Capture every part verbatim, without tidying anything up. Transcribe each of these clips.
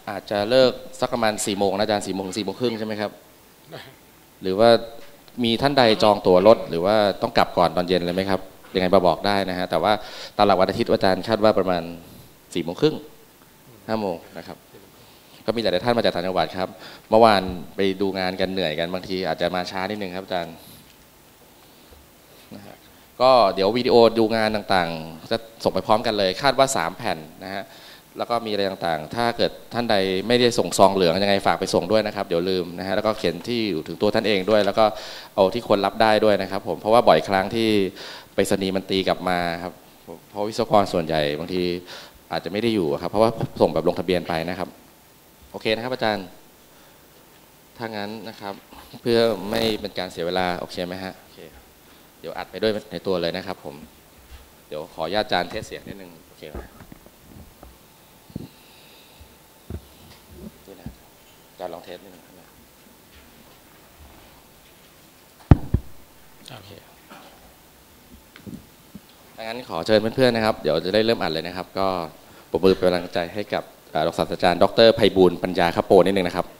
อาจจะเลิกสักประมาณสี่โมงนะอาจารย์สี่โมงสี่โมงครึ่งใช่ไหมครับหรือว่ามีท่านใดจองตั๋วรถหรือว่าต้องกลับก่อนตอนเย็นเลยไหมครับยังไงมาบอกได้นะฮะแต่ว่าตามหลักวันอาทิตย์อาจารย์คาดว่าประมาณสี่โมงครึ่งห้าโมงนะครับก็มีหลายท่านมาจากต่างจังหวัดครับเมื่อวานไปดูงานกันเหนื่อยกันบางทีอาจจะมาช้านิดนึงครับอาจารย์นะฮะก็เดี๋ยววิดีโอดูงานต่างๆจะส่งไปพร้อมกันเลยคาดว่าสามแผ่นนะฮะแล้วก็มีอะไรต่างๆถ้าเกิดท่านใดไม่ได้ส่งซองเหลืองยังไงฝากไปส่งด้วยนะครับเดี๋ยวลืมนะฮะแล้วก็เขียนที่อยู่ถึงตัวท่านเองด้วยแล้วก็เอาที่คนรับได้ด้วยนะครับผมเพราะว่าบ่อยครั้งที่ไปรษณีย์มันตีกลับมาครับเพราะวิศวกรส่วนใหญ่บางทีอาจจะไม่ได้อยู่ครับเพราะว่าส่งแบบลงทะเบียนไปนะครับโอเคนะครับอาจารย์ถ้างั้นนะครับเพื่อไม่เป็นการเสียเวลาโอเคไหมฮะโอเคเดี๋ยวอัดไปด้วยในตัวเลยนะครับผมเดี๋ยวขออนุญาตอาจารย์เทสเสียงนิดนึงโอเคไหมอาจารย์ลองเทสนิดนึงโอเคถ้างั้นขอเชิญเพื่อนๆนะครับเดี๋ยวจะได้เริ่มอัดเลยนะครับก็ปรบมือเป็นกำลังใจให้กับรองศาสตราจารย์ดร.ไพบูลย์ปัญญาคโปนิดนึงนะครับ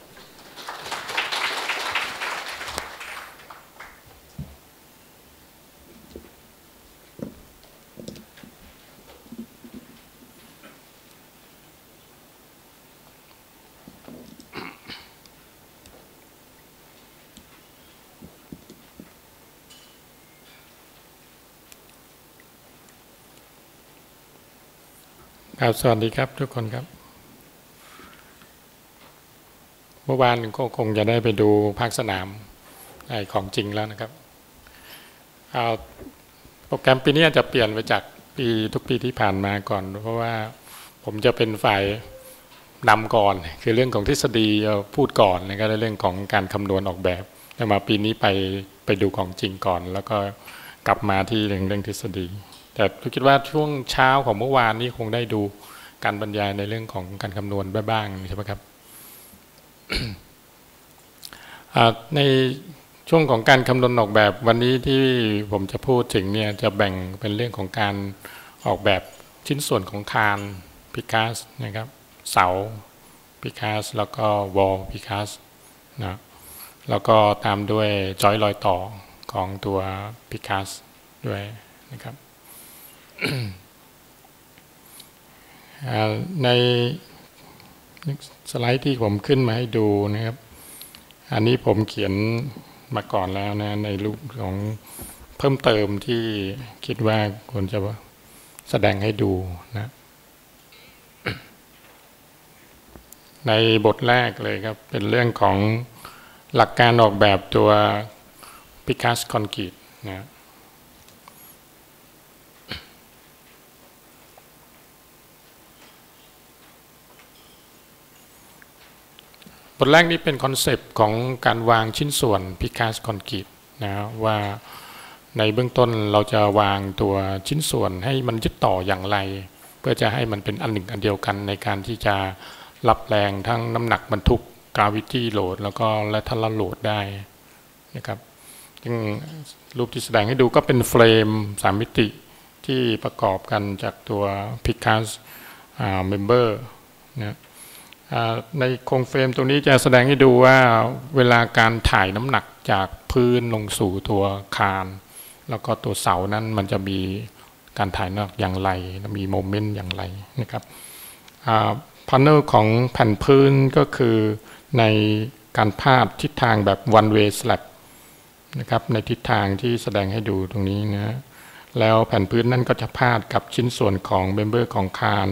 ครับสวัสดีครับทุกคนครับเมื่อวานก็คงจะได้ไปดูภาคสนามไอ้ของจริงแล้วนะครับเอาโปรแกรมปีนี้จะเปลี่ยนไปจากปีทุกปีที่ผ่านมาก่อนเพราะว่าผมจะเป็นฝ่ายนำก่อนคือเรื่องของทฤษฎีพูดก่อนแล้วก็เรื่องของการคำนวณออกแบบแต่มาปีนี้ไปไปดูของจริงก่อนแล้วก็กลับมาที่เรื่องเรื่องทฤษฎีแต่คิดว่าช่วงเช้าของเมื่อวานนี้คงได้ดูการบรรยายในเรื่องของการคำนวณบ้างใช่ไหมครับ ในช่วงของการคำนวณออกแบบวันนี้ที่ผมจะพูดถึงเนี่ยจะแบ่งเป็นเรื่องของการออกแบบชิ้นส่วนของคานพิคัสนะครับเสาพิคัสแล้วก็วอลพิคัสนะแล้วก็ตามด้วยจอยรอยต่อของตัวพิคัสด้วยนะครับ ในสไลด์ที่ผมขึ้นมาให้ดูนะครับอันนี้ผมเขียนมาก่อนแล้วนะในรูปของเพิ่มเติมที่คิดว่าควรจะแสดงให้ดูนะในบทแรกเลยครับเป็นเรื่องของหลักการออกแบบตัวพิคัสคอนกรีตนะบทแรกนี้เป็นคอนเซปต์ของการวางชิ้นส่วนพิคัสคอนกรีตนะว่าในเบื้องต้นเราจะวางตัวชิ้นส่วนให้มันยึดต่ออย่างไรเพื่อจะให้มันเป็นอันหนึ่งอันเดียวกันในการที่จะรับแรงทั้งน้ำหนักบรรทุก gravity load แล้วก็ lateral load ได้นะครับซึ่งรูปที่แสดงให้ดูก็เป็นเฟรมสามมิติที่ประกอบกันจากตัวพิคัสเมมเบอร์นะในโครงเฟรมตรงนี้จะแสดงให้ดูว่าเวลาการถ่ายน้ำหนักจากพื้นลงสู่ตัวคานแล้วก็ตัวเสานั้นมันจะมีการถ่ายน้ำหนักอย่างไรมีโมเมนต์อย่างไรนะครับพาเนลของแผ่นพื้นก็คือในการพาดทิศทางแบบ one way slab นะครับในทิศทางที่แสดงให้ดูตรงนี้นะแล้วแผ่นพื้นนั่นก็จะพาดกับชิ้นส่วนของเมมเบอร์ของคาน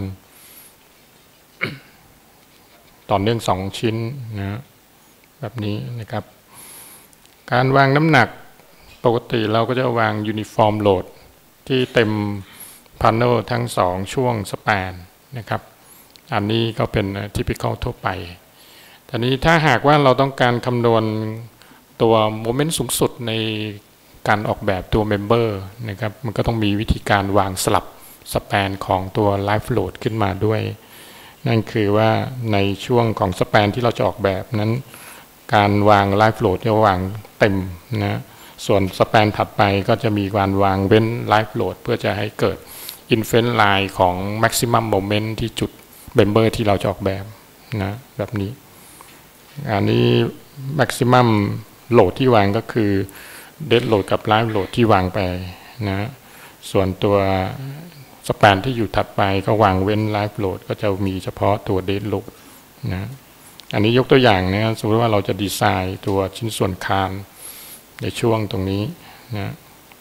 ต่อเนื่องสองชิ้นนะแบบนี้นะครับการวางน้ำหนักปกติเราก็จะวางยูนิฟอร์มโหลดที่เต็มพาเนลทั้งสองช่วงสแปนนะครับอันนี้ก็เป็น typical ทั่วไปทีนี้ถ้าหากว่าเราต้องการคำนวณตัวโมเมนต์สูงสุดในการออกแบบตัวเมมเบอร์นะครับมันก็ต้องมีวิธีการวางสลับสแปนของตัวไลฟ์โหลดขึ้นมาด้วยนั่นคือว่าในช่วงของสแปนที่เราจะออกแบบนั้นการวางไลฟ์โหลดจะวางเต็มนะส่วนสแปนถัดไปก็จะมีการวางเว้นไลฟ์โหลดเพื่อจะให้เกิดอินเฟนไลน์ของ maximum moment ที่จุดเมมเบอร์ที่เราจะออกแบบนะแบบนี้อันนี้ maximum โหลดที่วางก็คือ dead load กับ live load ที่วางไปนะส่วนตัวสแปนที่อยู่ถัดไปก็วางเว้น live load ก็จะมีเฉพาะตัว dead load นะอันนี้ยกตัวอย่างนะสมมติว่าเราจะดีไซน์ตัวชิ้นส่วนคานในช่วงตรงนี้นะ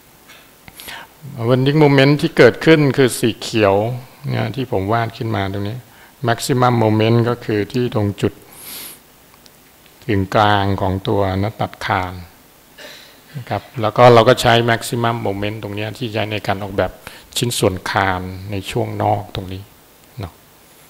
วันนี้โมเมนต์ที่เกิดขึ้นคือสีเขียวนะที่ผมวาดขึ้นมาตรงนี้ maximum moment ก็คือที่ตรงจุดถึงกลางของตัวนัดตัดคานนะครับแล้วก็เราก็ใช้ maximum moment ตรงนี้ที่ใช้ในการออกแบบชิ้นส่วนคานในช่วงนอกตรงนี้เนาะ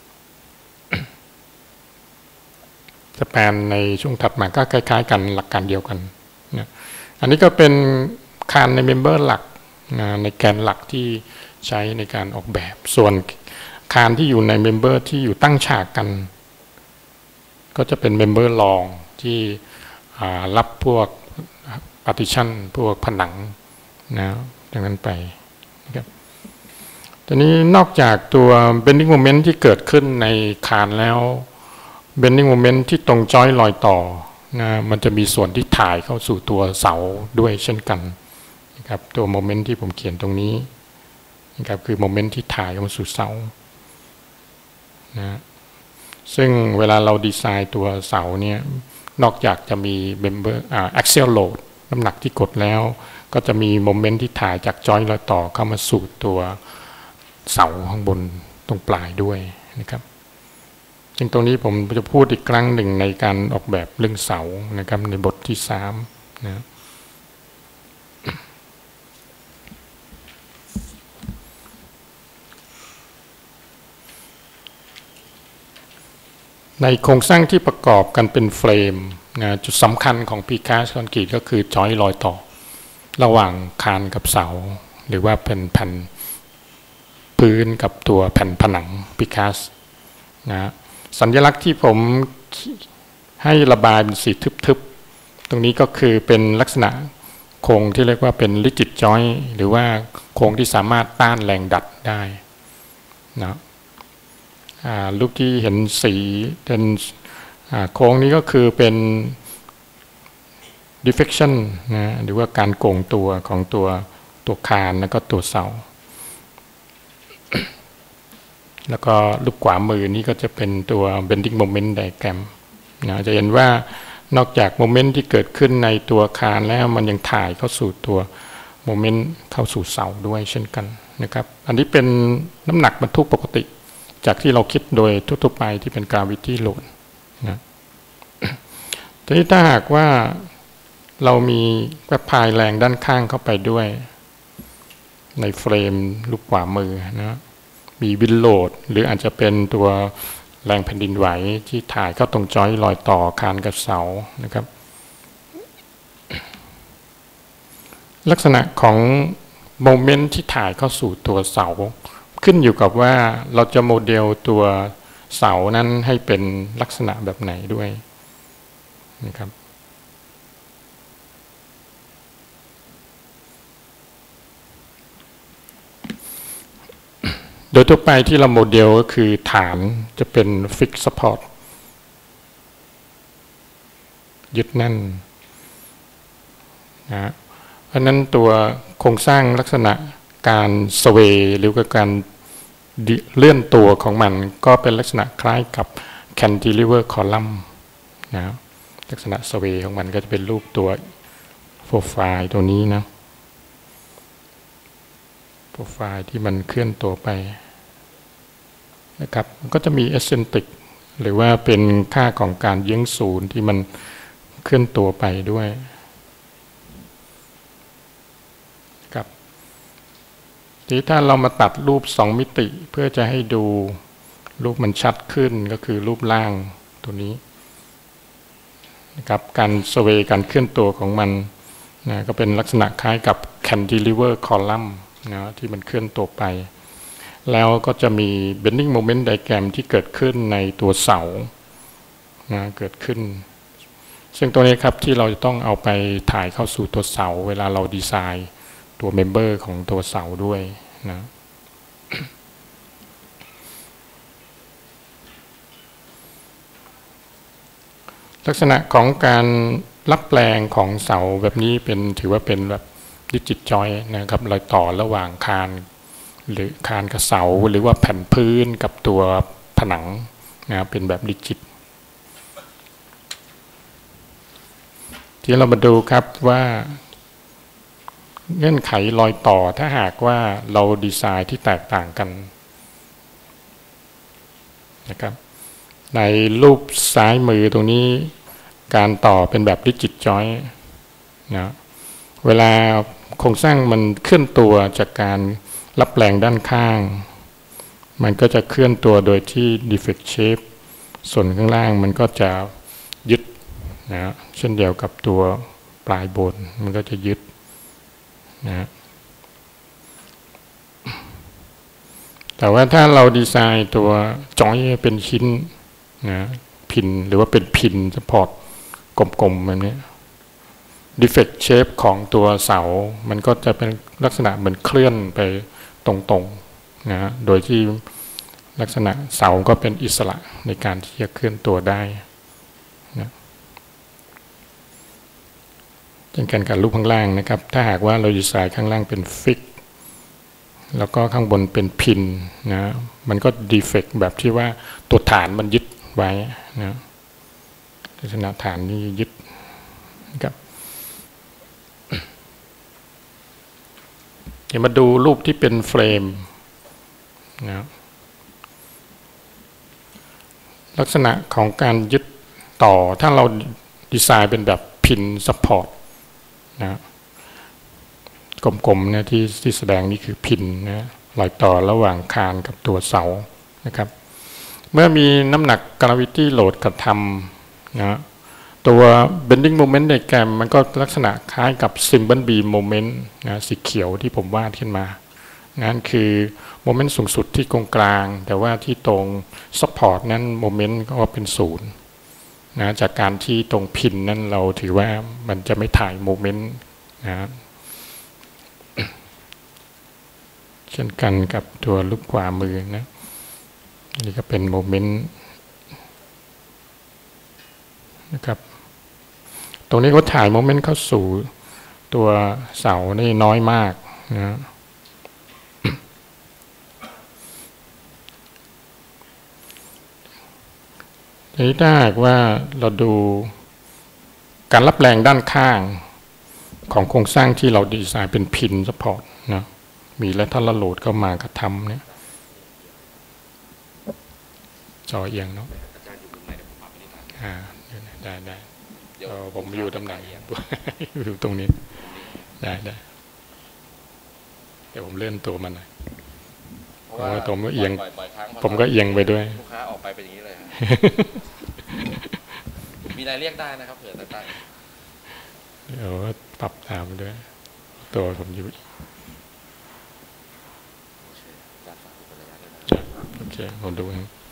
สแปนในช่วงถัดมาก็คล้ายๆกันหลักการเดียวกันนะอันนี้ก็เป็นคานในเมมเบอร์หลักนะในแกนหลักที่ใช้ในการออกแบบส่วนคานที่อยู่ในเมมเบอร์ที่อยู่ตั้งฉากกันก็จะเป็นเมมเบอร์รองที่รับพวก partition พวกผนังนะดังนั้นไปนะครับตอนนี้นอกจากตัว bending moment ที่เกิดขึ้นในคานแล้ว bending moment ที่ตรงจอยรอยต่อนะมันจะมีส่วนที่ถ่ายเข้าสู่ตัวเสาด้วยเช่นกันนะครับตัวโมเมนต์ที่ผมเขียนตรงนี้นะครับคือโมเมนต์ที่ถ่ายเข้าสู่เสานะซึ่งเวลาเราดีไซน์ตัวเสาเนี่ยนอกจากจะมี member อ่า axial load น้ำหนักที่กดแล้วก็จะมีโมเมนต์ที่ถ่ายจากจอยรอยต่อเข้ามาสู่ตัวเสาข้างบนตรงปลายด้วยนะครับซึ่งตรงนี้ผมจะพูดอีกครั้งหนึ่งในการออกแบบเรื่องเสานะครับในบทที่สามนะในโครงสร้างที่ประกอบกันเป็นเฟรมนะจุดสำคัญของ Precast Concrete ก็คือจอยรอยต่อระหว่างคานกับเสาหรือว่าเป็นแผ่นพื้นกับตัวแผ่นผนัง Precast นะสัญลักษณ์ที่ผมให้ระบายเป็นสีทึบๆตรงนี้ก็คือเป็นลักษณะโครงที่เรียกว่าเป็น rigid joint หรือว่าโครงที่สามารถต้านแรงดัดได้นะรูปที่เห็นสีเป็นโค้งนี้ก็คือเป็น deflection นะหรือว่าการโก่งตัวของตัวตัวคานแล้วก็ตัวเสาแล้วก็รูปขวามือนี้ก็จะเป็นตัว bending moment diagram นะจะเห็นว่านอกจากโมเมนต์ที่เกิดขึ้นในตัวคานแล้วมันยังถ่ายเข้าสู่ตัวโมเมนต์เข้าสู่เสาด้วยเช่นกันนะครับอันนี้เป็นน้ำหนักบรรทุกปกติจากที่เราคิดโดยทั่วไปที่เป็น gravity load นะทีนี้ถ้าหากว่าเรามีแอพพลายแรงด้านข้างเข้าไปด้วยในเฟรมลูกขวามือนะมีวินโหลดหรืออาจจะเป็นตัวแรงแผ่นดินไหวที่ถ่ายเข้าตรงจอยรอยต่อคานกับเสานะครับลักษณะของโมเมนต์ที่ถ่ายเข้าสู่ตัวเสาขึ้นอยู่กับว่าเราจะโมเดลตัวเสานั้นให้เป็นลักษณะแบบไหนด้วยนะครับโดยทั่วไปที่เราโมเดลก็คือฐานจะเป็น fixed support ยึดแน่นนะเพราะนั้นตัวโครงสร้างลักษณะการสเวย์หรือการเลื่อนตัวของมันก็เป็นลักษณะคล้ายกับ cantilever column นะลักษณะสเวย์ของมันก็จะเป็นรูปตัวโปรไฟล์ตัวนี้นะโปรไฟล์ที่มันเคลื่อนตัวไปนะครับมันก็จะมี eccentric หรือว่าเป็นค่าของการเยื้องศูนย์ที่มันเคลื่อนตัวไปด้วยครับทีถ้าเรามาตัดรูปสองมิติเพื่อจะให้ดูรูปมันชัดขึ้นก็คือรูปล่างตัวนี้นะครับการสเวย์การเคลื่อนตัวของมันนะก็เป็นลักษณะคล้ายกับ cantilever column นะที่มันเคลื่อนตัวไปแล้วก็จะมี bending moment diagram ที่เกิดขึ้นในตัวเสานะเกิดขึ้นซึ่งตัวนี้ครับที่เราจะต้องเอาไปถ่ายเข้าสู่ตัวเสาเวลาเราดีไซน์ตัวเมมเบอร์ของตัวเสาด้วยนะลักษณะของการรับแปลงของเสาแบบนี้เป็นถือว่าเป็นแบบดิจิตจอยนะครับรอยต่อระหว่างคานหรือคานกับเสาหรือว่าแผ่นพื้นกับตัวผนังนะเป็นแบบดิจิตที่เรามาดูครับว่าเงื่อนไขรอยต่อถ้าหากว่าเราดีไซน์ที่แตกต่างกันนะครับในรูปซ้ายมือตรงนี้การต่อเป็นแบบดิจิตจอยนะเวลาโครงสร้างมันเคลื่อนตัวจากการรับแรงด้านข้างมันก็จะเคลื่อนตัวโดยที่ defect shape ส่วนข้างล่างมันก็จะยึดนะเช่นเดียวกับตัวปลายบนมันก็จะยึดนะแต่ว่าถ้าเราดีไซน์ตัวจอยเป็นชิ้นนะพินหรือว่าเป็นพินสปอร์ตกลมๆแบบนี้ defect shape ของตัวเสามันก็จะเป็นลักษณะเหมือนเคลื่อนไปตรงๆนะโดยที่ลักษณะเสาก็เป็นอิสระในการที่จะเคลื่อนตัวได้นะเช่นกันกับรูปข้างล่างนะครับถ้าหากว่าเราดีไซน์ข้างล่างเป็นฟิกแล้วก็ข้างบนเป็นพินนะมันก็ดีเฟกต์แบบที่ว่าตัวฐานมันยึดไว้นะลักษณะฐานนี้ยึดนะครับเดี๋ยวมาดูรูปที่เป็นเฟรมนะลักษณะของการยึดต่อถ้าเราดีไซน์เป็นแบบพินซัพพอร์ตนะกลมๆเนี่ยที่ที่แสดงนี่คือพินนะรอยต่อระหว่างคานกับตัวเสานะครับเมื่อมีน้ำหนัก gravity load กระทำนะตัว bending moment diagram มันก็ลักษณะคล้ายกับ symbol beam moment นะสีเขียวที่ผมวาดขึ้นมานั่นคือโมเมนต์สูงสุดที่ตรงกลางแต่ว่าที่ตรง support นั้นโมเมนต์ก็เป็นศูนย์นะจากการที่ตรงพินนั้นเราถือว่ามันจะไม่ถ่ายโมเมนต์นะเช่นกันกับตัวรูปขวามือนะนี่ก็เป็นโมเมนต์นะครับตรงนี้ก็ถ่ายโมเมนต์เข้าสู่ตัวเสาได้น้อยมากนะทีนี้ถ้าหากว่าเราดูการรับแรงด้านข้างของโครงสร้างที่เราดีไซน์เป็นพินซัพพอร์ตนะมีและถ้าเราโหลดเข้ามากระทำเนี่ยจอเอียงเนาะอ่าได้ได้ผมอยู่ตำแหน่งอยู่ตรงนี้ได้ได้เดี๋ยวผมเลื่อนตัวมันหน่อยเพราะว่าผมก็เอียงผมก็เอียงไปด้วยลูกค้าออกไปเป็นอย่างนี้เลยมีอะไรเรียกได้นะครับเผื่อตั้งเดี๋ยวปรับตามด้วยตัวผมอยู่โอเคผมดู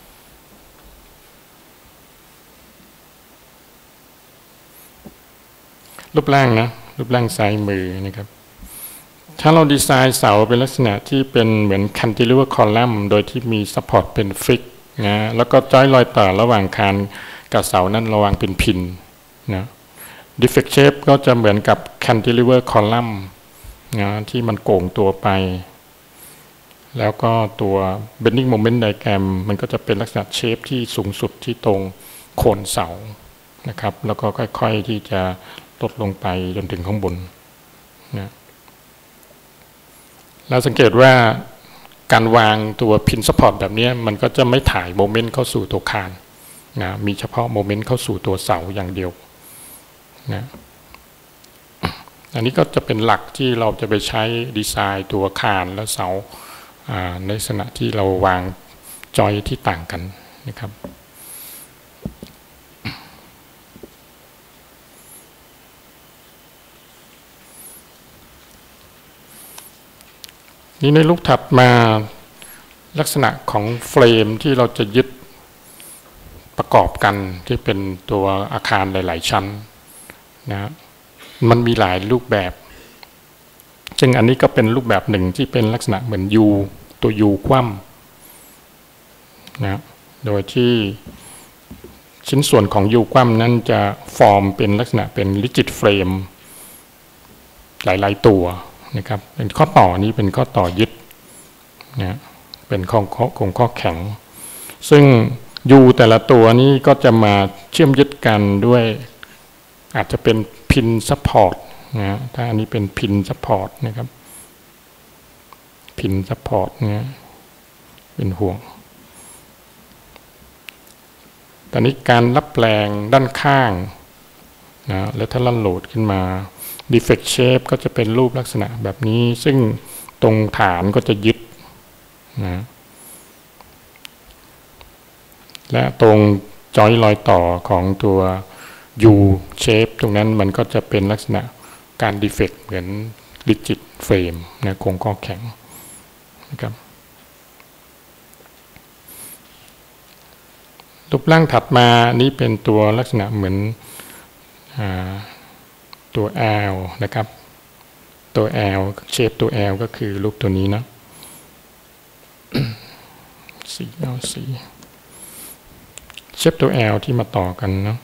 รูปร่างนะรูปร่างซ้ายมือนะครับถ้าเราดีไซน์เสาเป็นลักษณะที่เป็นเหมือน cantilever column โดยที่มี support เป็นฟิกนะแล้วก็จ้อยรอยต่อระหว่างคานกับเสานั้นระวางเป็นพินนะ defect shape ก็จะเหมือนกับ cantilever column นะที่มันโก่งตัวไปแล้วก็ตัว bending moment diagram มันก็จะเป็นลักษณะเชฟที่สูงสุดที่ตรงโคนเสานะครับแล้วก็ค่อยๆที่จะลดลงไปจนถึงข้างบนนะเราสังเกตว่าการวางตัวพินซัพพอร์ตแบบนี้มันก็จะไม่ถ่ายโมเมนต์เข้าสู่ตัวคานนะมีเฉพาะโมเมนต์เข้าสู่ตัวเสาอย่างเดียวนะอันนี้ก็จะเป็นหลักที่เราจะไปใช้ดีไซน์ตัวคานและเสาในลักษณะที่เราวางจอยที่ต่างกันนะครับนี่ในรูปถัดมาลักษณะของเฟรมที่เราจะยึดประกอบกันที่เป็นตัวอาคารหลายๆชั้นนะมันมีหลายรูปแบบซึ่งอันนี้ก็เป็นรูปแบบหนึ่งที่เป็นลักษณะเหมือน U ตัว U คว่ำนะโดยที่ชิ้นส่วนของยูคว่ำนั้นจะฟอร์มเป็นลักษณะเป็นริจิดเฟรมหลายๆตัวนะครับเป็นข้อต่อนี้เป็นข้อต่อยึดนะเป็นข้อคงข้อแข็งซึ่งยูแต่ละตัวนี้ก็จะมาเชื่อมยึดกันด้วยอาจจะเป็นพินซัพพอร์ตนะถ้าอันนี้เป็นพินซัพพอร์ตนะครับพินซัพพอร์ตเนี่ยเป็นห่วงตอนนี้การรับแรงด้านข้างนะแล้วถ้าลั่นโหลดขึ้นมา defect shape ก็จะเป็นรูปลักษณะแบบนี้ซึ่งตรงฐานก็จะยึดนะและตรงจอยรอยต่อของตัว U shape ตรงนั้นมันก็จะเป็นลักษณะการ defect เหมือน rigid frame นะโครงข้อแข็งนะครับรูปร่างถัดมานี้เป็นตัวลักษณะเหมือนตัว L นะครับตัว L เชฟตัว L ก็คือรูปตัวนี้นะสีเอาสีเชฟตัว L ที่มาต่อกันเนาะ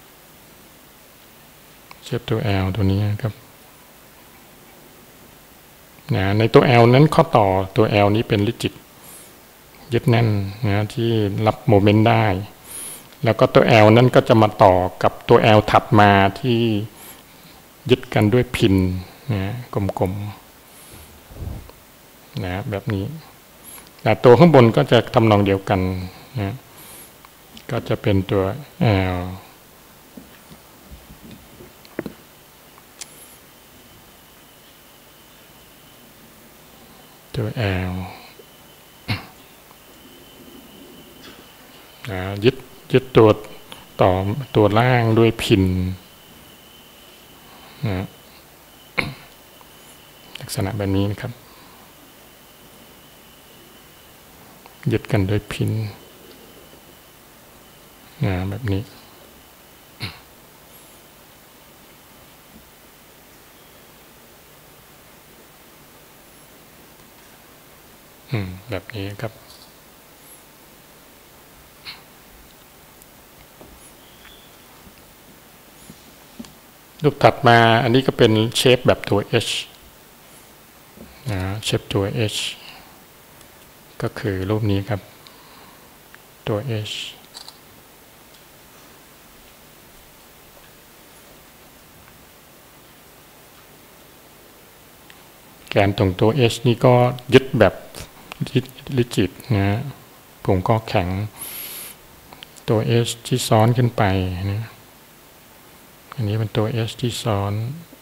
เชฟตัว L ตัวนี้ครับนะในตัว L นั้นข้อต่อตัว L นี้เป็นริจิดยึดแน่นนะที่รับโมเมนต์ได้แล้วก็ตัว L นั้นก็จะมาต่อกับตัว L ถัดมาที่ยึดกันด้วยพินนะกลมๆนะแบบนี้แต่ตัวข้างบนก็จะทำนองเดียวกันนะก็จะเป็นตัว L ตัว L นะยึดยึดตัวต่อตัวล่างด้วยพินนะลักษณะแบบนี้นะครับยึดกันด้วยพินนะแบบนี้อืมแบบนี้ครับรูปถัดมาอันนี้ก็เป็นเชฟแบบตัว H นะเชฟตัว H ก็คือรูปนี้ครับตัว H แกนตรงตัว H นี่ก็ยึดแบบริจิดนะผมก็แข็งตัว H ที่ซ้อนขึ้นไปนะอันนี้เป็นตัว S ที่ซ้อน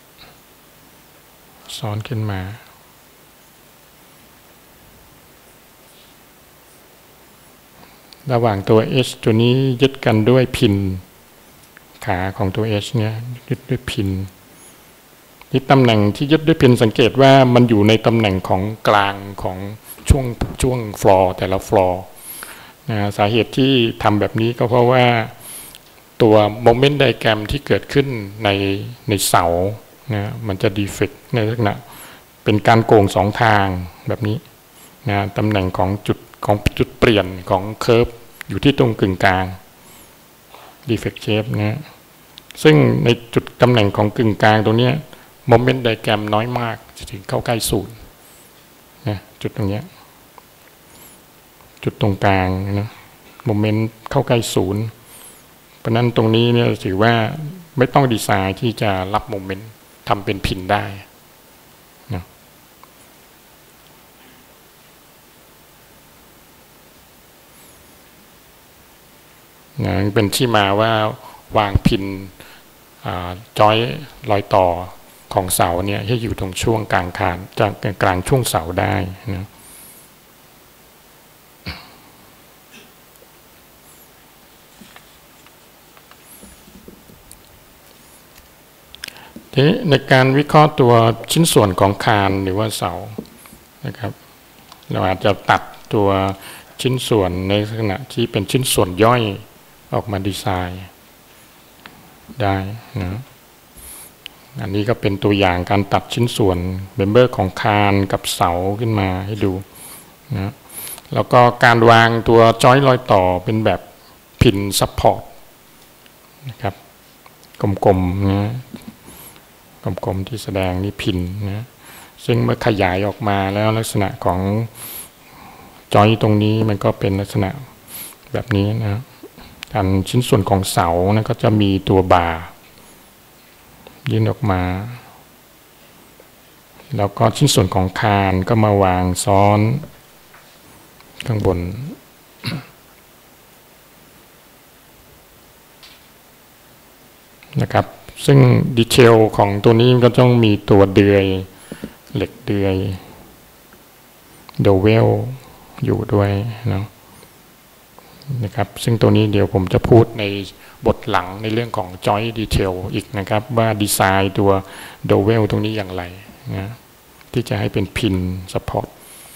ซ้อนขึ้นมาระหว่างตัว H ตัวนี้ยึดกันด้วยพินขาของตัว H เนี่ยยึดด้วยพินนี่ตำแหน่งที่ยึดด้วยพินสังเกตว่ามันอยู่ในตำแหน่งของกลางของช่วงช่วงฟลอร์แต่ละฟลอร์นะสาเหตุที่ทำแบบนี้ก็เพราะว่าตัวโมเมนต์ไดแกรมที่เกิดขึ้นในในเสานะมันจะดีเฟกต์ในลักษณะเป็นการโกงสองทางแบบนี้นะตำแหน่งของจุดของจุดเปลี่ยนของเคอร์ฟอยู่ที่ตรงกึ่งกลางดีเฟกต์เชฟนะซึ่งในจุดตำแหน่งของกึ่งกลางตรงนี้โมเมนต์ไดแกรมน้อยมากจะถึงเข้าใกล้ศูนย์นะจุดตรงนี้จุดตรงกลางนะโมเมนต์เข้าใกล้ศูนย์เพราะนั้นตรงนี้เนี่ยถือว่าไม่ต้องดีไซน์ที่จะรับโมเมนต์ทำเป็นพินได้นะนะเป็นที่มาว่าวางพินจอยรอยต่อของเสาเนี่ยให้อยู่ตรงช่วงกลางคานกลางช่วงเสาได้นะในการวิเคราะห์ตัวชิ้นส่วนของคานหรือว่าเสานะครับเราอาจจะตัดตัวชิ้นส่วนในลักษณะที่เป็นชิ้นส่วนย่อยออกมาดีไซน์ได้นะอันนี้ก็เป็นตัวอย่างการตัดชิ้นส่วนเมมเบอร์ของคานกับเสาขึ้นมาให้ดูนะแล้วก็การวางตัวจอยรอยต่อเป็นแบบพินซัพพอร์ตนะครับกลมๆนะกลมๆที่แสดงนี่พินนะซึ่งเมื่อขยายออกมาแล้วลักษณะของจอยตรงนี้มันก็เป็นลักษณะแบบนี้นะอันชิ้นส่วนของเสานะก็จะมีตัวบ่ายื่นออกมาแล้วก็ชิ้นส่วนของคานก็มาวางซ้อนข้างบนนะครับซึ่งดีเทลของตัวนี้ก็ต้องมีตัวเดือยเหล็กเดือยโดเวลอยู่ด้วยนะนะครับซึ่งตัวนี้เดี๋ยวผมจะพูดในบทหลังในเรื่องของ joint detail อีกนะครับว่าดีไซน์ตัวโดเวลตรงนี้อย่างไรนะที่จะให้เป็นพิน support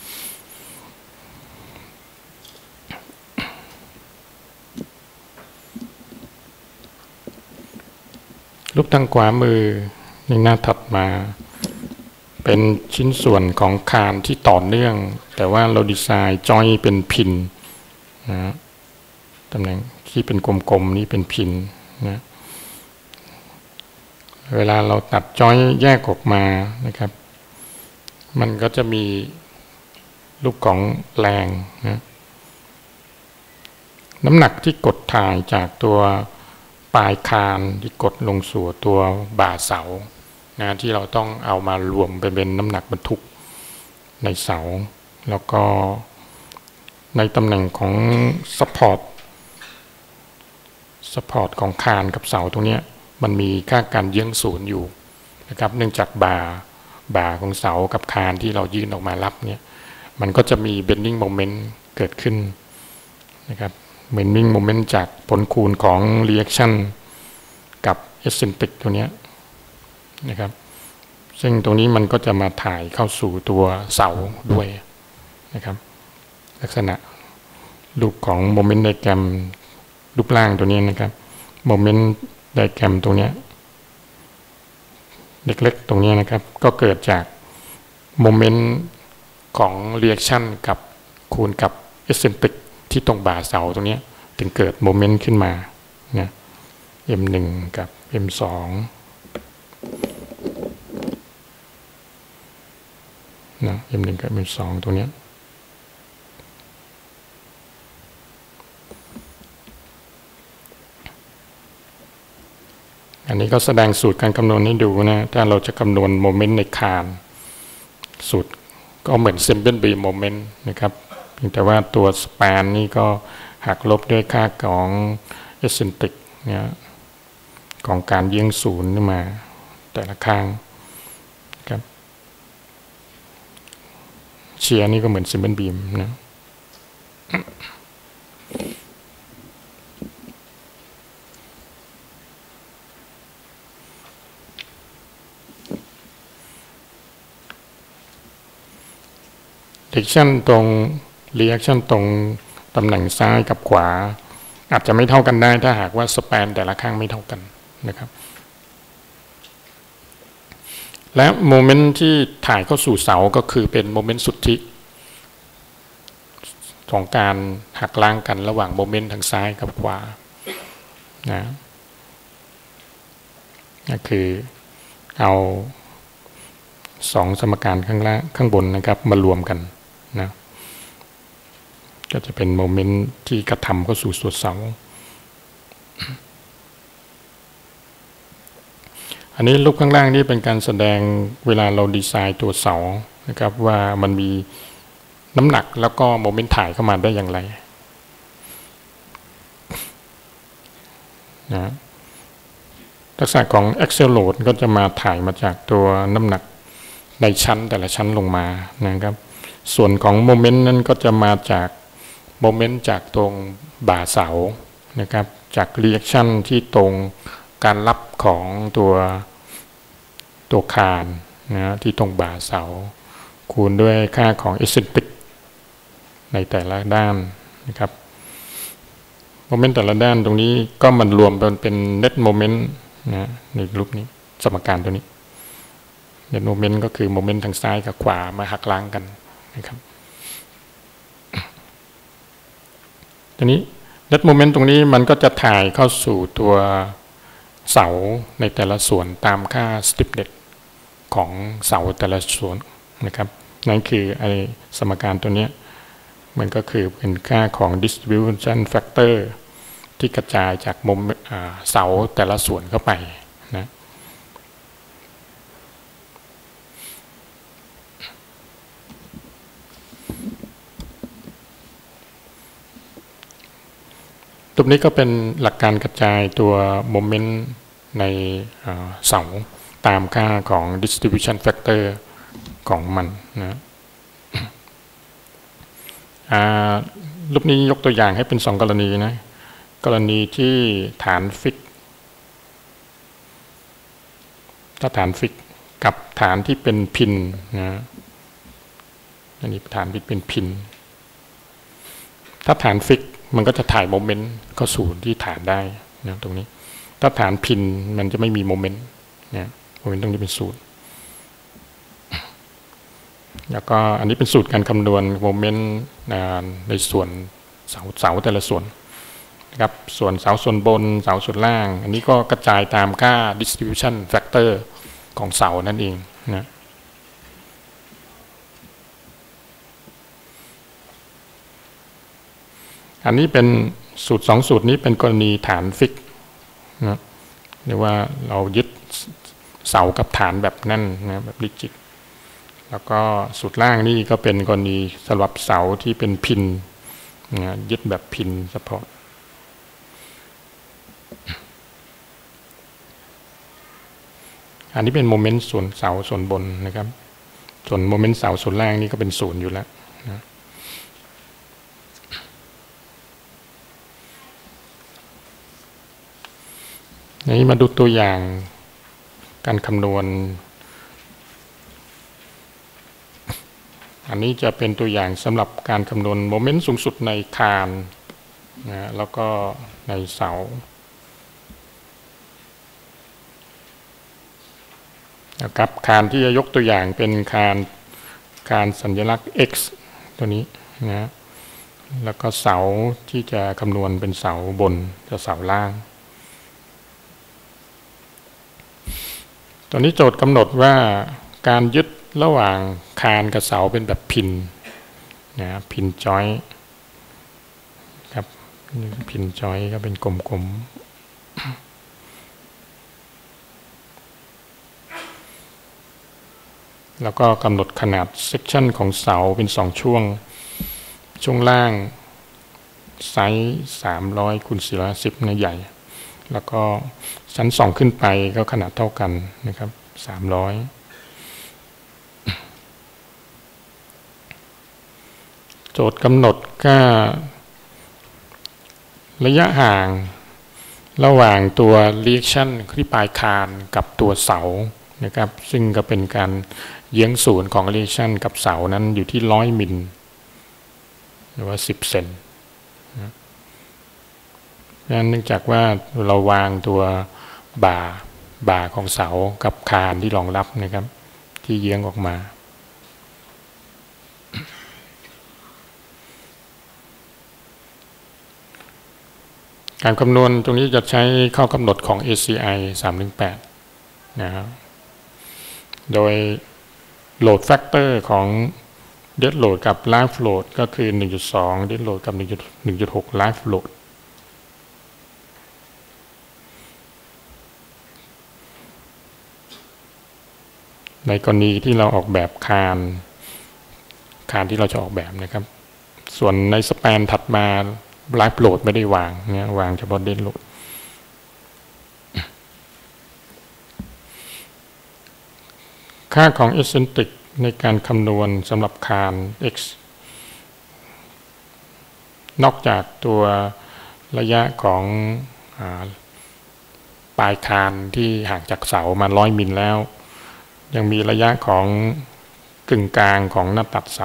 รูปทางขวามือในหน้าถัดมาเป็นชิ้นส่วนของคานที่ต่อเนื่องแต่ว่าเราดีไซน์จอยเป็นพินนะตำแหน่งที่เป็นกลมๆนี่เป็นพินนะเวลาเราตัดจอยแยกออกมานะครับมันก็จะมีลูกของแรงนะน้ำหนักที่กดถ่ายจากตัวปลายคานที่กดลงสู่ตัวบ่าเสานะที่เราต้องเอามารวมเป็นเป็นน้ำหนักบรรทุกในเสาแล้วก็ในตำแหน่งของซัพพอร์ตซัพพอร์ตของคานกับเสาตรงนี้มันมีค่าการเยื้องศูนย์อยู่นะครับเนื่องจากบ่าบ่าของเสากับคานที่เรายื่นออกมารับเนี่ยมันก็จะมี bending moment เกิดขึ้นนะครับbending moment จากผลคูณของ reaction กับ eccentric ตัวนี้นะครับซึ่งตรงนี้มันก็จะมาถ่ายเข้าสู่ตัวเสาด้วยนะครับลักษณะรูปของ moment diagram รูปร่างตัวนี้นะครับ moment diagram ตรงนี้เล็กๆตรงนี้นะครับก็เกิดจาก moment ของ reaction กับคูณกับ eccentric ที่ตรงบ่าเสาตรงนี้ถึงเกิด moment ขึ้นมาเนี่ย เอ็ม หนึ่ง กับ เอ็ม สอง นะ เอ็ม หนึ่ง กับ เอ็ม สอง ตัวนี้อันนี้ก็แสดงสูตรการคำนวณให้ดูนะถ้าเราจะคำนวณโมเมนต์ในคานสูตรก็เหมือน simple beam moment นะครับแต่ว่าตัวสแปนนี่ก็หักลบด้วยค่าของ eccentric เนี่ยของการเยื้องศูนย์ขึ้นมาแต่ละข้างครับเชียร์นี่ก็เหมือน simple beam นะreaction ตรง reaction ตรงตำแหน่งซ้ายกับขวาอาจจะไม่เท่ากันได้ถ้าหากว่าสแปนแต่ละข้างไม่เท่ากันนะครับและโมเมนต์ที่ถ่ายเข้าสู่เสาก็คือเป็นโมเมนต์สุทธิของการหักล้างกันระหว่างโมเมนต์ทางซ้ายกับขวานะก็คือเอาสองสมการข้างล่างข้างบนนะครับมารวมกันนะก็จะเป็นโมเมนต์ที่กระทำเข้าสู่ส่วนเสาอันนี้รูปข้างล่างนี่เป็นการแสดงเวลาเราดีไซน์ตัวเสานะครับว่ามันมีน้ำหนักแล้วก็โมเมนต์ถ่ายเข้ามาได้อย่างไรนะลักษณะของ axial load ก็จะมาถ่ายมาจากตัวน้ำหนักในชั้นแต่ละชั้นลงมานะครับส่วนของโมเมนต์นั้นก็จะมาจากโมเมนต์จากตรงบ่าเสานะครับจาก reaction ที่ตรงการรับของตัวตัวคานนะที่ตรงบ่าเสาคูณด้วยค่าของ eccentric ในแต่ละด้านนะครับโมเมนต์แต่ละด้านตรงนี้ก็มันรวมเป็นเป็น net moment นะในรูปนี้สมการตัวนี้net moment ก็คือโมเมนต์ทางซ้ายกับขวามาหักล้างกันนะครับทีนี้ net moment ตรงนี้มันก็จะถ่ายเข้าสู่ตัวเสาในแต่ละส่วนตามค่า stiffness ของเสาแต่ละส่วนนะครับนั่นคือไอสมการตัวนี้มันก็คือเป็นค่าของ distribution factor ที่กระจายจากมุมเสาแต่ละส่วนเข้าไปนะตัวนี้ก็เป็นหลักการกระจายตัวโมเมนต์ในเสาตามค่าของ distribution factor ของมันนะรูปนี้ยกตัวอย่างให้เป็นสองกรณีนะกรณีที่ฐานฟิกถ้าฐานฟิกกับฐานที่เป็นพินนะอันนี้ฐานที่เป็นพินถ้าฐานฟิกมันก็จะถ่ายโมเมนต์เข้าสู่ที่ฐานได้นะตรงนี้ถ้าฐานพินมันจะไม่มีโมเมนต์นะโมเมนต์ตรงนี้เป็นศูนย์แล้วก็อันนี้เป็นสูตรการคำนวณโมเมนต์ในส่วนเสาเสาแต่ละส่วนนะครับส่วนเสาส่วนบนเสาส่วนล่างอันนี้ก็กระจายตามค่า distribution factor ของเสานั่นเองนะอันนี้เป็นสูตรสองสูตรนี้เป็นกรณีฐานฟิกนะหรือว่าเรายึดเสากับฐานแบบนั่นนะแบบริจิตแล้วก็สูตรล่างนี่ก็เป็นกรณีสำหรับเสาที่เป็นพินนะยึดแบบพินเฉพาะอันนี้เป็นโมเมนต์ส่วนเสาส่วนบนนะครับส่วนโมเมนต์เสาส่วนล่างนี่ก็เป็นศูนย์อยู่แล้วนะนี้มาดูตัวอย่างการคำนวณอันนี้จะเป็นตัวอย่างสำหรับการคำนวณโมเมนต์สูงสุดในคานนะแล้วก็ในเสานะครับคานที่จะยกตัวอย่างเป็นคานคานสัญลักษณ์ x ตัวนี้นะแล้วก็เสาที่จะคำนวณเป็นเสาบนกับเสาล่างตอนนี้โจทย์กำหนดว่าการยึดระหว่างคานกับเสาเป็นแบบพินนะพินจอยครับพินจอยก็เป็นกลมๆแล้วก็กำหนดขนาดเซกชันของเสาเป็นสองช่วงช่วงล่างไซส์สามร้อยคูณสี่ร้อยห้าสิบนะใหญ่แล้วก็ชั้นสองขึ้นไปก็ขนาดเท่ากันนะครับสามร้อยโจทย์กำหนดก็ระยะห่างระหว่างตัว reaction ที่ปลายคานกับตัวเสานะครับซึ่งก็เป็นการเยื้องศูนย์ของ reaction กับเสานั้นอยู่ที่ร้อยมิลหรือว่าสิบเซนเนื่องจากว่าเราวางตัวบ่าบ่าของเสากับคานที่รองรับนะครับที่เยื้องออกมาการคำนวณตรงนี้จะใช้ข้อกำหนดของ เอ ซี ไอ สามหนึ่งแปดนะครับโดยโหลดแฟกเตอร์ของ dead load กับ live load ก็คือ หนึ่งจุดสอง dead load กับ หนึ่งจุดหก live loadในกรณีที่เราออกแบบคานคานที่เราจะออกแบบนะครับส่วนในสแปนถัดมาไลฟ์โหลดไม่ได้วางเนี่ยวางเฉพาะเดนโหลดค่าของ eccentric ในการคำนวณสำหรับคาน x นอกจากตัวระยะของปลายคานที่ห่างจากเสามาร้อยมิลแล้วยังมีระยะของกึ่งกลางของหน้าตัดเสา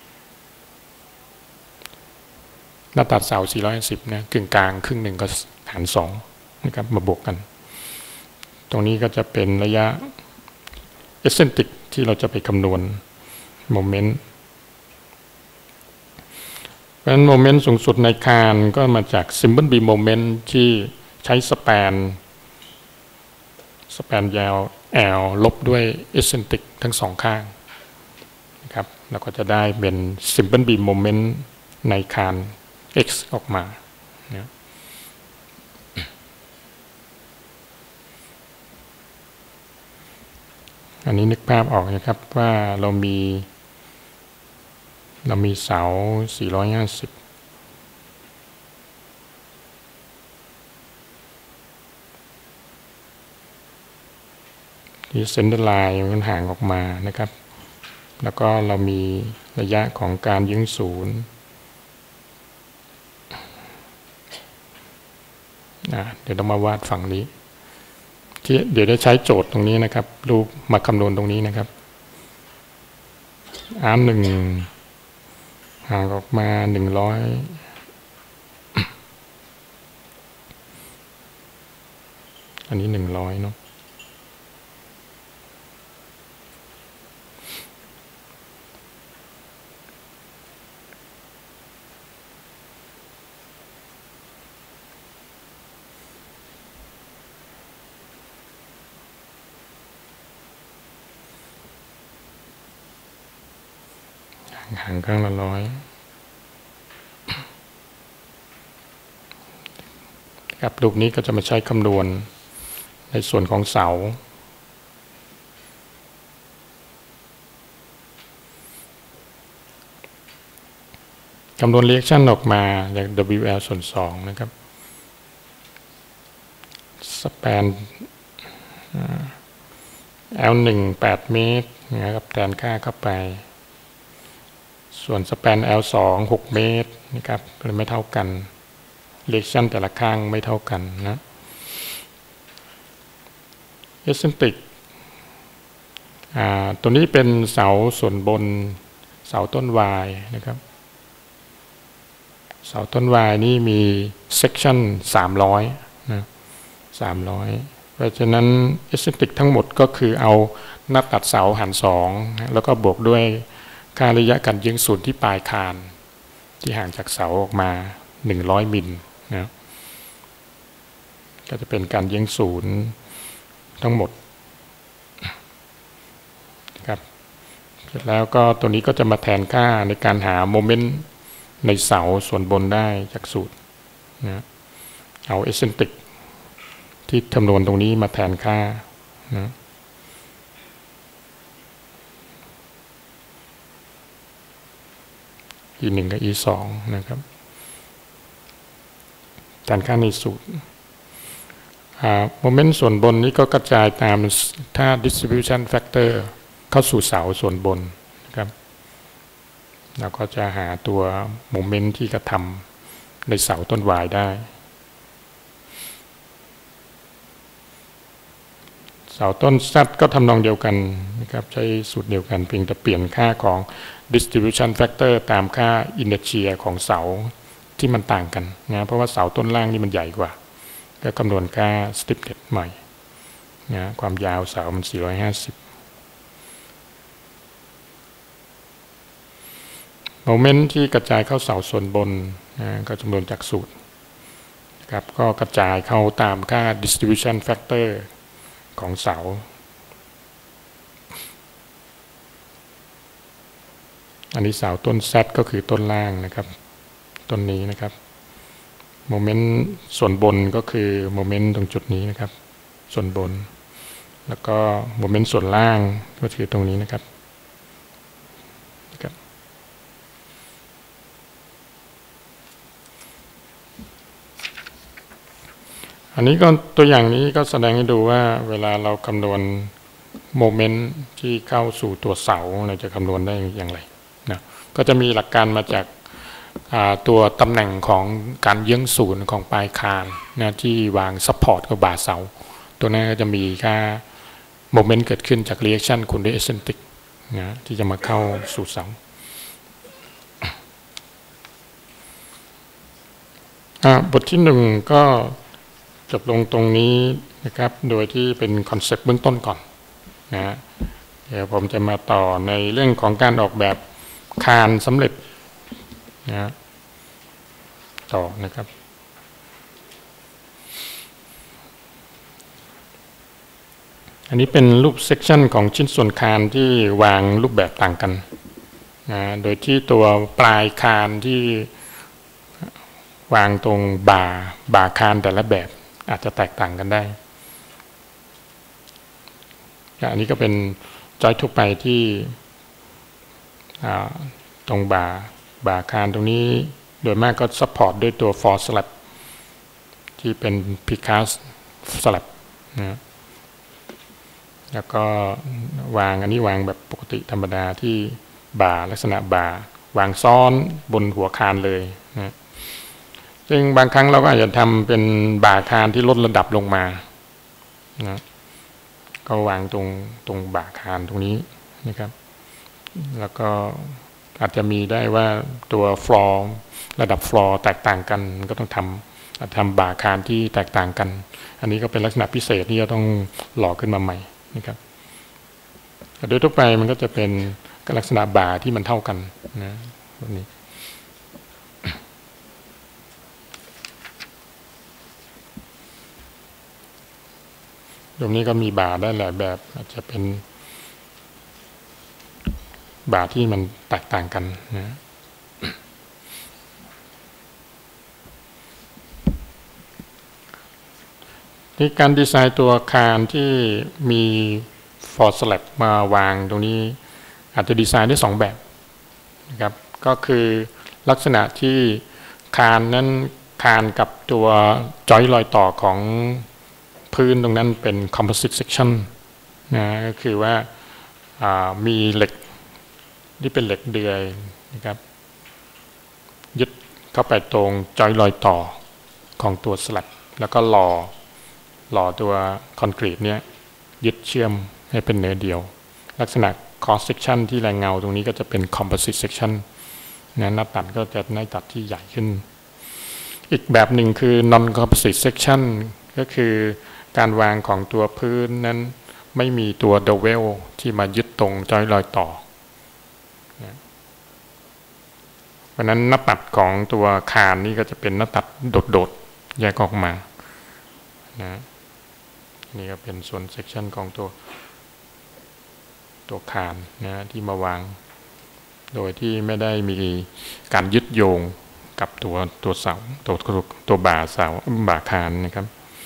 หน้าตัดเสาสี่ร้อยห้าสิบนะกึ่งกลางครึ่งหนึ่งก็หารสองนะครับมาบวกกันตรงนี้ก็จะเป็นระยะ eccentric ที่เราจะไปคำนวณโมเมนต์เพราะฉะนั้นโมเมนต์สูงสุดในคานก็มาจาก simple beam moment ที่ใช้สแปนสแปนยาว L ลบด้วย eccentric ทั้งสองข้างนะครับแล้วก็จะได้เป็น simple beam moment ในคาน x ออกมานะอันนี้นึกภาพออกนะครับว่าเรามีเรามีเสาสี่ร้อยห้าสิบที่เส้นเดอร์ไลน์มันห่างออกมานะครับแล้วก็เรามีระยะของการยึงศูนย์เดี๋ยวต้องมาวาดฝั่งนี้ที่เดี๋ยวได้ใช้โจทย์ตรงนี้นะครับรูปมาคำนวณตรงนี้นะครับอาร์มหนึ่งห่างออกมาหนึ่งร้อยอันนี้หนึ่งร้อยเนาะห่างข้างละร้อยครับรูปนี้ก็จะมาใช้คำนวณในส่วนของเสาคำนวณ reaction ออกมาจาก ดับเบิลยู แอล ส่วนสองนะครับสแปน แอล หนึ่ง แปด เมตรนะครับแทนค่าเข้าไปส่วนสแปน แอล สอง หก เมตรนะครับไม่เท่ากัน reaction แต่ละข้างไม่เท่ากันนะ eccentric อ่าตัวนี้เป็นเสาส่วนบนเสาต้น Y นะครับเสาต้น Y นี่มี section สามร้อยนะสามร้อยเพราะฉะนั้น eccentric ทั้งหมดก็คือเอาหน้าตัดเสาหารสองแล้วก็บวกด้วยค่าระยะการยึงศูนย์ที่ปลายคานที่ห่างจากเสาออกมาหนึ่งร้อยมิลนะก็จะเป็นการยึงศูนย์ทั้งหมดนะครับเสร็จแล้วก็ตัวนี้ก็จะมาแทนค่าในการหาโมเมนต์ในเสาส่วนบนได้จากสูตรนะเอา eccentric ที่คำนวณตรงนี้มาแทนค่านะ อี หนึ่ง กับ อี สอง นะครับการค่าในสูตรโมเมนต์ส่วนบนนี้ก็กระจายตามท่า distribution factor เข้าสู่เสาส่วนบนนะครับเราก็จะหาตัวโมเมนต์ที่กระทำในเสาต้น Y ได้เสาต้น Z ก็ทำนองเดียวกันนะครับใช้สูตรเดียวกันเพียงแต่เปลี่ยนค่าของ distribution factor ตามค่า inertia ของเสาที่มันต่างกันนะเพราะว่าเสาต้นล่างนี่มันใหญ่กว่าก็คำนวณค่า stiffness ใหม่นะความยาวเสามันสี่ร้อยห้าสิบโมเมนต์ที่กระจายเข้าเสาส่วนบนนะก็จำนวนจากสูตรนะครับก็กระจายเข้าตามค่า distribution factor ของเสาอันนี้เสาต้น Z ก็คือต้นล่างนะครับต้นนี้นะครับโมเมนต์ส่วนบนก็คือโมเมนต์ตรงจุดนี้นะครับส่วนบนแล้วก็โมเมนต์ส่วนล่างก็คือตรงนี้นะครับอันนี้ก็ตัวอย่างนี้ก็แสดงให้ดูว่าเวลาเราคำนวณโมเมนต์ที่เข้าสู่ตัวเสาเราจะคำนวณได้อย่างไรนะก็จะมีหลักการมาจากตัวตำแหน่งของการเยื้องศูนย์ของปลายคานนะที่วางซัพพอร์ตกับบาเสาตัวนั้นก็จะมีค่าโมเมนต์เกิดขึ้นจาก reaction คูณด้วย eccentric นะที่จะมาเข้าสู่เสาบทที่หนึ่งก็จบลงตรงนี้นะครับโดยที่เป็นคอนเซปต์เบื้องต้นก่อนนะเดี๋ยวผมจะมาต่อในเรื่องของการออกแบบคานสำเร็จนะต่อนะครับอันนี้เป็นรูปเซกชันของชิ้นส่วนคานที่วางรูปแบบต่างกันนะโดยที่ตัวปลายคานที่วางตรงบ่าบ่าคานแต่ละแบบอาจจะแตกต่างกันได้อันนี้ก็เป็นจอยทั่วไปที่ตรงบ่าบ่าคานตรงนี้โดยมากก็ซัพพอร์ตด้วยตัว for slab ที่เป็น precast slab นะแล้วก็วางอันนี้วางแบบปกติธรรมดาที่บ่าลักษณะบ่าวางซ้อนบนหัวคานเลยนะซึ่งบางครั้งเราก็อาจจะทำเป็นบ่าคานที่ลดระดับลงมานะก็วางตรงตรงบ่าคานตรงนี้นะครับแล้วก็อาจจะมีได้ว่าตัวฟลอร์ระดับฟลอร์แตกต่างกันก็ต้องทำทำบ่าคานที่แตกต่างกันอันนี้ก็เป็นลักษณะพิเศษที่จะต้องหล่อขึ้นมาใหม่นะครับโดยทั่วไปมันก็จะเป็นลักษณะบ่าที่มันเท่ากันนะแบบนี้ตรงนี้ก็มีบ่าได้หลายแบบอาจจะเป็นบ่าที่มันแตกต่างกันนะที่การดีไซน์ตัวอาคารที่มี for slab มาวางตรงนี้อาจจะดีไซน์ได้สองแบบนะครับก็คือลักษณะที่คานนั้นคานกับตัวจอยรอยต่อของพื้นตรงนั้นเป็น composite section นะก็คือว่ามีเหล็กที่เป็นเหล็กเดือยนะครับยึดเข้าไปตรงจอยรอยต่อของตัวสลับแล้วก็หล่อหล่อตัวคอนกรีตเนี้ยยึดเชื่อมให้เป็นเนื้อเดียวลักษณะ cross section ที่แรงเงาตรงนี้ก็จะเป็น composite section นะหน้าตัดก็จะหน้าตัดที่ใหญ่ขึ้นอีกแบบหนึ่งคือ non composite section ก็คือการวางของตัวพื้นนั้นไม่มีตัวเดเวลที่มายึดตรงจอยรอยต่อเพราะนั้นหน้าตัดของตัวคานนี่ก็จะเป็นหน้าตัดโดดๆแยกออกมานะนี่ก็เป็นส่วนเซกชันของตัวตัวคานนะที่มาวางโดยที่ไม่ได้มีการยึดโยงกับตัวตัวเสาตัวตัวบ่าเสาบ่าคานนะครับ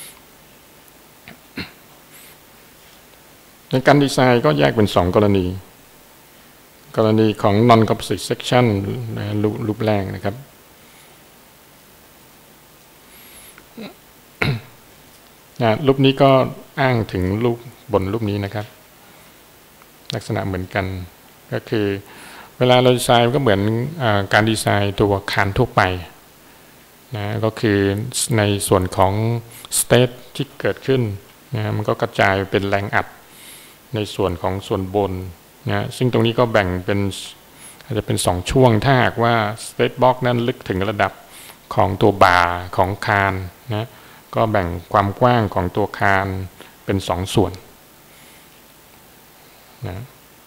ในการดีไซน์ก็แยกเป็นสองกรณีกรณีของ non composite section นะรูปแรกนะครับนะรูปนี้ก็อ้างถึงรูปบนรูปนี้นะครับลักษณะเหมือนกันก็คือเวลาเราดีไซน์ก็เหมือนการดีไซน์ตัวคานทั่วไปนะก็คือในส่วนของ state ที่เกิดขึ้นนะมันก็กระจายเป็นแรงอัดในส่วนของส่วนบนนะซึ่งตรงนี้ก็แบ่งเป็นอาจจะเป็นสองช่วงถ้าหากว่า state box นั้นลึกถึงระดับของตัวบ่าของคานนะก็แบ่งความกว้างของตัวคานเป็นสองส่วนนะ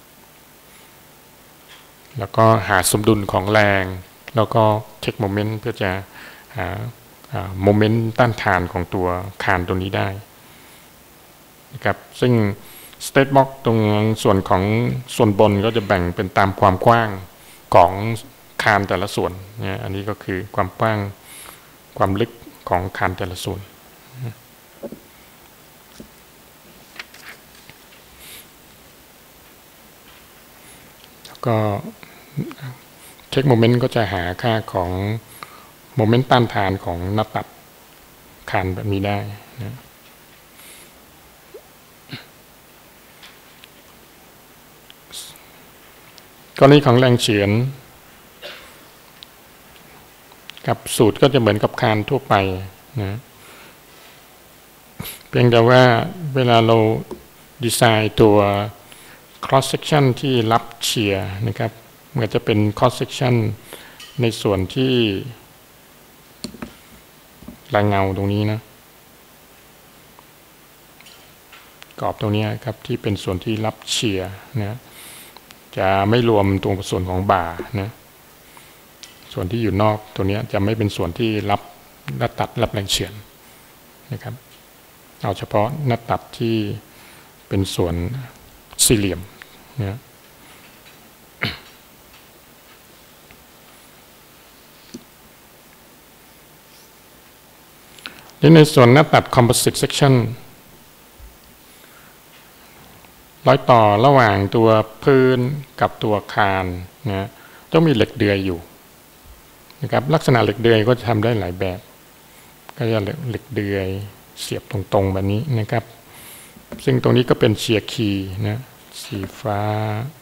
แล้วก็หาสมดุลของแรงแล้วก็เช็คโมเมนต์เพื่อจะหาโมเมนต์ต้านทานของตัวคานตัวนี้ได้นะครับซึ่งstate box ตรงส่วนของส่วนบนก็จะแบ่งเป็นตามความกว้างของคานแต่ละส่วนเนี่ยอันนี้ก็คือความกว้างความลึกของคานแต่ละส่วนแล้วก็เช็คโมเมนต์ก็จะหาค่าของโมเมนต์ต้านทานของหน้าตัดคานแบบนี้ได้นะกรณีของแรงเฉือนกับสูตรก็จะเหมือนกับคานทั่วไปนะเพียงแต่ว่าเวลาเราดีไซน์ตัว cross section ที่รับเฉียร์นะครับมันจะเป็น cross section ในส่วนที่แรงเงาตรงนี้นะกรอบตรงนี้ครับที่เป็นส่วนที่รับเฉียร์นะจะไม่รวมตรงส่วนของบ่านะส่วนที่อยู่นอกตัวนี้จะไม่เป็นส่วนที่รับหน้าตัดรับแรงเฉือนนะครับเอาเฉพาะหน้าตัดที่เป็นส่วนสี่เหลี่ยมนะและในส่วนหน้าตัด composite section ร้อยต่อระหว่างตัวพื้นกับตัวคานนะต้องมีเหล็กเดือยอยู่นะครับลักษณะเหล็กเดือยก็จะทำได้หลายแบบก็จะเหล็กเดือยเสียบตรงๆแบบนี้นะครับซึ่งตรงนี้ก็เป็นเชียร์คีย์นะสีฟ้า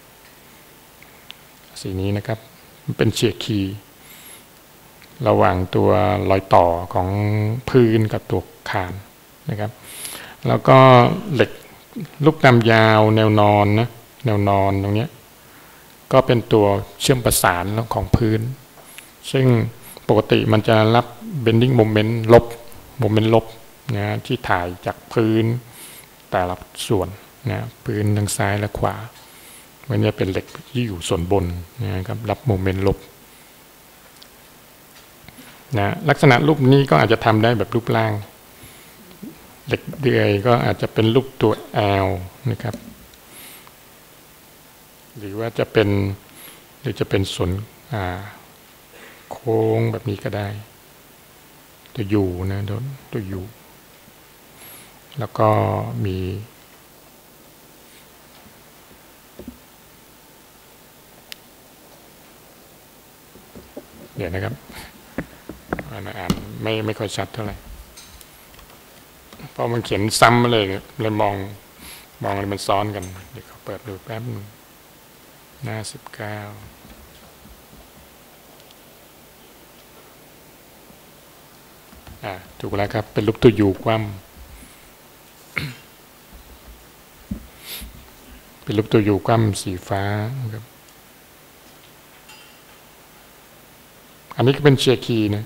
สีนี้นะครับมันเป็นเชียร์คีย์ระหว่างตัวรอยต่อของพื้นกับตัวคานนะครับแล้วก็เหล็กลูกดำยาวแนวนอนนะแนวนอนตรงนี้ก็เป็นตัวเชื่อมประสานของพื้นซึ่งปกติมันจะรับ bending moment ลบ moment ลบนะที่ถ่ายจากพื้นแต่ละส่วนนะพื้นทางซ้ายและขวามันจะเป็นเหล็กที่อยู่ส่วนบนนะครับรับโมเมนต์ลบนะลักษณะรูปนี้ก็อาจจะทำได้แบบรูปร่างเหล็กเดือยก็อาจจะเป็นรูปตัว L นะครับหรือว่าจะเป็นหรือจะเป็นส่วนโค้งแบบนี้ก็ได้ตัว U นะตัว U แล้วก็มีเดี๋ยวนะครับอ่านไม่ไม่ค่อยชัดเท่าไหร่เพราะมันเขียนซ้ำมาเลยเลยมองมองอะไรมันซ้อนกันเดี๋ยวเขาเปิดดูแป๊บนึงหน้าสิบเก้าอ่าถูกแล้วครับเป็นรูปตัวยูคว่ำเป็นรูปตัวยูคว่ำสีฟ้าครับอันนี้ก็เป็นเชียร์คีย์นะ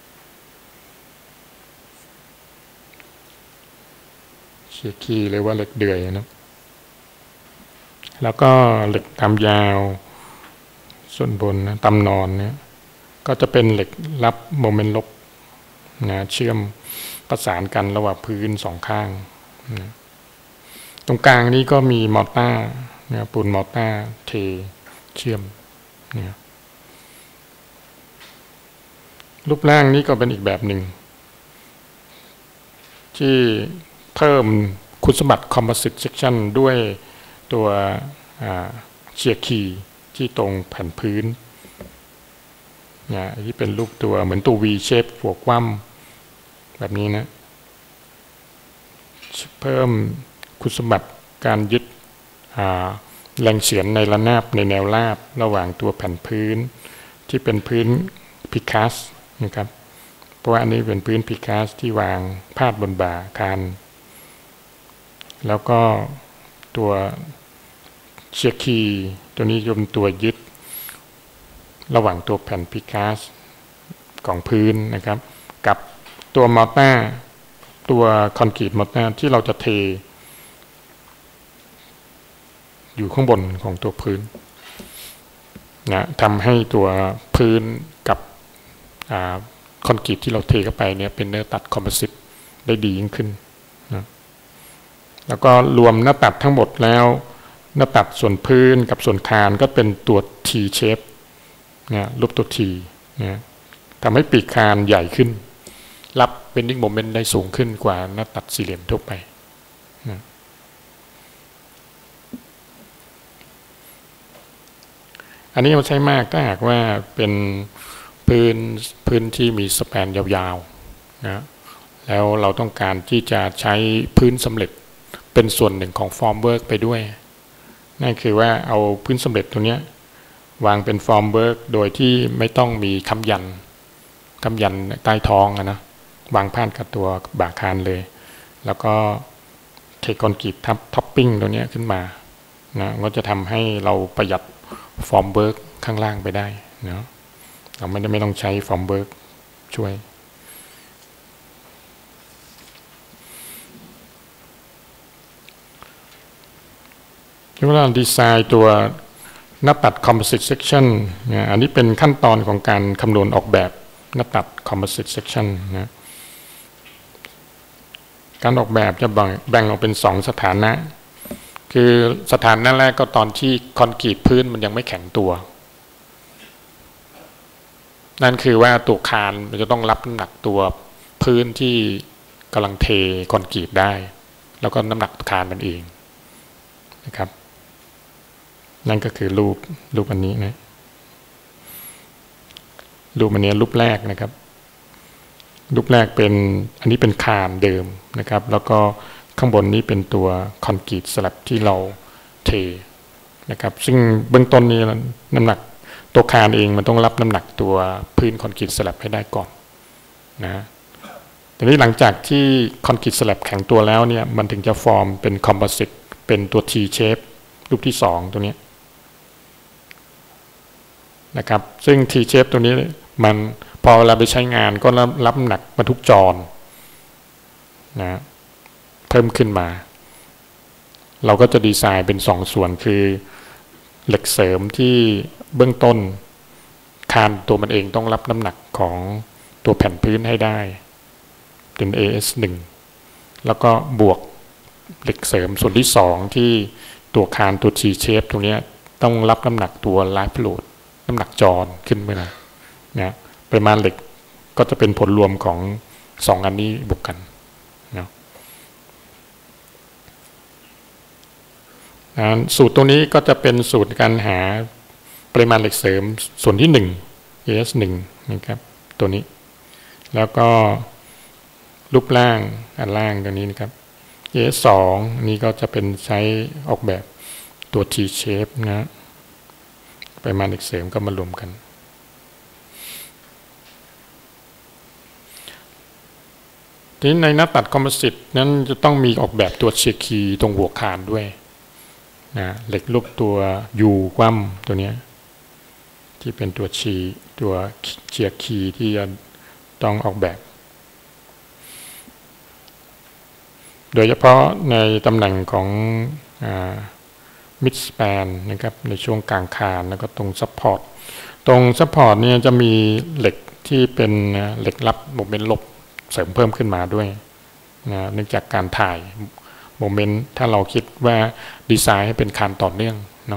เชียร์คีย์เลยว่าเหล็กเดือยนะแล้วก็เหล็กตามยาวส่วนบนนะตามนอนเนี่ยก็จะเป็นเหล็กรับโมเมนต์ลบนะเชื่อมประสานกันระหว่างพื้นสองข้างนะตรงกลางนี้ก็มีมอร์ตาร์นะปูนมอร์ตาร์เทเชื่อมเนี่ยรูปร่างนี้ก็เป็นอีกแบบหนึ่งที่เพิ่มคุณสมบัติ composite section ด้วยตัวเชียร์คีย์ที่ตรงแผ่นพื้นเนี่ยที่เป็นรูปตัวเหมือนตัว V shape หัวคว่ำแบบนี้นะเพิ่มคุณสมบัติการยึดแรงเฉือนในระนาบในแนวราบระหว่างตัวแผ่นพื้นที่เป็นพื้นพิคัสนะครับเพราะว่าอันนี้เป็นพื้นพิคัสที่วางพาดบนบ่าคานแล้วก็ตัวเชียร์คีย์ตัวนี้เป็นตัวยึดระหว่างตัวแผ่นพิคัสของพื้นนะครับกับตัวมอร์ตาร์ตัวคอนกรีตมอร์ตาร์ที่เราจะเทอยู่ข้างบนของตัวพื้นนะทำให้ตัวพื้นกับคอนกรีตที่เราเทเข้าไปเนี่ยเป็นเนื้อตัดคอมโพสิตได้ดียิ่งขึ้นนะแล้วก็รวมหน้าตัดทั้งหมดแล้วหน้าตัดส่วนพื้นกับส่วนคานก็เป็นตัว T shape เนี่ยรูปตัว T เนี่ยทำให้ปีกคานใหญ่ขึ้นรับ bending moment ได้สูงขึ้นกว่าหน้าตัดสี่เหลี่ยมทั่วไปนะอันนี้มันใช้มากถ้าหากว่าเป็นพื้นพื้นที่มีสแปนยาวๆนะแล้วเราต้องการที่จะใช้พื้นสำเร็จเป็นส่วนหนึ่งของฟอร์มเวิร์กไปด้วยนั่นคือว่าเอาพื้นสำเร็จตรงนี้วางเป็นฟอร์มเวิร์กโดยที่ไม่ต้องมีค้ำยันค้ำยันใต้ท้องนะวางพาดกับตัวบ่าคานเลยแล้วก็เทคอนกรีตทับท็อปปิ้งตัวนี้ขึ้นมานะก็จะทำให้เราประหยัดฟอร์มเวิร์กข้างล่างไปได้นะเราไม่ได้ไม่ต้องใช้ฟอร์มเวิร์กช่วยเวลาดีไซน์ตัวหน้าตัด composite section นะอันนี้เป็นขั้นตอนของการคำนวณออกแบบหน้าตัด composite section นะการออกแบบจะแบ่งแบ่งออกเป็นสองสถานะคือสถานะแรกก็ตอนที่คอนกรีตพื้นมันยังไม่แข็งตัวนั่นคือว่าตัวคานมันจะต้องรับน้ำหนักตัวพื้นที่กำลังเทคอนกรีตได้แล้วก็น้ำหนักคานมันเองนะครับนั่นก็คือรูปรูปอันนี้นะรูปอันนี้รูปแรกนะครับรูปแรกเป็นอันนี้เป็นคานเดิมนะครับแล้วก็ข้างบนนี้เป็นตัวคอนกรีตสลับที่เราเทนะครับซึ่งเบื้องต้นนี้น้ำหนักตัวคานเองมันต้องรับน้ำหนักตัวพื้นคอนกรีตสลับให้ได้ก่อนนะทีนี้หลังจากที่คอนกรีตสลับแข็งตัวแล้วเนี่ยมันถึงจะฟอร์มเป็นคอมโพสิตเป็นตัว T shape รูปที่สองตัวนี้นะครับซึ่ง T shape ตัวนี้มันพอเราไปใช้งานก็รับรับน้ำหนักบรรทุกจรนะเพิ่มขึ้นมาเราก็จะดีไซน์เป็นสองส่วนคือเหล็กเสริมที่เบื้องต้นคานตัวมันเองต้องรับน้ำหนักของตัวแผ่นพื้นให้ได้เป็น เอ เอส หนึ่ง แล้วก็บวกเหล็กเสริมส่วนที่สองที่ตัวคานตัว T shape ตรงนี้ต้องรับน้ำหนักตัว live load น้ำหนักจรขึ้นไปนะนะปริมาณเหล็กก็จะเป็นผลรวมของสองอันนี้บวกกันนะสูตรตัวนี้ก็จะเป็นสูตรการหาปริมาณเหล็กเสริมส่วนที่หนึ่ง เอ เอส หนึ่ง นะครับตัวนี้แล้วก็รูปร่างอันล่างตัวนี้นะครับ เอ เอส สองนี่ก็จะเป็นใช้ออกแบบตัว T shape นะปริมาณเหล็กเสริมก็มารวมกันทีนี้ในหน้าตัดคอมโพสิตนั้นจะต้องมีออกแบบตัวเชียร์คีตรงหัวคานด้วยนะเหล็กรูปตัว U คว่ำตัวนี้ที่เป็นตัวชีตัวเชียร์คีที่จะต้องออกแบบโดยเฉพาะในตำแหน่งของมิดสแปนนะครับในช่วงกลางคานแล้วก็ตรงซัพพอร์ตตรงซัพพอร์ตเนี่ยจะมีเหล็กที่เป็นเหล็กรับโมเมนต์ลบเสริมเพิ่มขึ้นมาด้วยนะเนื่องจากการถ่ายโมเมนต์ถ้าเราคิดว่าดีไซน์ให้เป็นคานต่อเนื่องเนาะ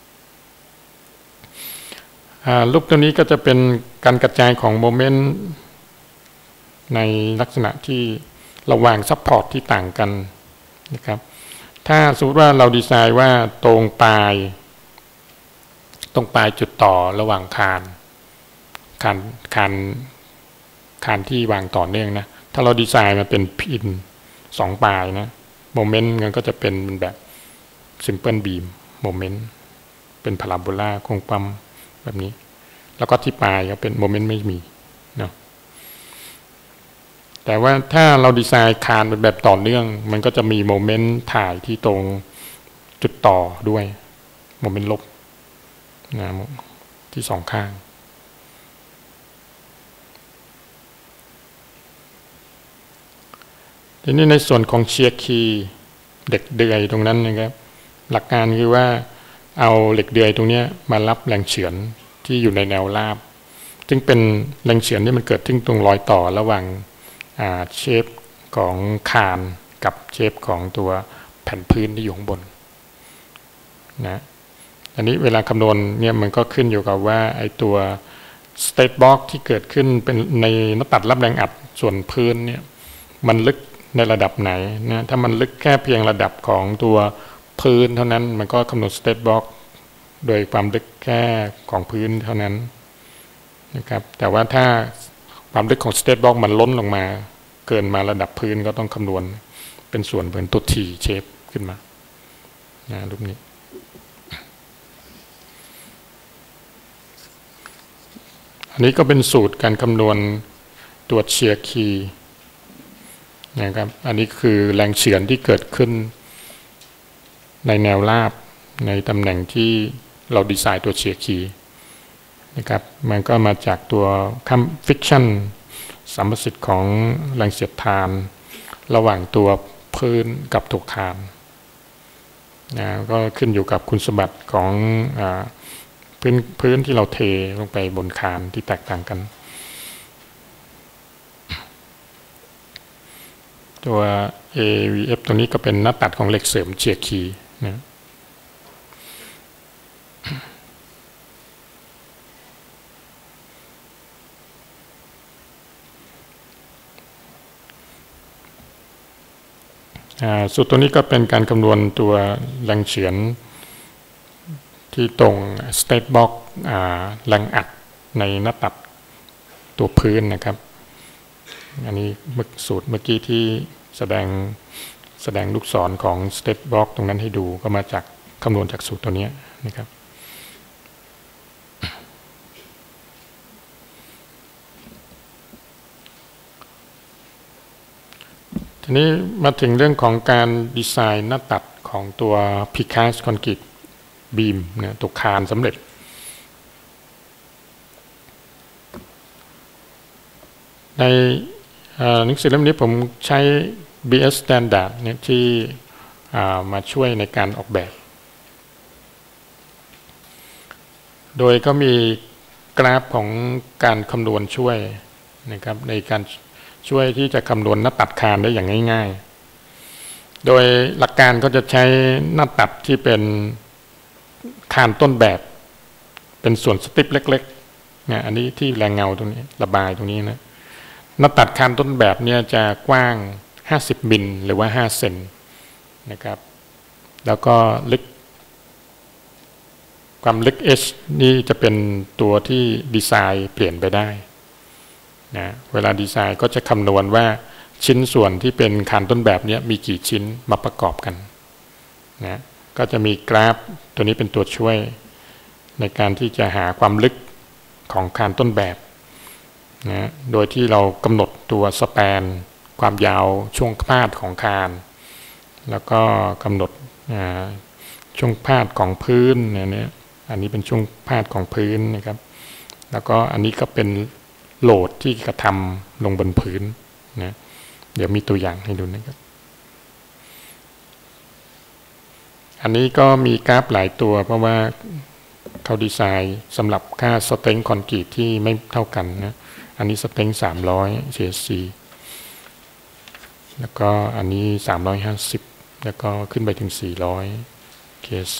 รูปตัวนี้ก็จะเป็นการกระจายของโมเมนต์ในลักษณะที่ระหว่างซัพพอร์ตที่ต่างกันนะครับถ้าสมมติว่าเราดีไซน์ว่าตรงปลายตรงปลายจุดต่อระหว่างคานคานคานคานที่วางต่อเนื่องนะถ้าเราดีไซน์มาเป็นพินสองปลายนะโมเมนต์มันก็จะเป็นแบบซิมเปิลบีมโมเมนต์เป็นพาราโบลาโค้งปั๊มแบบนี้แล้วก็ที่ปลายก็เป็นโมเมนต์ไม่มีเนาะแต่ว่าถ้าเราดีไซน์คานเป็นแบบต่อเนื่องมันก็จะมีโมเมนต์ถ่ายที่ตรงจุดต่อด้วยโมเมนต์ลบนะที่สองข้างทีนี้ในส่วนของเชียร์คีเด็กเดือยตรงนั้นนะครับหลักการคือว่าเอาเหล็กเดือยตรงนี้มารับแรงเฉือนที่อยู่ในแนวราบซึ่งเป็นแรงเฉือนที่มันเกิดขึ้นตรงรอยต่อระหว่างเชฟของคานกับเชฟของตัวแผ่นพื้นที่อยู่ข้างบนนะอันนี้เวลาคำนวณเนี่ยมันก็ขึ้นอยู่กับว่าไอตัวสเตทบล็อกที่เกิดขึ้นเป็นในหน้าตัดรับแรงอัดส่วนพื้นเนี่ยมันลึกในระดับไหนนะถ้ามันลึกแค่เพียงระดับของตัวพื้นเท่านั้นมันก็คำนวณสเตทบล็อกโดยความลึกแค่ของพื้นเท่านั้นนะครับแต่ว่าถ้าความลึกของสเตทบล็อกมันล้นลงมาเกินมาระดับพื้นก็ต้องคำนวณเป็นส่วนเหมือนตัว T shape ขึ้นมานะรูปนี้อันนี้ก็เป็นสูตรการคำนวณตัวเชียร์คีนะครับอันนี้คือแรงเฉือนที่เกิดขึ้นในแนวราบในตำแหน่งที่เราดีไซน์ตัวเชียร์คีนะครับมันก็มาจากตัวคำฟิกชันสัมประสิทธิ์ของแรงเสียดทานระหว่างตัวพื้นกับตัวคานนะก็ขึ้นอยู่กับคุณสมบัติของอ่าพื้นพื้นที่เราเทลงไปบนคานที่แตกต่างกันตัว เอ วี เอฟ ตัวนี้ก็เป็นหน้าตัดของเหล็กเสริมเชียร์คีนะสูตรตัวนี้ก็เป็นการคำนวณตัวแรงเฉือนที่ตรง state box แรงอัดในหน้าตัดตัวพื้นนะครับอันนี้สูตรเมื่อกี้ที่แสดงแสดงลูกศรของ state box ตรงนั้นให้ดูก็มาจากคำนวณจากสูตรตัวนี้นะครับทีนี้มาถึงเรื่องของการดีไซน์หน้าตัดของตัว Precast Concrete Beam เนี่ยตัวคานสำเร็จในหนังสือเล่มนี้ผมใช้ บี เอส Standard เนี่ยที่มาช่วยในการออกแบบโดยก็มีกราฟของการคำนวณช่วยนะครับในการช่วยที่จะคำนวณหน้าตัดคานได้อย่างง่ายๆโดยหลักการก็จะใช้หน้าตัดที่เป็นคานต้นแบบเป็นส่วนสติปเล็กๆเนี่ยอันนี้ที่แรงเงาตรงนี้ระบายตรงนี้นะหน้าตัดคานต้นแบบเนี่ยจะกว้างห้าสิบมิลหรือว่าห้าเซนนะครับแล้วก็ลึกความลึก h นี่จะเป็นตัวที่ดีไซน์เปลี่ยนไปได้นะเวลาดีไซน์ก็จะคำนวณว่าชิ้นส่วนที่เป็นคานต้นแบบนี้มีกี่ชิ้นมาประกอบกันนะก็จะมีกราฟตัวนี้เป็นตัวช่วยในการที่จะหาความลึกของคานต้นแบบนะโดยที่เรากำหนดตัวสแปนความยาวช่วงพาดของคานแล้วก็กำหนดช่วงพาดของพื้นเนี่ยอันนี้เป็นช่วงพาดของพื้นนะครับแล้วก็อันนี้ก็เป็นโหลดที่กระทำลงบนพื้นนะเดี๋ยวมีตัวอย่างให้ดูนะครับอันนี้ก็มีกราฟหลายตัวเพราะว่าเขาดีไซน์สำหรับค่าสเต็งคอนกรีตที่ไม่เท่ากันนะอันนี้สเต็งสามร้อย ซี เอส ซี แล้วก็อันนี้สามร้อยห้าสิบแล้วก็ขึ้นไปถึงสี่ร้อย เค ซี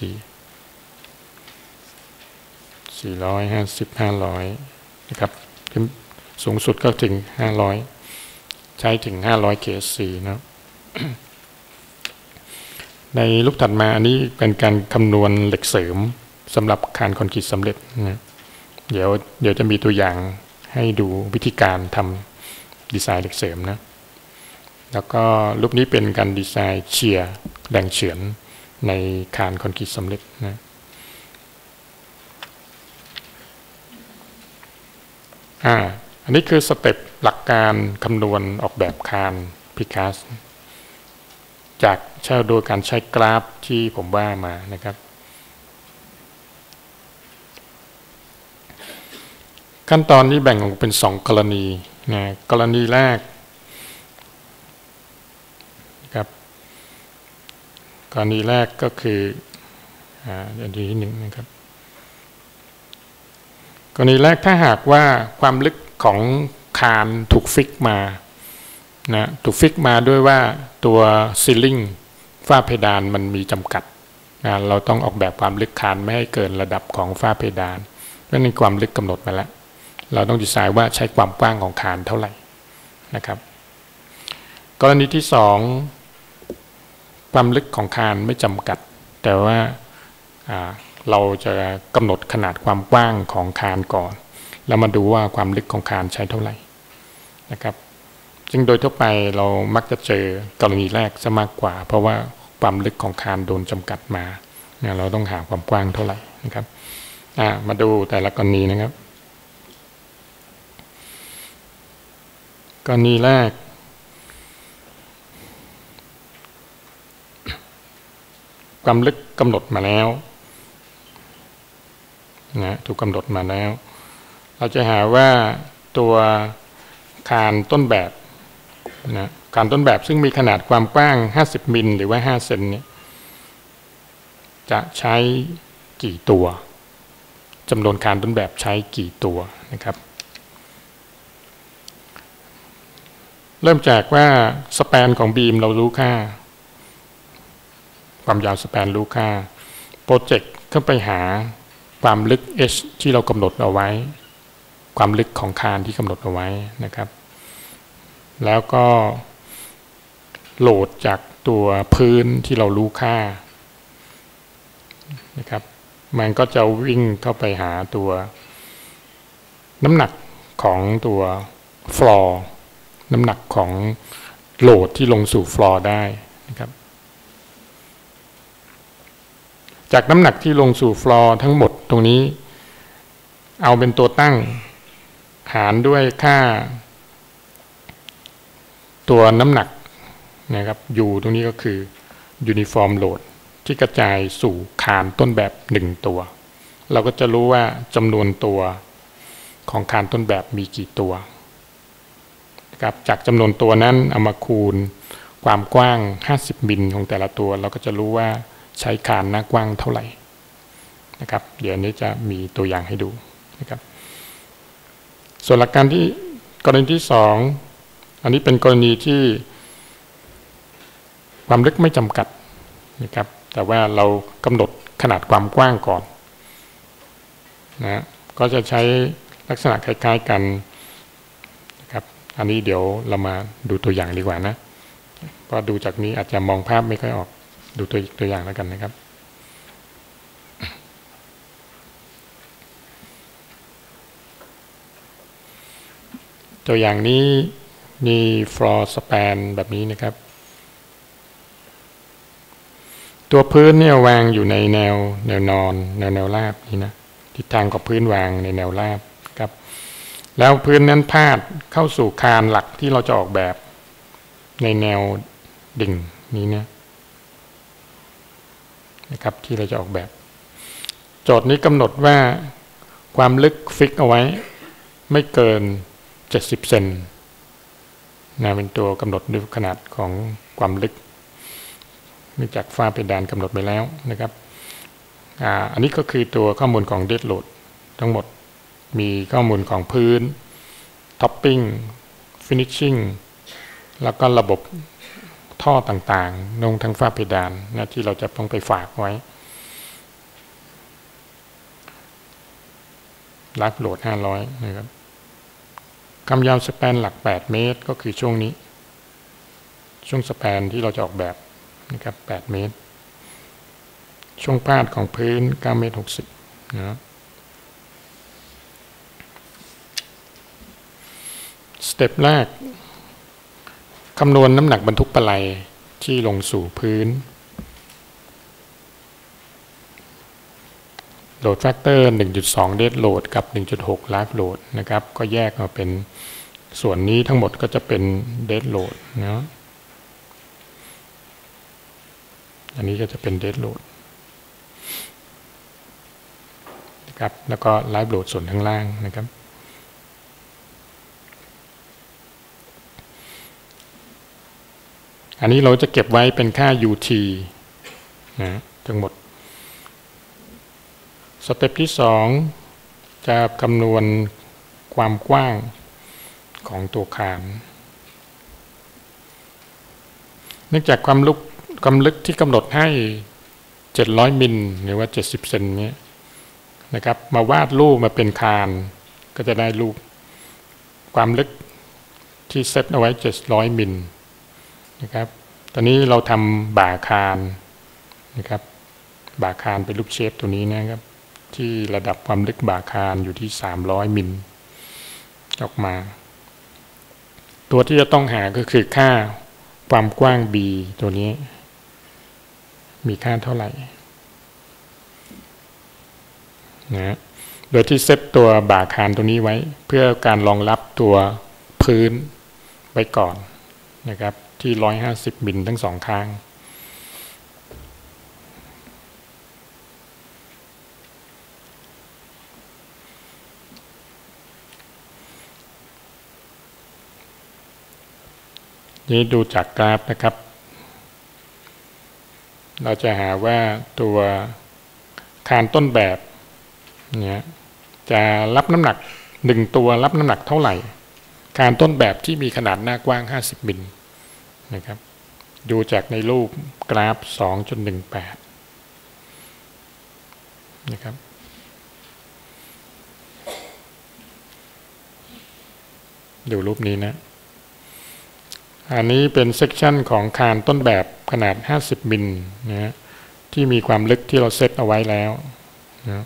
สี่ร้อยห้าสิบ ห้าร้อยนะครับสูงสุดก็ถึงห้าร้อยใช้ถึงห้าร้อย เค ซี นะ ในรูปถัดมาอันนี้เป็นการคำนวณเหล็กเสริมสำหรับคานคอนกรีตสำเร็จนะเดี๋ยวเดี๋ยวจะมีตัวอย่างให้ดูวิธีการทำดีไซน์เหล็กเสริมนะแล้วก็รูปนี้เป็นการดีไซน์เชียร์แรงเฉือนในคานคอนกรีตสำเร็จนะอ่าอันนี้คือสเต็ปหลักการคำนวณออกแบบคานพิคัสจากใช้โดยการใช้กราฟที่ผมว่ามานะครับขั้นตอนนี้แบ่งออกเป็นสองกรณีนะกรณีแรกครับกรณีแรกก็คืออ่าอันที่หนึ่งนะครับกรณีแรกถ้าหากว่าความลึกของคานถูกฟิกมานะถูกฟิกมาด้วยว่าตัวซีลิ่งฝ้าเพดานมันมีจำกัดนะเราต้องออกแบบความลึกคานไม่ให้เกินระดับของฝ้าเพดานเพราะในความลึกกำหนดมาแล้วเราต้องดีไซน์ว่าใช้ความกว้างของคานเท่าไหร่นะครับกรณีที่สองความลึกของคานไม่จำกัดแต่ว่าเราจะกำหนดขนาดความกว้างของคานก่อนแล้วมาดูว่าความลึกของคานใช้เท่าไหร่นะครับซึ่งโดยทั่วไปเรามักจะเจอกรณีแรกซะมากกว่าเพราะว่าความลึกของคานโดนจำกัดมาเนี่ยเราต้องหาความกว้างเท่าไหร่นะครับมาดูแต่ละกรณีนะครับกรณีแรกความลึกกำหนดมาแล้วนะถูกกำหนดมาแล้วเราจะหาว่าตัวคานต้นแบบนะคานต้นแบบซึ่งมีขนาดความกว้างห้าสิบมิลหรือว่าห้าเซนเนี่ยจะใช้กี่ตัวจำนวนคานต้นแบบใช้กี่ตัวนะครับเริ่มจากว่าสแปนของบีมเรารู้ค่าความยาวสแปนรู้ค่าโปรเจกต์เข้าไปหาความลึก h ที่เรากำหนดเอาไว้ความลึกของคานที่กำหนดเอาไว้นะครับแล้วก็โหลดจากตัวพื้นที่เรารู้ค่านะครับมันก็จะวิ่งเข้าไปหาตัวน้ำหนักของตัวฟลอร์น้ำหนักของโหลดที่ลงสู่ฟลอร์ได้นะครับจากน้ำหนักที่ลงสู่ฟลอร์ทั้งหมดตรงนี้เอาเป็นตัวตั้งหารด้วยค่าตัวน้ำหนักนะครับอยู่ตรงนี้ก็คือ Uniform Load ที่กระจายสู่คานต้นแบบหนึ่งตัวเราก็จะรู้ว่าจำนวนตัวของคานต้นแบบมีกี่ตัวนะครับจากจำนวนตัวนั้นเอามาคูณความกว้างห้าสิบมิลของแต่ละตัวเราก็จะรู้ว่าใช้คานหน้ากว้างเท่าไหร่นะครับเดี๋ยวนี้จะมีตัวอย่างให้ดูนะครับส่วนหลักการที่กรณีที่สองอันนี้เป็นกรณีที่ความลึกไม่จำกัดนะครับแต่ว่าเรากำหนดขนาดความกว้างก่อนนะก็จะใช้ลักษณะคล้ายๆกันนะครับอันนี้เดี๋ยวเรามาดูตัวอย่างดีกว่านะเพราะดูจากนี้อาจจะมองภาพไม่ค่อยออกดูตัวตัวอย่างแล้วกันนะครับตัวอย่างนี้มีฟลอร์สแปนแบบนี้นะครับตัวพื้นเนี่ยวางอยู่ในแนวแนวนอนแนวแนวราบนี่นะทิศทางกับพื้นวางในแนวราบครับแล้วพื้นนั้นพาดเข้าสู่คานหลักที่เราจะออกแบบในแนวดิ่งนี้นะนะครับที่เราจะออกแบบโจทย์นี้กำหนดว่าความลึกฟิกเอาไว้ไม่เกินเจ็ดสิบเซนนะเป็นตัวกำหนดด้วยขนาดของความลึกเนื่องจากฝ้าเพดานกำหนดไปแล้วนะครับ อ่า อันนี้ก็คือตัวข้อมูลของ dead load ทั้งหมดมีข้อมูลของพื้น topping finishing แล้วก็ระบบท่อต่างๆลงทั้งฝ้าเพดานนะที่เราจะต้องไปฝากไว้ live load ห้าร้อยนะครับความยาวสแปนหลักแปดเมตรก็คือช่วงนี้ช่วงสแปนที่เราจะออกแบบนะครับแปดเมตรช่วงพาดของพื้นเก้าเมตรหกสิบนะสเต็ปแรกคำนวณน้ำหนักบรรทุกปลัยที่ลงสู่พื้นโหลดแฟกเตอร์ หนึ่งจุดสอง dead load กับ หนึ่งจุดหก live load นะครับก็แยกมาเป็นส่วนนี้ทั้งหมดก็จะเป็น dead load นะอันนี้ก็จะเป็น dead load นะครับแล้วก็ live load ส่วนข้างล่างนะครับอันนี้เราจะเก็บไว้เป็นค่า ยู ที นะทั้งหมดสเต็ปที่สองจะคำนวณความกว้างของตัวคานเนื่องจากความลึกความลึกที่กำหนดให้เจ็ดร้อยมิลหรือว่าเจ็ดสิบเซนนี้นะครับมาวาดรูปมาเป็นคานก็จะได้รูปความลึกที่เซตเอาไว้เจ็ดร้อยมิลนะครับตอนนี้เราทำบ่าคานนะครับบ่าคานเป็นรูปเชฟตัวนี้นะครับที่ระดับความลึกบ่าคานอยู่ที่สามร้อยมิลออกมาตัวที่จะต้องหาก็คือค่าความกว้าง b ตัวนี้มีค่าเท่าไหร่นะโดยที่เซตตัวบ่าคานตัวนี้ไว้เพื่อการรองรับตัวพื้นไว้ก่อนนะครับที่หนึ่งร้อยห้าสิบมิลทั้งสองข้างนี้ดูจากกราฟนะครับเราจะหาว่าตัวคานต้นแบบเนี่ยจะรับน้ำหนักหนึ่งตัวรับน้ำหนักเท่าไหร่คานต้นแบบที่มีขนาดหน้ากว้างห้าสิบมิลนะครับดูจากในรูปกราฟ สองจุดหนึ่งแปด นะครับดูรูปนี้นะอันนี้เป็นเซกชันของคานต้นแบบขนาดห้าสิบมิลนะฮะที่มีความลึกที่เราเซตเอาไว้แล้วนะ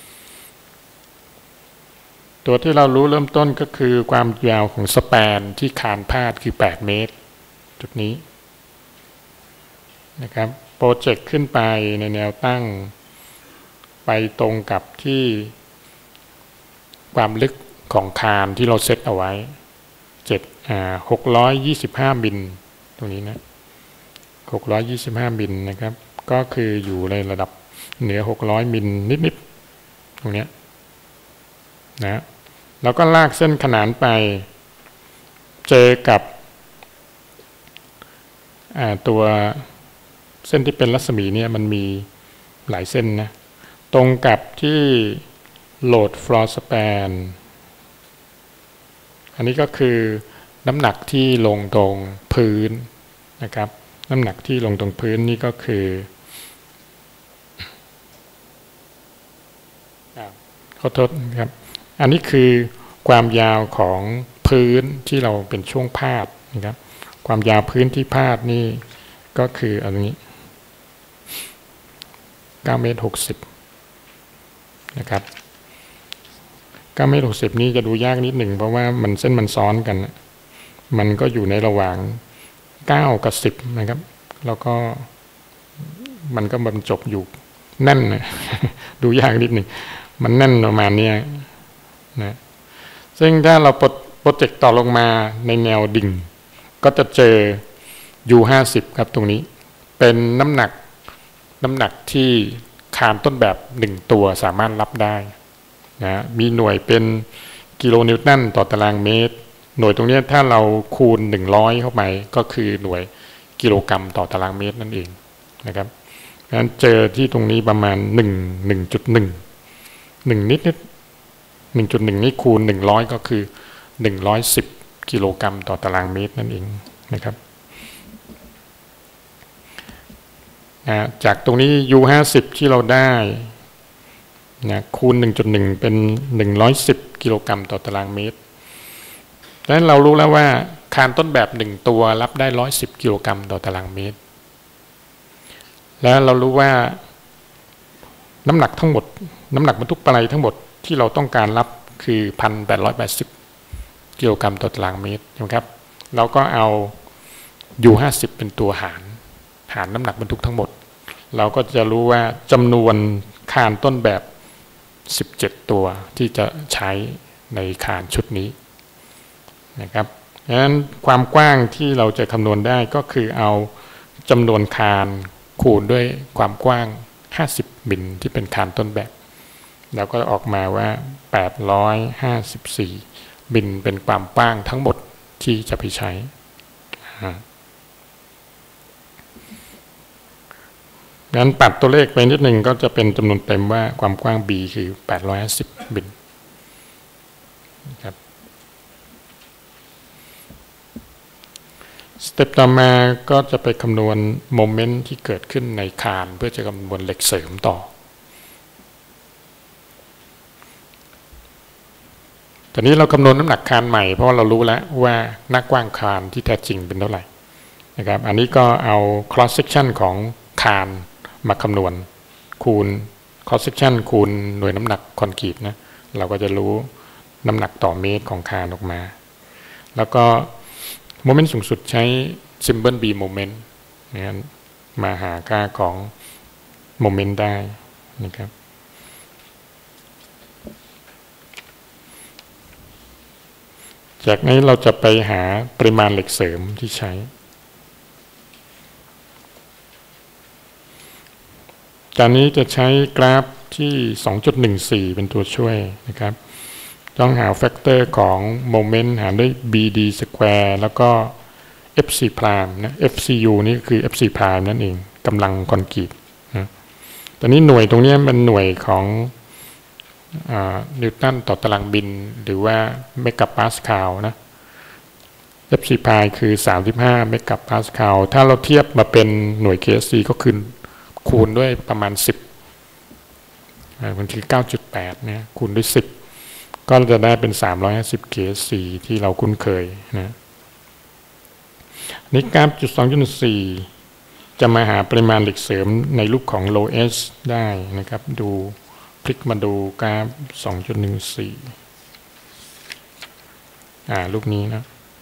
ตัวที่เรารู้เริ่มต้นก็คือความยาวของสแปนที่คานพาดคือแปดเมตรจุดนี้นะครับโปรเจกต์ขึ้นไปในแนวตั้งไปตรงกับที่ความลึกของคานที่เราเซตเอาไว้เจ็ดอ่าหกร้อยยี่สิบห้ามิลตรงนี้นะหกร้อยยี่สิบห้ามิลนะครับก็คืออยู่ในระดับเหนือหกร้อยมิลนิดๆตรงนี้นะแล้วก็ลากเส้นขนานไปเจอกับตัวเส้นที่เป็นรัศมีเนี่ยมันมีหลายเส้นนะตรงกับที่โหลดฟลอร์สแปนอันนี้ก็คือน้ำหนักที่ลงตรงพื้นนะครับน้ำหนักที่ลงตรงพื้นนี่ก็คือขอโทษครับอันนี้คือความยาวของพื้นที่เราเป็นช่วงพาดนะครับความยาวพื้นที่พาดนี่ก็คืออันนี้เก้าเมตรหกสิบนะครับเก้าเมตรหกสิบนี้จะดูยากนิดหนึ่งเพราะว่ามันเส้นมันซ้อนกันมันก็อยู่ในระหว่างเก้ากับสิบนะครับแล้วก็มันก็บรรจบอยู่แน่นนะดูยากนิดหนึ่งมันแน่นประมาณนี้นะซึ่งถ้าเราโปรเจกต์ต่อลงมาในแนวดิ่งก็จะเจอ ยู ห้าสิบ ครับตรงนี้เป็นน้ำหนักน้ำหนักที่คานต้นแบบหนึ่งตัวสามารถรับได้นะมีหน่วยเป็นกิโลนิวตันต่อตารางเมตรหน่วยตรงนี้ถ้าเราคูณหนึ่งร้อยเข้าไปก็คือหน่วยกิโลกรัมต่อตารางเมตรนั่นเองนะครับงั้นเจอที่ตรงนี้ประมาณหนึ่ง หนึ่งจุดหนึ่ง หนึ่งนิดนิดหนึ่งจุดหนึ่งนี่คูณหนึ่งร้อยก็คือหนึ่งร้อยสิบกิโลกรัมต่อตารางเมตรนั่นเองนะครับจากตรงนี้ ยู ห้าสิบ ที่เราได้นะคูณ หนึ่งจุดหนึ่ง เป็นหนึ่งร้อยสิบกิโลกรัมต่อตารางเมตรดังนั้นเรารู้แล้วว่าคานต้นแบบหนึ่งตัวรับได้หนึ่งร้อยสิบกิโลกรัมต่อตารางเมตรแล้วเรารู้ว่าน้ำหนักทั้งหมดน้ำหนักบรรทุกปลายทั้งหมดที่เราต้องการรับคือ หนึ่งพันแปดร้อยแปดสิบ กิโลกรัมต่อตารางเมตรนะครับเราก็เอา ยู ห้าสิบ เป็นตัวหารหารน้ำหนักบรรทุกทั้งหมดเราก็จะรู้ว่าจำนวนคานต้นแบบสิบเจ็ดตัวที่จะใช้ในคานชุดนี้นะครับดังนั้นความกว้างที่เราจะคำนวณได้ก็คือเอาจำนวนคานคูณด้วยความกว้างห้าสิบมิลที่เป็นคานต้นแบบแล้วก็ออกมาว่าแปดร้อยห้าสิบสี่มิลเป็นความกว้างทั้งหมดที่จะไปใช้งั้นปัดตัวเลขไปนิดหนึ่งก็จะเป็นจำนวนเต็มว่าความกว้าง B คือแปดร้อยห้าสิบมิลครับสเต็ปต่อมาก็จะไปคำนวณโมเมนต์ที่เกิดขึ้นในคานเพื่อจะคำนวณเหล็กเสริมต่อตอนนี้เราคำนวณน้ำหนักคานใหม่เพราะเรารู้แล้วว่าหน้ากว้างคานที่แท้จริงเป็นเท่าไหร่นะครับอันนี้ก็เอา cross section ของคานมาคำนวณคูณ cross section คูณหน่วยน้ำหนักคอนกรีตนะเราก็จะรู้น้ำหนักต่อเมตรของคานออกมาแล้วก็โมเมนต์สูงสุดใช้ symbol B moment นะมาหาค่าของโมเมนต์ได้นะครับจากนี้เราจะไปหาปริมาณเหล็กเสริมที่ใช้จากนี้จะใช้กราฟที่ สองจุดหนึ่งสี่ เป็นตัวช่วยนะครับต้องหาแฟกเตอร์ของโมเมนต์หาด้วย บี ดี square แล้วก็ เอฟ ซี prime นะ เอฟ ซี ยู นี่คือ เอฟ ซี prime นั่นเองกำลังคอนกรีตนะตอนนี้หน่วยตรงนี้เป็นหน่วยของนิวตันต่อตารางบินหรือว่าเมกะปาสคาลนะ เอฟ ซี prime คือสามสิบห้าเมกะปาสคาลถ้าเราเทียบมาเป็นหน่วย เค เอส ซี ก็คือคูณด้วยประมาณสิบบางที เก้าจุดแปด เนี่ยคูณด้วยสิบก็จะได้เป็นสามร้อยห้าสิบ เค เอส ซี ที่เราคุ้นเคยนะนี่กราฟจุด สองจุดสี่จะมาหาปริมาณเหล็กเสริมในรูปของ low S ได้นะครับดูคลิกมาดูกราฟ สองจุดหนึ่งสี่ อ่ารูปนี้นะ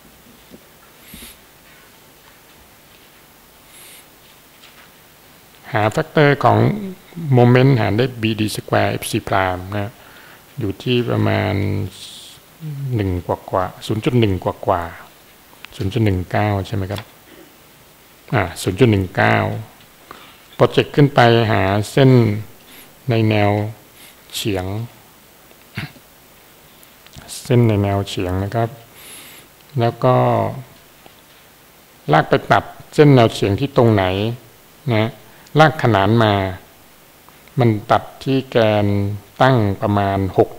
หาแฟกเตอร์ของโมเมนต์หารได้ บี ดี square เอฟ ซี prime นะอยู่ที่ประมาณหนึ่งกว่ากว่า ศูนย์จุดหนึ่ง กว่ากว่า ศูนย์จุดหนึ่งเก้า ใช่ไหมครับอ่า ศูนย์จุดหนึ่งเก้า โปรเจกต์ขึ้นไปหาเส้นในแนวเฉียงเส้นในแนวเฉียงนะครับแล้วก็ลากไปตัดเส้นแนวเฉียงที่ตรงไหนนะลากขนานมามันตัดที่แกนตั้งประมาณหก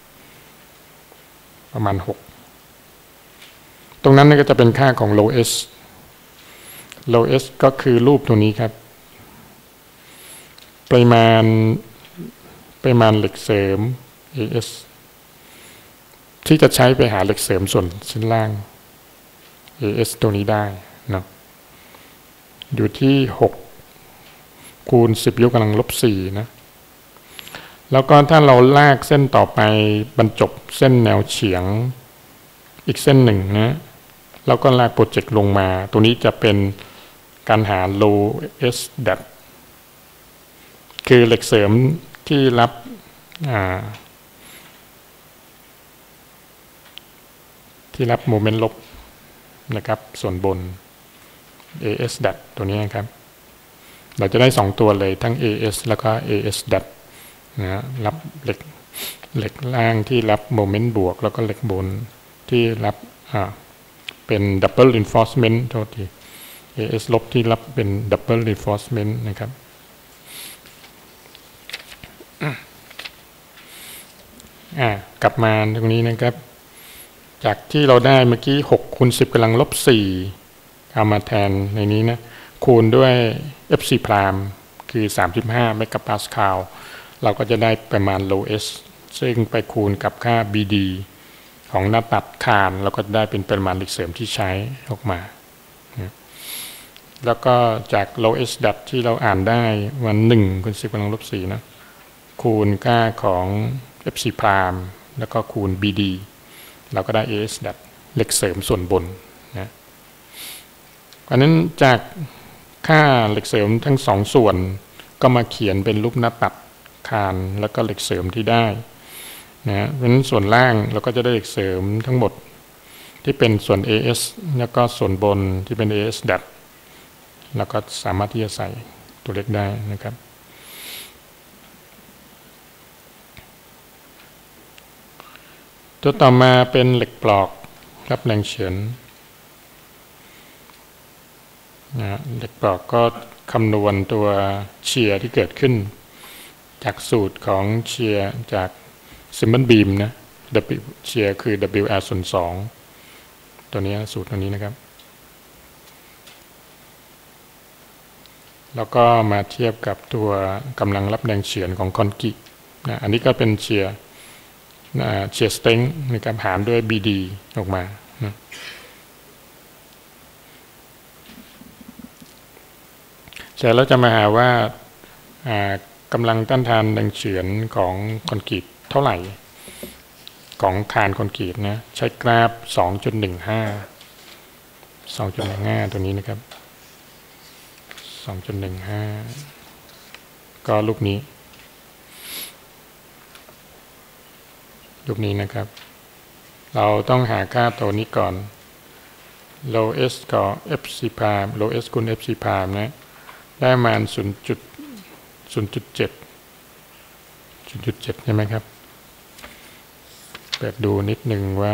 ประมาณหกตรงนั้นก็จะเป็นค่าของ low s low s ก็คือรูปตรงนี้ครับปริมาณปริมาณเหล็กเสริม as ที่จะใช้ไปหาเหล็กเสริมส่วนชั้นล่าง as ตรงนี้ได้นะอยู่ที่หกคูณสิบยกกำลังลบสี่นะแล้วก็ถ้าเราลากเส้นต่อไปบรรจบเส้นแนวเฉียงอีกเส้นหนึ่งนะแล้วก็ลากโปรเจกต์ลงมาตัวนี้จะเป็นการหา low s dat คือเหล็กเสริมที่รับที่รับโมเมนต์ลบนะครับส่วนบน as dat ตัวนี้นะครับเราจะได้สองตัวเลยทั้ง as แล้วก็ as dat นะรับเหล็กเหล็กล่างที่รับโมเมนต์บวกแล้วก็เหล็กบนที่รับอ่าเป็น double reinforcement โทษที as ลบที่รับเป็น double reinforcement นะครับอ่ากลับมาตรงนี้นะครับจากที่เราได้เมื่อกี้หกคูณสิบกำลังลบสี่เอามาแทนในนี้นะคูณด้วย เอฟ ซี prime คือสามสิบห้าเมกะปาสคาลเราก็จะได้ประมาณ low s ซึ่งไปคูณกับค่า บี ดี ของหน้าตัดคานเราก็ได้เป็นปริมาณเหล็กเสริมที่ใช้ออกมาแล้วก็จาก low s dat ที่เราอ่านได้วันหนึ่งคูณสิบกำลังลบสี่นะคูณค่าของ เอฟ ซี prime แล้วก็คูณ บี ดี เราก็ได้ as dat เหล็กเสริมส่วนบนนะเพราะนั้นจากค่าเหล็กเสริมทั้งสองส่วนก็มาเขียนเป็นรูปหน้าตัดคานแล้วก็เหล็กเสริมที่ได้นะเพราะฉะนั้นส่วนล่างเราก็จะได้เหล็กเสริมทั้งหมดที่เป็นส่วน as แล้วก็ส่วนบนที่เป็น as dat แล้วก็สามารถที่จะใส่ตัวเลขได้นะครับตัวต่อมาเป็นเหล็กปลอกรับแรงเฉือนนะเหล็กปลอกก็คำนวณตัวเชียร์ที่เกิดขึ้นจากสูตรของเชียร์จากซิมเบิลบีมนะ W เชียร์คือ ดับเบิลยู อาร์ ส่วนสองตัวนี้สูตรตัวนี้นะครับแล้วก็มาเทียบกับตัวกำลังรับแรงเฉือนของคอนกรีตนะอันนี้ก็เป็นเชียร์เชียร์สเต็งนะครับหารด้วย บี ดี ออกมานะเสร็จแล้วจะมาหาว่ากำลังต้านทานแรงเฉือนของคอนกรีตเท่าไหร่ของคานคอนกรีตนะใช้กราฟ สองจุดหนึ่งห้า สองจุดหนึ่งห้า ตัวนี้นะครับ สองจุดหนึ่งห้า ก็ลูกนี้ลูกนี้นะครับเราต้องหาค่าตัวนี้ก่อน low s กับ เอฟ ซี prime low s คูณ เอฟ ซี prime นะได้ประมาณ ศูนย์จุดเจ็ด ศูนย์จุดเจ็ด ใช่ไหมครับเปิดดูนิดนึงว่า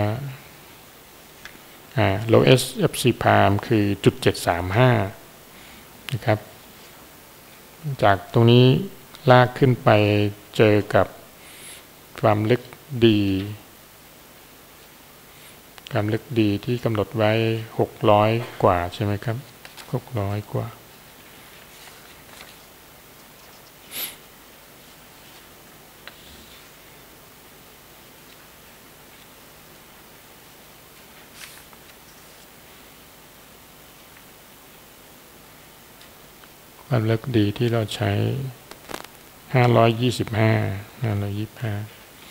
อ่า low s เอฟ ซี prime คือ จุดเจ็ดสามห้า นะครับจากตรงนี้ลากขึ้นไปเจอกับความลึกดีความลึกดีที่กำหนดไว้หกร้อยกว่าใช่ไหมครับหกร้อยกว่าความลึกดีที่เราใช้ห้าร้อยยี่สิบห้า ห้าร้อยยี่สิบห้า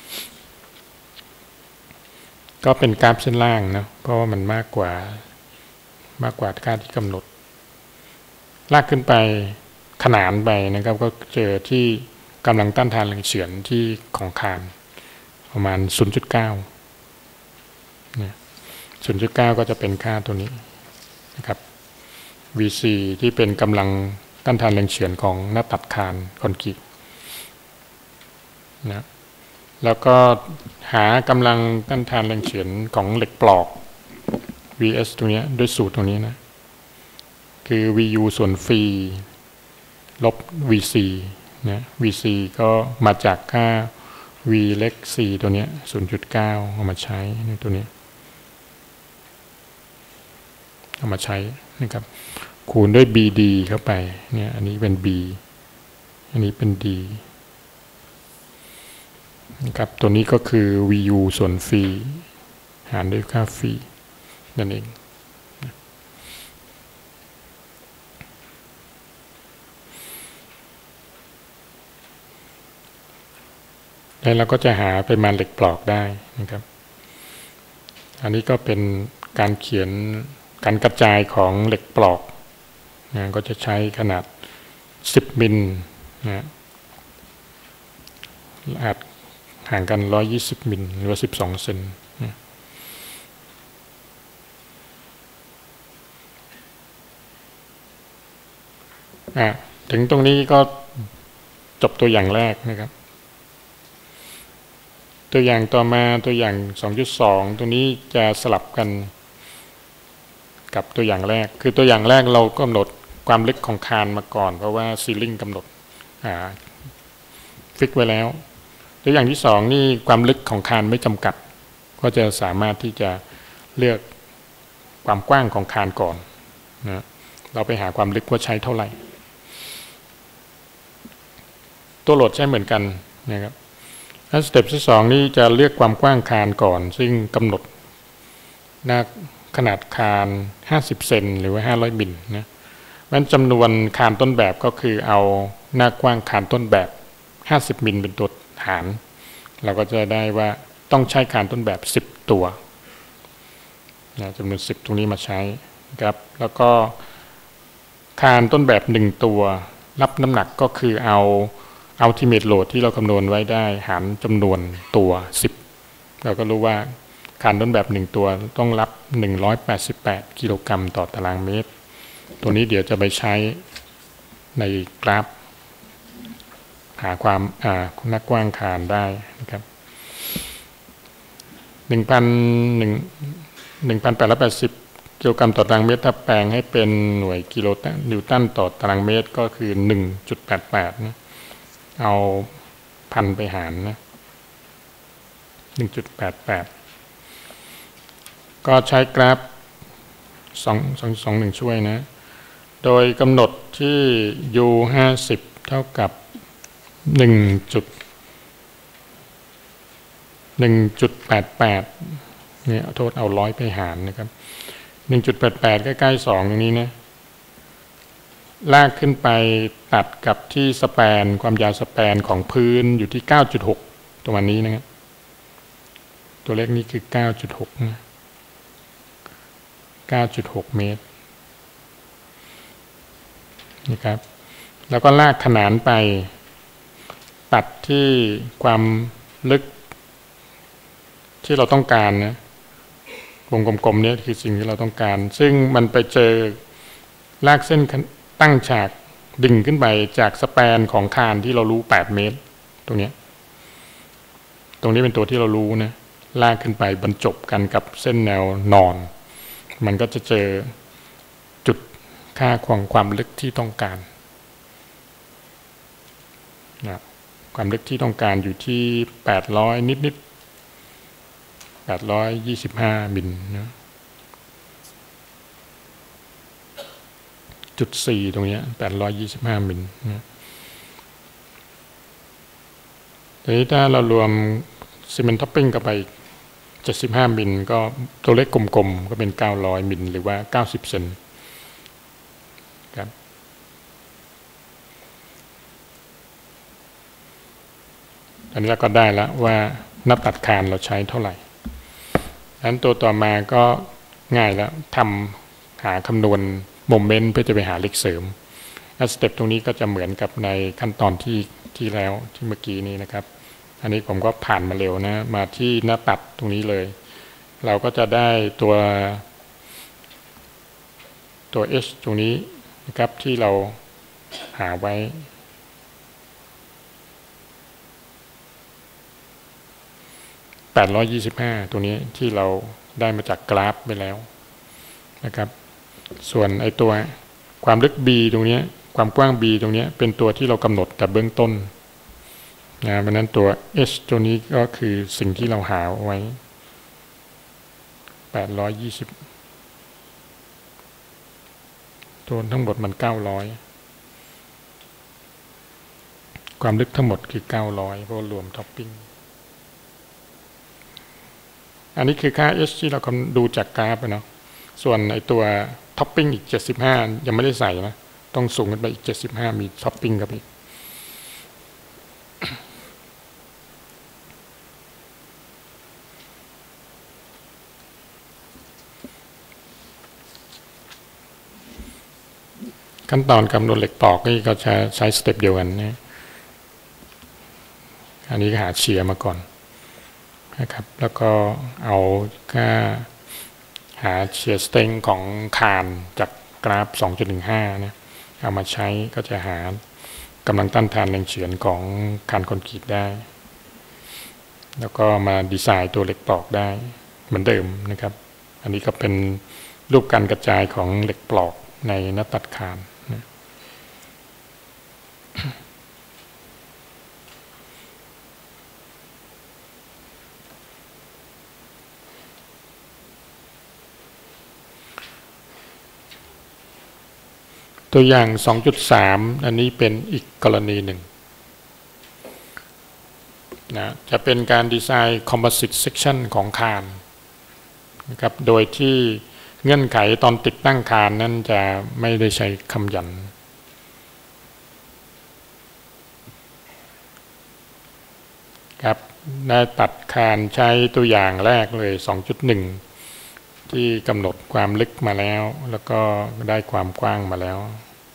ก็เป็นกราฟเส้นล่างนะเพราะว่ามันมากกว่ามากกว่าค่าที่กำหนดลากขึ้นไปขนานไปนะครับก็เจอที่กำลังต้านทานแรงเฉือนที่ของคานประมาณ ศูนย์จุดเก้า เนี่ย ศูนย์จุดเก้า ก็จะเป็นค่าตัวนี้นะครับ วี ซี ที่เป็นกำลังต้านทานแรงเฉือนของหน้าตัดคานคอนกรีตนะแล้วก็หากำลังต้านทานแรงเฉือนของเหล็กปลอก วี เอส ตรงนี้ด้วยสูตรตรงนี้นะคือ วี ยู ส่วนฟรีลบ วี ซี นะ วี ซี ก็มาจากค่า V เล็ก C ตัวนี้ ศูนย์จุดเก้า เอามาใช้ในตัวนี้เอามาใช้นะครับคูณด้วย บี ดี เข้าไปเนี่ยอันนี้เป็น B อันนี้เป็น D นะครับตัวนี้ก็คือ วี ยู ส่วนฟรีหารด้วยค่าฟรีนั่นเองแล้วเราก็จะหาปริมาณเหล็กปลอกได้นะครับอันนี้ก็เป็นการเขียนการกระจายของเหล็กปลอกนะก็จะใช้ขนาดสิบมิลนะอาจห่างกันหนึ่งร้อยยี่สิบมิลหรือว่าสิบสองเซนนะอ่ะถึงตรงนี้ก็จบตัวอย่างแรกนะครับตัวอย่างต่อมาตัวอย่าง สองจุดสอง ตัวนี้จะสลับกันกับตัวอย่างแรกคือตัวอย่างแรกเรากำหนดความลึกของคานมาก่อนเพราะว่าซีลิ่งกำหนดฟิกไว้แล้วตัวอย่างที่สองนี่ความลึกของคานไม่จำกัดก็จะสามารถที่จะเลือกความกว้างของคานก่อนนะเราไปหาความลึกว่าใช้เท่าไหร่ตัวโหลดใช้เหมือนกันนะครับแล้วสเต็ปที่สองนี่จะเลือกความกว้างคานก่อนซึ่งกำหนดหน้าขนาดคานห้าสิบเซนหรือว่าห้าร้อยมิลนะมันจำนวนคานต้นแบบก็คือเอาหน้ากว้างคานต้นแบบห้าสิบมิลเป็นตัวหารเราก็จะได้ว่าต้องใช้คานต้นแบบสิบตัวนะจำนวนสิบตรงนี้มาใช้ครับแล้วก็คานต้นแบบหนึ่งตัวรับน้ำหนักก็คือเอาultimate load ที่เราคำนวณไว้ได้หารจำนวนตัวสิบเราก็รู้ว่าคานต้นแบบหนึ่งตัวต้องรับหนึ่งร้อยแปดสิบแปดกิโลกรัมต่อตารางเมตรตัวนี้เดี๋ยวจะไปใช้ในกราฟหาความอ่าหน้ากว้างคานได้นะครับหนึ่งพันหนึ่งหนึ่งพันแปดร้อยแปดสิบกิโลกรัมต่อตารางเมตรถ้าแปลงให้เป็นหน่วยกิโลนิวตันต่อตารางเมตรก็คือ หนึ่งจุดแปดแปด นะเอาพันไปหารนะ หนึ่งจุดแปดแปด ก็ใช้กราฟสอง สอง สอง หนึ่งช่วยนะโดยกำหนดที่ ยู ห้าสิบ เท่ากับ หนึ่งจุดแปดแปด เนี่ยโทษเอาร้อยไปหารนะครับ หนึ่งจุดแปดแปด ใกล้ๆสองตรงนี้นะลากขึ้นไปตัดกับที่สแปนความยาวสแปนของพื้นอยู่ที่ เก้าจุดหก ตรงนี้นะครับตัวเลขนี้คือ เก้าจุดหก นะ เก้าจุดหก เมตรนี่ครับแล้วก็ลากขนานไปตัดที่ความลึกที่เราต้องการนะวงกลมๆนี้คือสิ่งที่เราต้องการซึ่งมันไปเจอลากเส้นตั้งฉากดึงขึ้นไปจากสแปนของคานที่เรารู้แปดเมตรตรงนี้ตรงนี้เป็นตัวที่เรารู้นะลากขึ้นไปบรรจบกันกับเส้นแนวนอนมันก็จะเจอจุดค่าของความลึกที่ต้องการนะความลึกที่ต้องการอยู่ที่แปดร้อยนิดๆแปดร้อยยี่สิบห้ามิลนะจุดสี่ตรงนี้แปดร้อยยี่สิบห้ามิลนะทีนี้ถ้าเรารวมซีเมนต์ท็อปปิ้งกับไปเจ็ดสิบห้ามิลก็ตัวเลขกลมๆก็เป็นเก้าร้อยมิลหรือว่าเก้าสิบเซนครับอันนี้เราก็ได้แล้วว่านับตัดคานเราใช้เท่าไหร่ดังนั้นตัวต่อมาก็ง่ายแล้วทำหาคำนวณโมเมนต์เพื่อจะไปหาเลขเสริมสเต็ปตรงนี้ก็จะเหมือนกับในขั้นตอนที่ที่แล้วที่เมื่อกี้นี้นะครับอันนี้ผมก็ผ่านมาเร็วนะมาที่หน้าตัดตรงนี้เลยเราก็จะได้ตัวตัว h ตรงนี้นะครับที่เราหาไว้แปดร้อยยี่สิบห้าตัวนี้ที่เราได้มาจากกราฟไปแล้วนะครับส่วนไอตัวความลึก b ตรงนี้ความกว้าง b ตรงนี้เป็นตัวที่เรากำหนดแต่เบื้องต้นนะเพราะนั้นตัว h ตัวนี้ก็คือสิ่งที่เราหาไว้แปดร้อยยี่สิบตัวทั้งหมดมันเก้าร้อยความลึกทั้งหมดคือเก้าร้อยเพราะรวมท็อปปิ้งอันนี้คือค่า h ที่เราดูจากกราฟเนาะส่วนไอตัวท็อปปิ้งอีกเจ็ดสิบห้ายังไม่ได้ใส่นะต้องสูงขึ้นไปอีกเจ็ดสิบห้ามีท็อปปิ้งกับอีกขั้นตอนคำนวณเหล็กตอกนี่ก็จะใช้สเต็ปเดียวกันนะอันนี้หาเชียร์มาก่อนนะครับแล้วก็เอาค่าหาเชียร์สเต็งของคานจากกราฟ สองจุดหนึ่งห้า เนี่ยเอามาใช้ก็จะหากำลังต้านทานแรงเฉือนของคานคอนกรีตได้แล้วก็มาดีไซน์ตัวเหล็กปลอกได้เหมือนเดิมนะครับอันนี้ก็เป็นรูปการกระจายของเหล็กปลอกในหน้าตัดคานนะตัวอย่าง สองจุดสาม อันนี้เป็นอีกกรณีหนึ่งนะจะเป็นการดีไซน์ composite section ของคานนะครับโดยที่เงื่อนไขตอนติดตั้งคานนั้นจะไม่ได้ใช้คำหยันครับได้ตัดคานใช้ตัวอย่างแรกเลย สองจุดหนึ่ง ที่กำหนดความลึกมาแล้วแล้วก็ได้ความกว้างมาแล้ว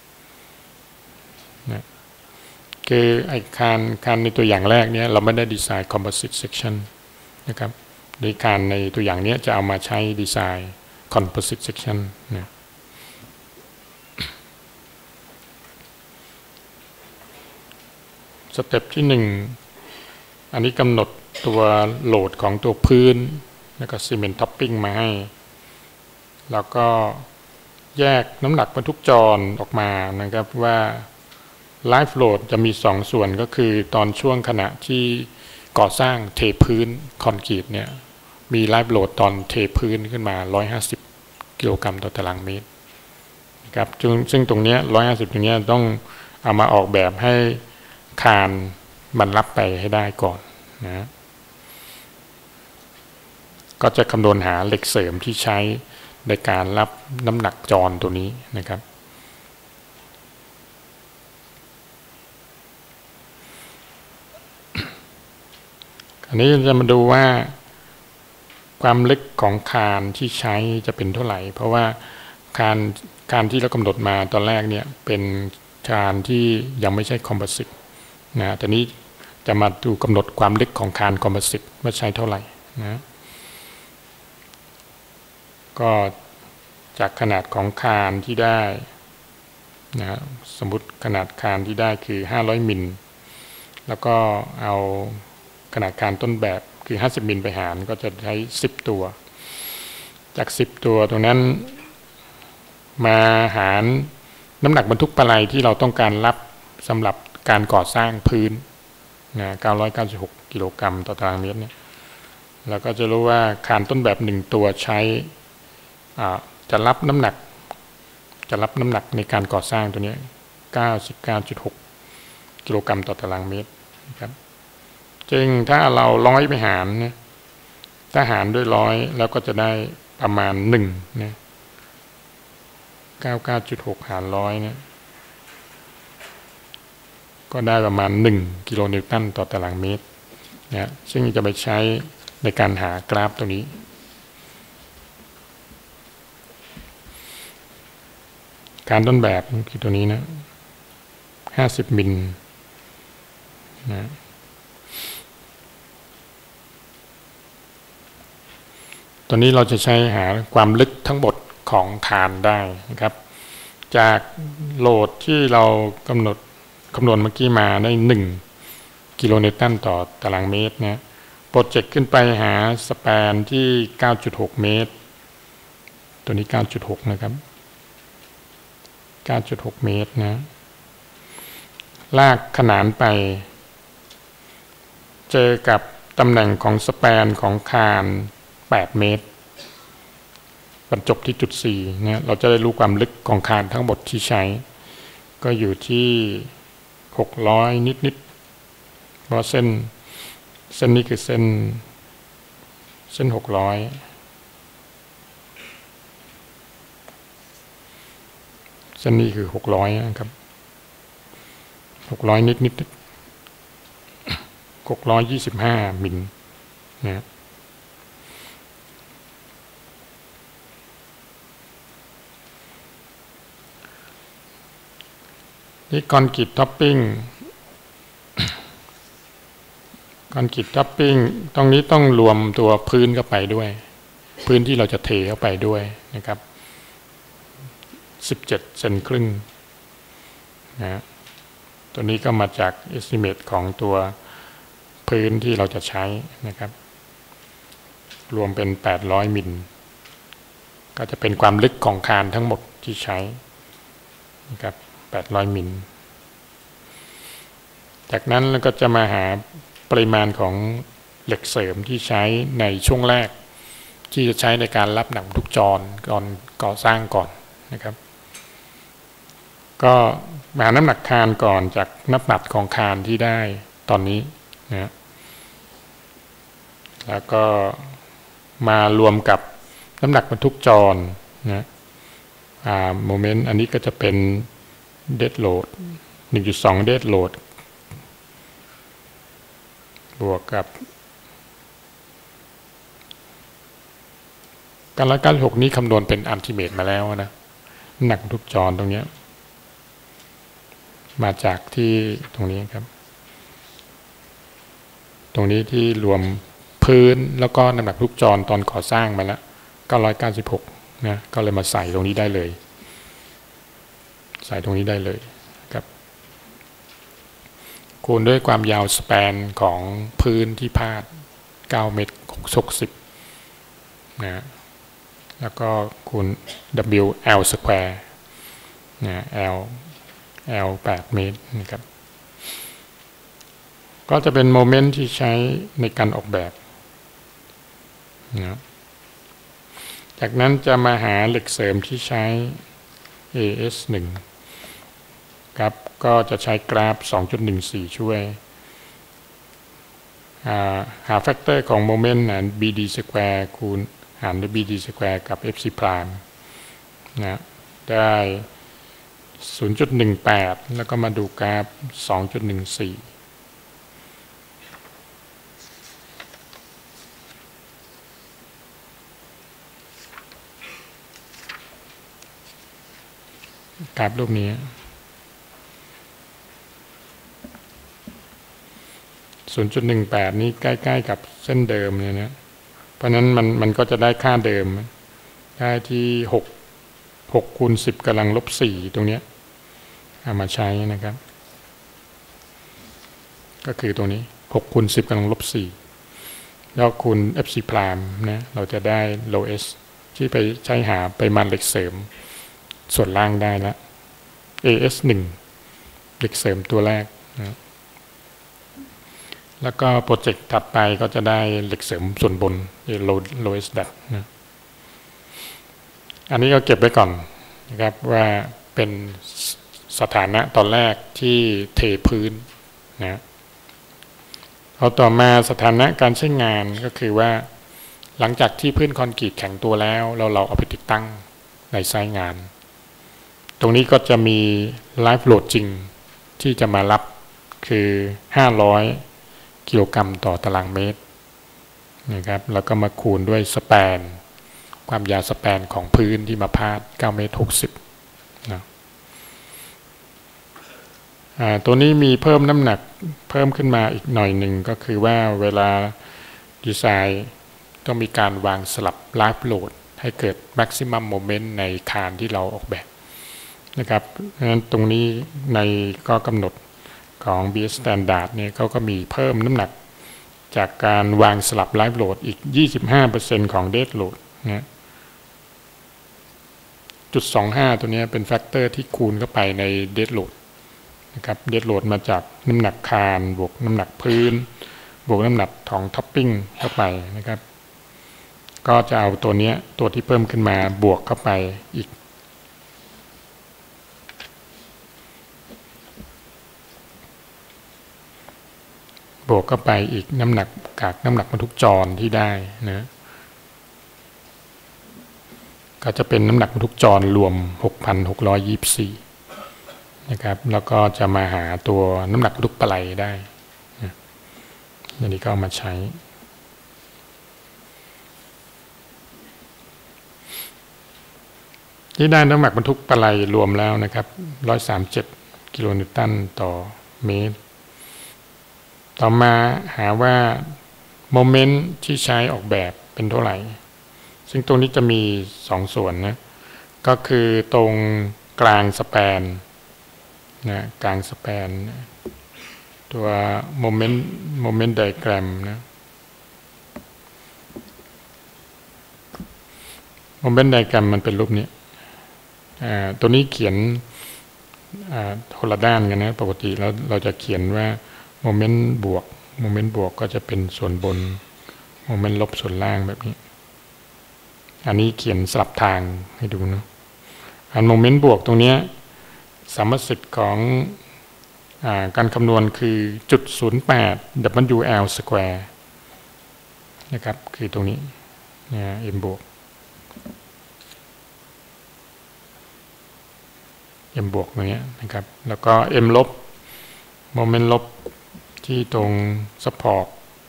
นะคือไอ้คานคานในตัวอย่างแรกเนี้ยเราไม่ได้ดีไซน์ composite section นะครับในคานในตัวอย่างนี้จะเอามาใช้ดีไซน์ composite section นะสเต็ปที่หนึ่งอันนี้กำหนดตัวโหลดของตัวพื้นแล้วก็ซีเมนต์ท็อปปิ้งมาให้แล้วก็แยกน้ำหนักบรรทุกจรออกมานะครับว่าไลฟ์โหลดจะมีสองส่วนก็คือตอนช่วงขณะที่ก่อสร้างเทพื้นคอนกรีตเนี่ยมีไลฟ์โหลดตอนเทพื้นขึ้นมาหนึ่งร้อยห้าสิบกิโลกรัมต่อตารางเมตรนะครับซึ่งตรงนี้หนึ่งร้อยห้าสิบตรงนี้ต้องเอามาออกแบบให้คานมันรับไปให้ได้ก่อนนะก็จะคำนวณหาเหล็กเสริมที่ใช้ในการรับน้ำหนักจรตัวนี้นะครับอันนี้จะมาดูว่าความลึกของคานที่ใช้จะเป็นเท่าไหร่เพราะว่าคานคานที่เรากำหนดมาตอนแรกเนี่ยเป็นคานที่ยังไม่ใช่คอมโพสิตนะแต่นี้จะมาดูกำหนดความลึกของคานคอมโพสิตว่าใช้เท่าไหร่นะก็จากขนาดของคานที่ได้นะสมมุติขนาดคานที่ได้คือห้าร้อยมิลแล้วก็เอาขนาดคานต้นแบบคือห้าสิบมิลไปหารก็จะใช้สิบตัวจากสิบตัวตรงนั้นมาหารน้ำหนักบรรทุกปะไลที่เราต้องการรับสำหรับการก่อสร้างพื้นนะเก้าร้อยเก้าสิบหกกิโลกรัมต่อตารางเมตรเนี่ยแล้วก็จะรู้ว่าคานต้นแบบหนึ่งตัวใช้จะรับน้ำหนักจะรับน้ำหนักในการก่อสร้างตัวนี้ เก้าสิบเก้าจุดหก กิโลกรัมต่อตารางเมตรนะครับจึงถ้าเราร้อยไปหารเนี่ยถ้าหารด้วยร้อยแล้วก็จะได้ประมาณหนึ่งเนี่ย เก้าสิบเก้าจุดหก หารร้อยเนี่ยก็ได้ประมาณหนึ่งกิโลนิวตันต่อตารางเมตรนะซึ่งจะไปใช้ในการหากราฟตรงนี้การต้นแบบคือตัวนี้นะห้าสิบมิลนะตัวนี้เราจะใช้หาความลึกทั้งหมดของคานได้นะครับจากโหลดที่เรากำหนดคำนวณเมื่อกี้มาได้หนึ่งกิโลนิวตันต่อตารางเมตรนะโปรเจกต์ขึ้นไปหาสแปนที่ เก้าจุดหก เมตรตัวนี้ เก้าจุดหก นะครับ เก้าจุดหก เมตรนะลากขนานไปเจอกับตำแหน่งของสแปนของคานแปดเมตรบรรจบที่จุดสี่เนี่ยเราจะได้รู้ความลึกของคานทั้งหมดที่ใช้ก็อยู่ที่หกร้อยนิดๆเพราะเส้นเส้นนี้คือเส้นเส้นหกร้อยเส้นนี้คือหกร้อยนะครับหกร้อยนิดๆหกร้อยยี่สิบห้ามิลนะนี่คอนกรีตท็อปปิ้งคอนกรีตท็อปปิ้งตรงนี้ต้องรวมตัวพื้นเข้าไปด้วยพื้นที่เราจะเทเข้าไปด้วยนะครับสิบเจ็ดเซนครึ่งนะตัวนี้ก็มาจาก estimate ของตัวพื้นที่เราจะใช้นะครับรวมเป็นแปดร้อยมิลก็จะเป็นความลึกของคานทั้งหมดที่ใช้นะครับแปดร้อยมิลจากนั้นเราก็จะมาหาปริมาณของเหล็กเสริมที่ใช้ในช่วงแรกที่จะใช้ในการรับหนักทุกจรก่อนก่อสร้างก่อนนะครับก็หาน้ำหนักคานก่อนจากน้ำหนักของคานที่ได้ตอนนี้นะแล้วก็มารวมกับน้ำหนักบรรทุกจรนะอ่าโมเมนต์อันนี้ก็จะเป็นเดดโหลด หนึ่งจุดสอง เดดโหลดบวกกับการละการหกนี้คำนวณเป็นอัลติเมทมาแล้วนะหนักทุกจรตรงนี้มาจากที่ตรงนี้ครับตรงนี้ที่รวมพื้นแล้วก็น้ำหนักทุกจรตอนก่อสร้างมาแล้วเก้าร้อยเก้าสิบหกนะก็เลยมาใส่ตรงนี้ได้เลยใส่ตรงนี้ได้เลยครับคูณด้วยความยาวสแปนของพื้นที่พาดเก้าเมตรหกสิบนะแล้วก็คูณ W L square นะ L L แปดเมตรนะครับก็จะเป็นโมเมนต์ที่ใช้ในการออกแบบนะจากนั้นจะมาหาเหล็กเสริมที่ใช้ เอ เอส หนึ่ง ครับก็จะใช้กราฟ สองจุดหนึ่งสี่ ช่วยหาแฟกเตอร์ของโมเมนต์ บี ดี square คูณหารด้วย บี ดี square กับ เอฟ ซี prime นะได้ ศูนย์จุดหนึ่งแปด แล้วก็มาดูกราฟ สองจุดหนึ่งสี่ กราฟรูปนี้ ศูนย์จุดหนึ่งแปด นี้ใกล้ๆกับเส้นเดิมเลยนะเพราะนั้นมันมันก็จะได้ค่าเดิมได้ที่หก หกคูณสิบกำลังลบสี่ตรงนี้เอามาใช้นะครับก็คือตรงนี้หกคูณสิบกำลังลบสี่แล้วคูณ เอฟ ซี prime นะเราจะได้ low s ที่ไปใช้หาไปมันเหล็กเสริมส่วนล่างได้แล้ว เอ เอส หนึ่ง เหล็กเสริมตัวแรกนะแล้วก็โปรเจกต์ถัดไปก็จะได้เหล็กเสริมส่วนบน low lowest depth นะอันนี้ก็เก็บไว้ก่อนนะครับว่าเป็นสถานะตอนแรกที่เทพื้นนะเอาต่อมาสถานะการใช้งานก็คือว่าหลังจากที่พื้นคอนกรีตแข็งตัวแล้วเราเราเอาไปติดตั้งในไซต์งานตรงนี้ก็จะมีไลฟ์โหลดจริงที่จะมารับคือห้าร้อยกิโลกรัมต่อตารางเมตรนะครับแล้วก็มาคูณด้วยสแปนความยาวสแปนของพื้นที่มาพาดเก้าเมตรหกสิบนะตัวนี้มีเพิ่มน้ำหนักเพิ่มขึ้นมาอีกหน่อยหนึ่งก็คือว่าเวลาดีไซน์ต้องมีการวางสลับไลฟ์โหลดให้เกิด maximum moment ในคานที่เราออกแบบนะครับเพราะฉะนั้นตรงนี้ในข้อกำหนดของ บี เอส Standard เนี่ยเขาก็มีเพิ่มน้ำหนักจากการวางสลับไลฟ์โหลดอีก ยี่สิบห้าเปอร์เซ็นต์ ของ dead load นะจุดสองห้าตัวนี้เป็นแฟกเตอร์ที่คูณเข้าไปใน dead load นะครับ dead load มาจากน้ำหนักคานบวกน้ำหนักพื้นบวกน้ำหนักของท็อปปิ้งเข้าไปนะครับก็จะเอาตัวนี้ตัวที่เพิ่มขึ้นมาบวกเข้าไปอีกบวกเข้าไปอีกน้ำหนักกากน้ำหนักบรรทุกจรที่ได้นะก็จะเป็นน้ำหนักบรรทุกจรรวม หกพันหกร้อยยี่สิบสี่ นะครับแล้วก็จะมาหาตัวน้ำหนักบรรทุกปลาไหลได้นะอันนี้ก็เอามาใช้ที่ได้น้ำหนักบรรทุกปลาไหลรวมแล้วนะครับหนึ่งร้อยสามสิบเจ็ดกิโลนิวตันต่อเมตรต่อมาหาว่าโมเมนต์ที่ใช้ออกแบบเป็นเท่าไหร่ซึ่งตรงนี้จะมีสองส่วนนะก็คือตรงกลางสแปนนะกลางสแปนตัวโมเมนต์โมเมนต์ไดอะแกรมนะโมเมนต์ไดอะแกรมมันเป็นรูปนี้ตัวนี้เขียนคนละด้านกันนะปกติแล้วเราจะเขียนว่าโมเมนต์บวกโมเมนต์บวกก็จะเป็นส่วนบนโมเมนต์ลบส่วนล่างแบบนี้อันนี้เขียนสลับทางให้ดูนะอันโมเมนต์บวกตรงนี้สมมติของอ่าการคำนวณคือจุดศูนย์แปด ดับเบิลยู แอล สแควร์นะครับคือตรงนี้เนี่ย m บวก m บวกตรงนี้นะครับแล้วก็ m ลบโมเมนต์ลบที่ตรง support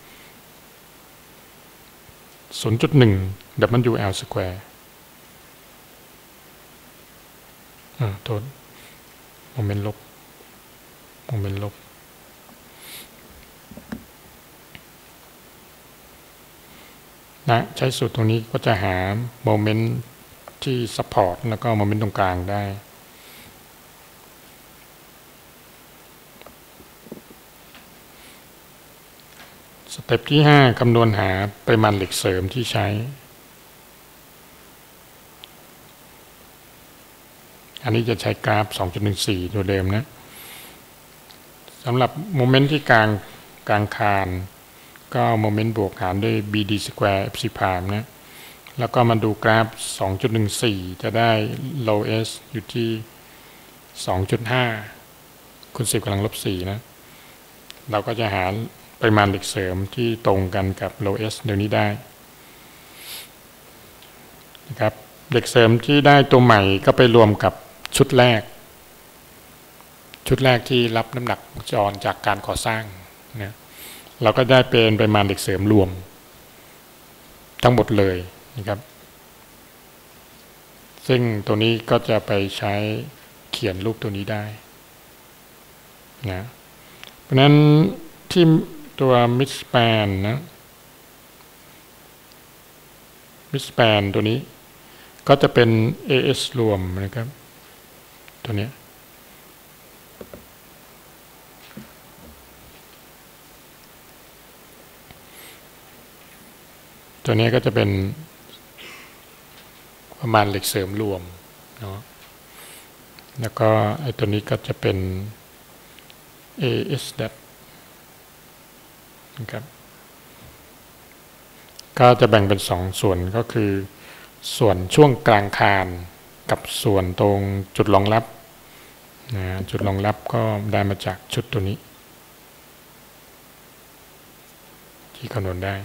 ศูนย์จุดหนึ่ง ดับเบิลยู แอล สแควร์อ่าตัวโมเมนต์ลบโมเมนต์ลบนะใช้สูตรตรงนี้ก็จะหาโมเมนต์ที่ support แล้วก็โมเมนต์ตรงกลางได้สเต็ปที่ห้าคำนวณหาปริมาณเหล็กเสริมที่ใช้อันนี้จะใช้กราฟ สองจุดหนึ่งสี่ ตัวเดิมนะสำหรับโมเมนต์ที่กลางกลางคานก็โมเมนต์บวกหารด้วย บี ดี square เอฟ ซี prime นะแล้วก็มาดูกราฟ สองจุดหนึ่งสี่ จะได้ low s อยู่ที่ สองจุดห้า คูณสิบกำลังลบสี่นะเราก็จะหาปริมาณเหล็กเสริมที่ตรงกันกับ low s เดี๋ยวนี้ได้นะครับเหล็กเสริมที่ได้ตัวใหม่ก็ไปรวมกับชุดแรกชุดแรกที่รับน้ำหนักจรจากการก่อสร้างนะเราก็ได้เป็นปริมาณเหล็กเสริมรวมทั้งหมดเลยนะครับซึ่งตัวนี้ก็จะไปใช้เขียนรูปตัวนี้ได้นะเพราะนั้นที่ตัวมิดสแปนนะมิดสแปนตัวนี้ก็จะเป็น เอ เอส รวมนะครับตัวนี้ตัวนี้ก็จะเป็นประมาณเหล็กเสริมรวมเนาะแล้วก็ไอ้ตัวนี้ก็จะเป็น เอ เอส ดับนะครับก็จะแบ่งเป็นสองส่วนก็คือส่วนช่วงกลางคานกับส่วนตรงจุดรองรับนะจุดรองรับก็ได้มาจากชุดตัวนี้ที่คำนวณได้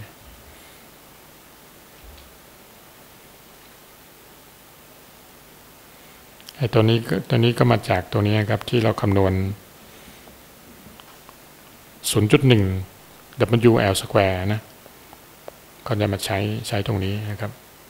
ไอ้ตัวนี้ตัวนี้ก็มาจากตัวนี้ครับที่เราคำนวณ ศูนย์จุดหนึ่งดับเบิลยู แอล square นะก็จะมาใช้ใช้ตรงนี้นะครับ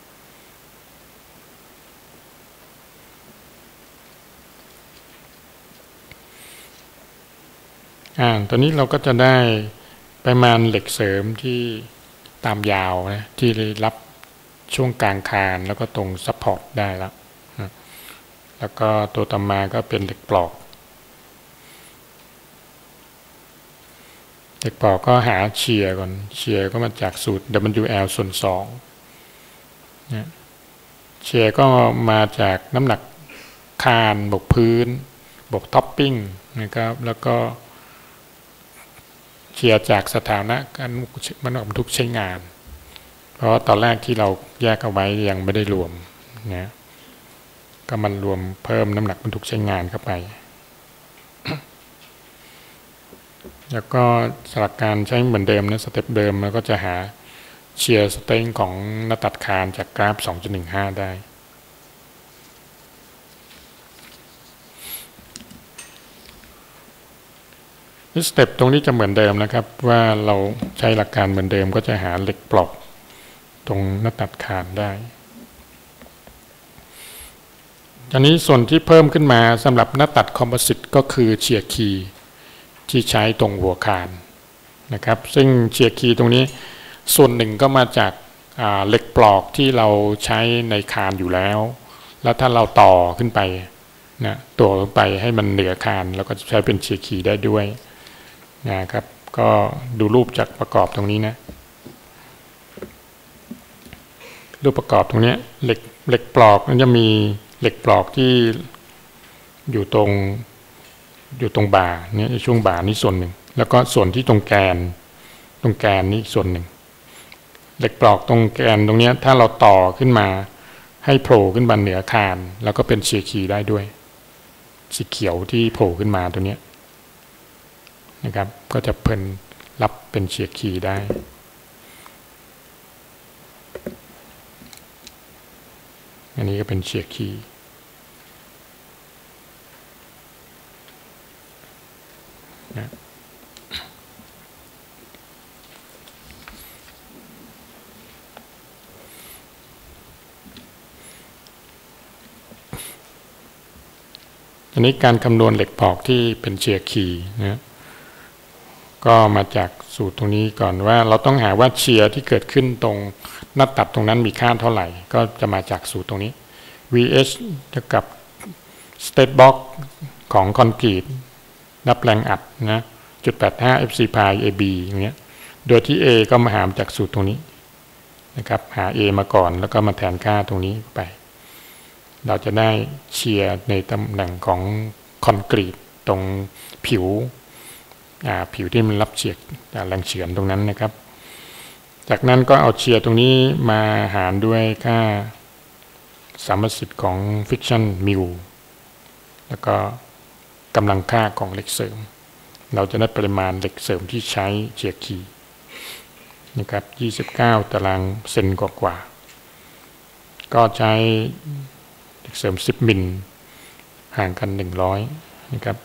อ่าตอนนี้เราก็จะได้ประมาณเหล็กเสริมที่ตามยาวนะที่รับช่วงกลางคานแล้วก็ตรงซัพพอร์ตได้แล้วนะแล้วก็ตัวต่อมาก็เป็นเหล็กปลอกเหล็กปลอกก็หาเชียร์ก่อนเชียร์ก็มาจากสูตร ดับเบิลยู แอล ส่วนสองนะเชียร์ก็มาจากน้ำหนักคานบวกพื้นบวกท็อปปิ้งนะครับแล้วก็เชียร์จากสถานะการมันบรรทุกใช้งานเพราะตอนแรกที่เราแยกเอาไว้ยังไม่ได้รวมนะก็มันรวมเพิ่มน้ำหนักบรรทุกใช้งานเข้าไป แล้วก็หลักการใช้เหมือนเดิมนะสเต็ปเดิมแล้วก็จะหาเชียร์สเต็งของหน้าตัดคานจากกราฟ สองจุดหนึ่งห้า ได้สเต็ปตรงนี้จะเหมือนเดิมนะครับว่าเราใช้หลักการเหมือนเดิมก็จะหาเหล็กปลอกตรงหน้าตัดคานได้ทีนี้ส่วนที่เพิ่มขึ้นมาสำหรับหน้าตัดคอมโพสิตก็คือเชียร์คีย์ที่ใช้ตรงหัวคานนะครับซึ่งเชียร์คีย์ตรงนี้ส่วนหนึ่งก็มาจากเหล็กปลอกที่เราใช้ในคานอยู่แล้วแล้วถ้าเราต่อขึ้นไปนะตัวลงไปให้มันเหนือคานแล้วก็ใช้เป็นเชียร์คีย์ได้ด้วยนะครับก็ดูรูปจากประกอบตรงนี้นะรูปประกอบตรงนี้เหล็กเหล็กปลอกมันจะมีเหล็กปลอกที่อยู่ตรงอยู่ตรงบ่าเนี่ยช่วงบ่านี่ส่วนหนึ่งแล้วก็ส่วนที่ตรงแกนตรงแกนนี่ส่วนหนึ่งเหล็กปลอกตรงแกนตรงนี้ถ้าเราต่อขึ้นมาให้โผล่ขึ้นมาเหนือคานแล้วก็เป็นเชียร์คีย์ได้ด้วยสีเขียวที่โผล่ขึ้นมาตัวนี้นะครับก็จะเพิ่นรับเป็นเชียร์คีย์ได้อันนี้ก็เป็นเชียร์คีย์นะอันนี้การคำนวณเหล็กปลอกที่เป็นเชียร์คีย์นะก็มาจากสูตรตรงนี้ก่อนว่าเราต้องหาว่าเชียร์ที่เกิดขึ้นตรงหน้าตัดตรงนั้นมีค่าเท่าไหร่ก็จะมาจากสูตรตรงนี้ วี เอช เท่ากับ state box ของคอนกรีตรับแรงอัดนะจุดแปดห้า เอฟ ซี pi เอ บี อย่างเงี้ยโดยที่ A ก็มาหารจากสูตรตรงนี้นะครับหา A มาก่อนแล้วก็มาแทนค่าตรงนี้ไปเราจะได้เชียร์ในตำแหน่งของคอนกรีตตรงผิวผิวที่มันรับเฉียดแรงเฉือนตรงนั้นนะครับจากนั้นก็เอาเชียร์ตรงนี้มาหารด้วยค่าสามสิทธิ์ของ friction mu แล้วก็กำลังค่าของเหล็กเสริมเราจะได้ปริมาณเหล็กเสริมที่ใช้เชียร์คีย์นะครับยี่สิบเก้าตารางเซนกว่าๆก็ใช้เหล็กเสริมสิบมิลห่างกันหนึ่งร้อยนะครับ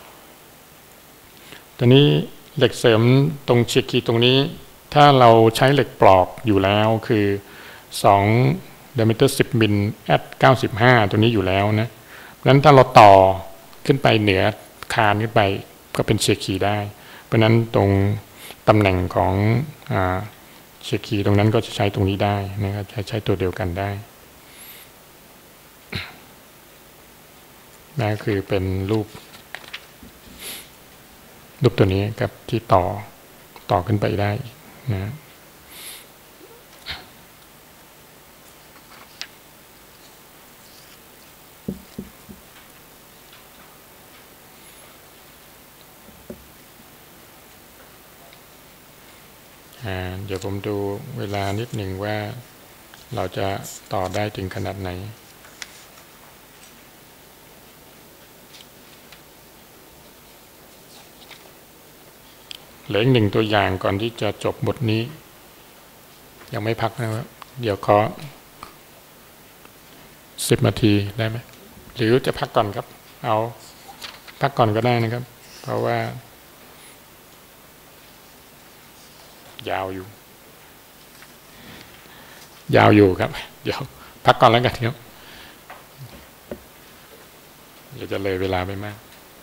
ตอนนี้เหล็กเสริมตรงเชียร์คีย์ตรงนี้ถ้าเราใช้เหล็กปลอกอยู่แล้วคือสอง diameter สิบมิล at เก้าสิบห้าตัวนี้อยู่แล้วนะเพราะฉะนั้นถ้าเราต่อขึ้นไปเหนือคานขึ้นไปก็เป็นเชียร์คีย์ได้เพราะฉะนั้นตรงตำแหน่งของเชียร์คีย์ตรงนั้นก็จะใช้ตรงนี้ได้นะครับใช้ใช้ตัวเดียวกันได้นั่นคือเป็นรูปรูปตัวนี้ครับที่ต่อต่อขึ้นไปได้นะเดี๋ยวผมดูเวลานิดหนึ่งว่าเราจะต่อได้ถึงขนาดไหนเหลืออีกหนึ่งตัวอย่างก่อนที่จะจบบทนี้ยังไม่พักนะครับเดี๋ยวขอสิบนาทีได้ไหมหรือจะพักก่อนครับเอาพักก่อนก็ได้นะครับเพราะว่ายาวอยู่ยาวอยู่ครับเดี๋ยวพักก่อนแล้วกันครับเดี๋ยวจะเลยเวลาไปมาก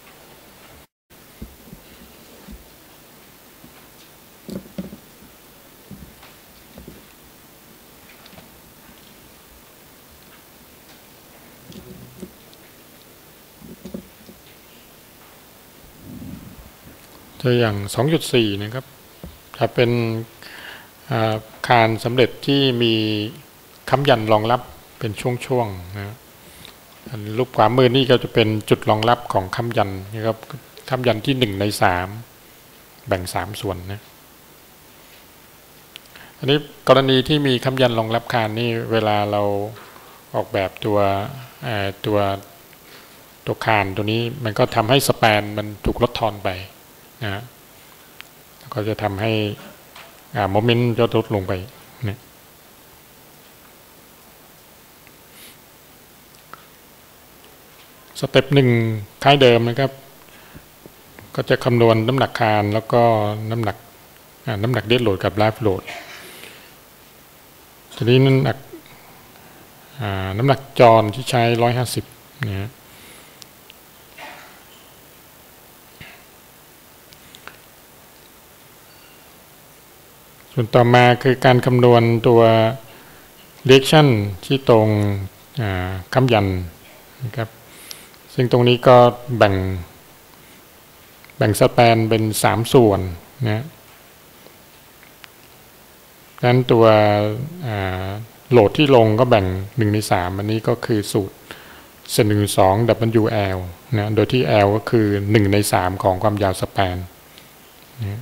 ตัวอย่าง สองจุดสี่ นะครับถ้าเป็นคานสำเร็จที่มีค้ำยันรองรับเป็นช่วงๆนะรูปขวามือนี่ก็จะเป็นจุดรองรับของค้ำยันนะครับค้ำยันที่หนึ่งในสามแบ่งสามส่วนนะอันนี้กรณีที่มีค้ำยันรองรับคานนี่เวลาเราออกแบบตัวตัวตัวคานตัวนี้มันก็ทำให้สแปนมันถูกลดทอนไปนะก็จะทำให้โมเมนต์จะลดลงไปเนี่ยสเต็ปหนึ่งคล้ายเดิมนะครับก็จะคำนวณน้ำหนักคานแล้วก็น้ำหนักน้ำหนักเดดโหลดกับไลฟ์โหลดทีนี้น้ำหนักน้ำหนักจรที่ใช้ร้อยห้าสิบเนี่ยส่วนต่อมาคือการคำนวณตัว reaction ที่ตรงค้ำยันนะครับซึ่งตรงนี้ก็แบ่งแบ่งสแปนเป็นสามส่วนนะดังนั้นตัวโหลดที่ลงก็แบ่งหนึ่งในสามอันนี้ก็คือสูตรเซนหนึ่งสอง ดับเบิลยู แอล นะโดยที่ L ก็คือหนึ่งในสามของความยาวสแปนนะ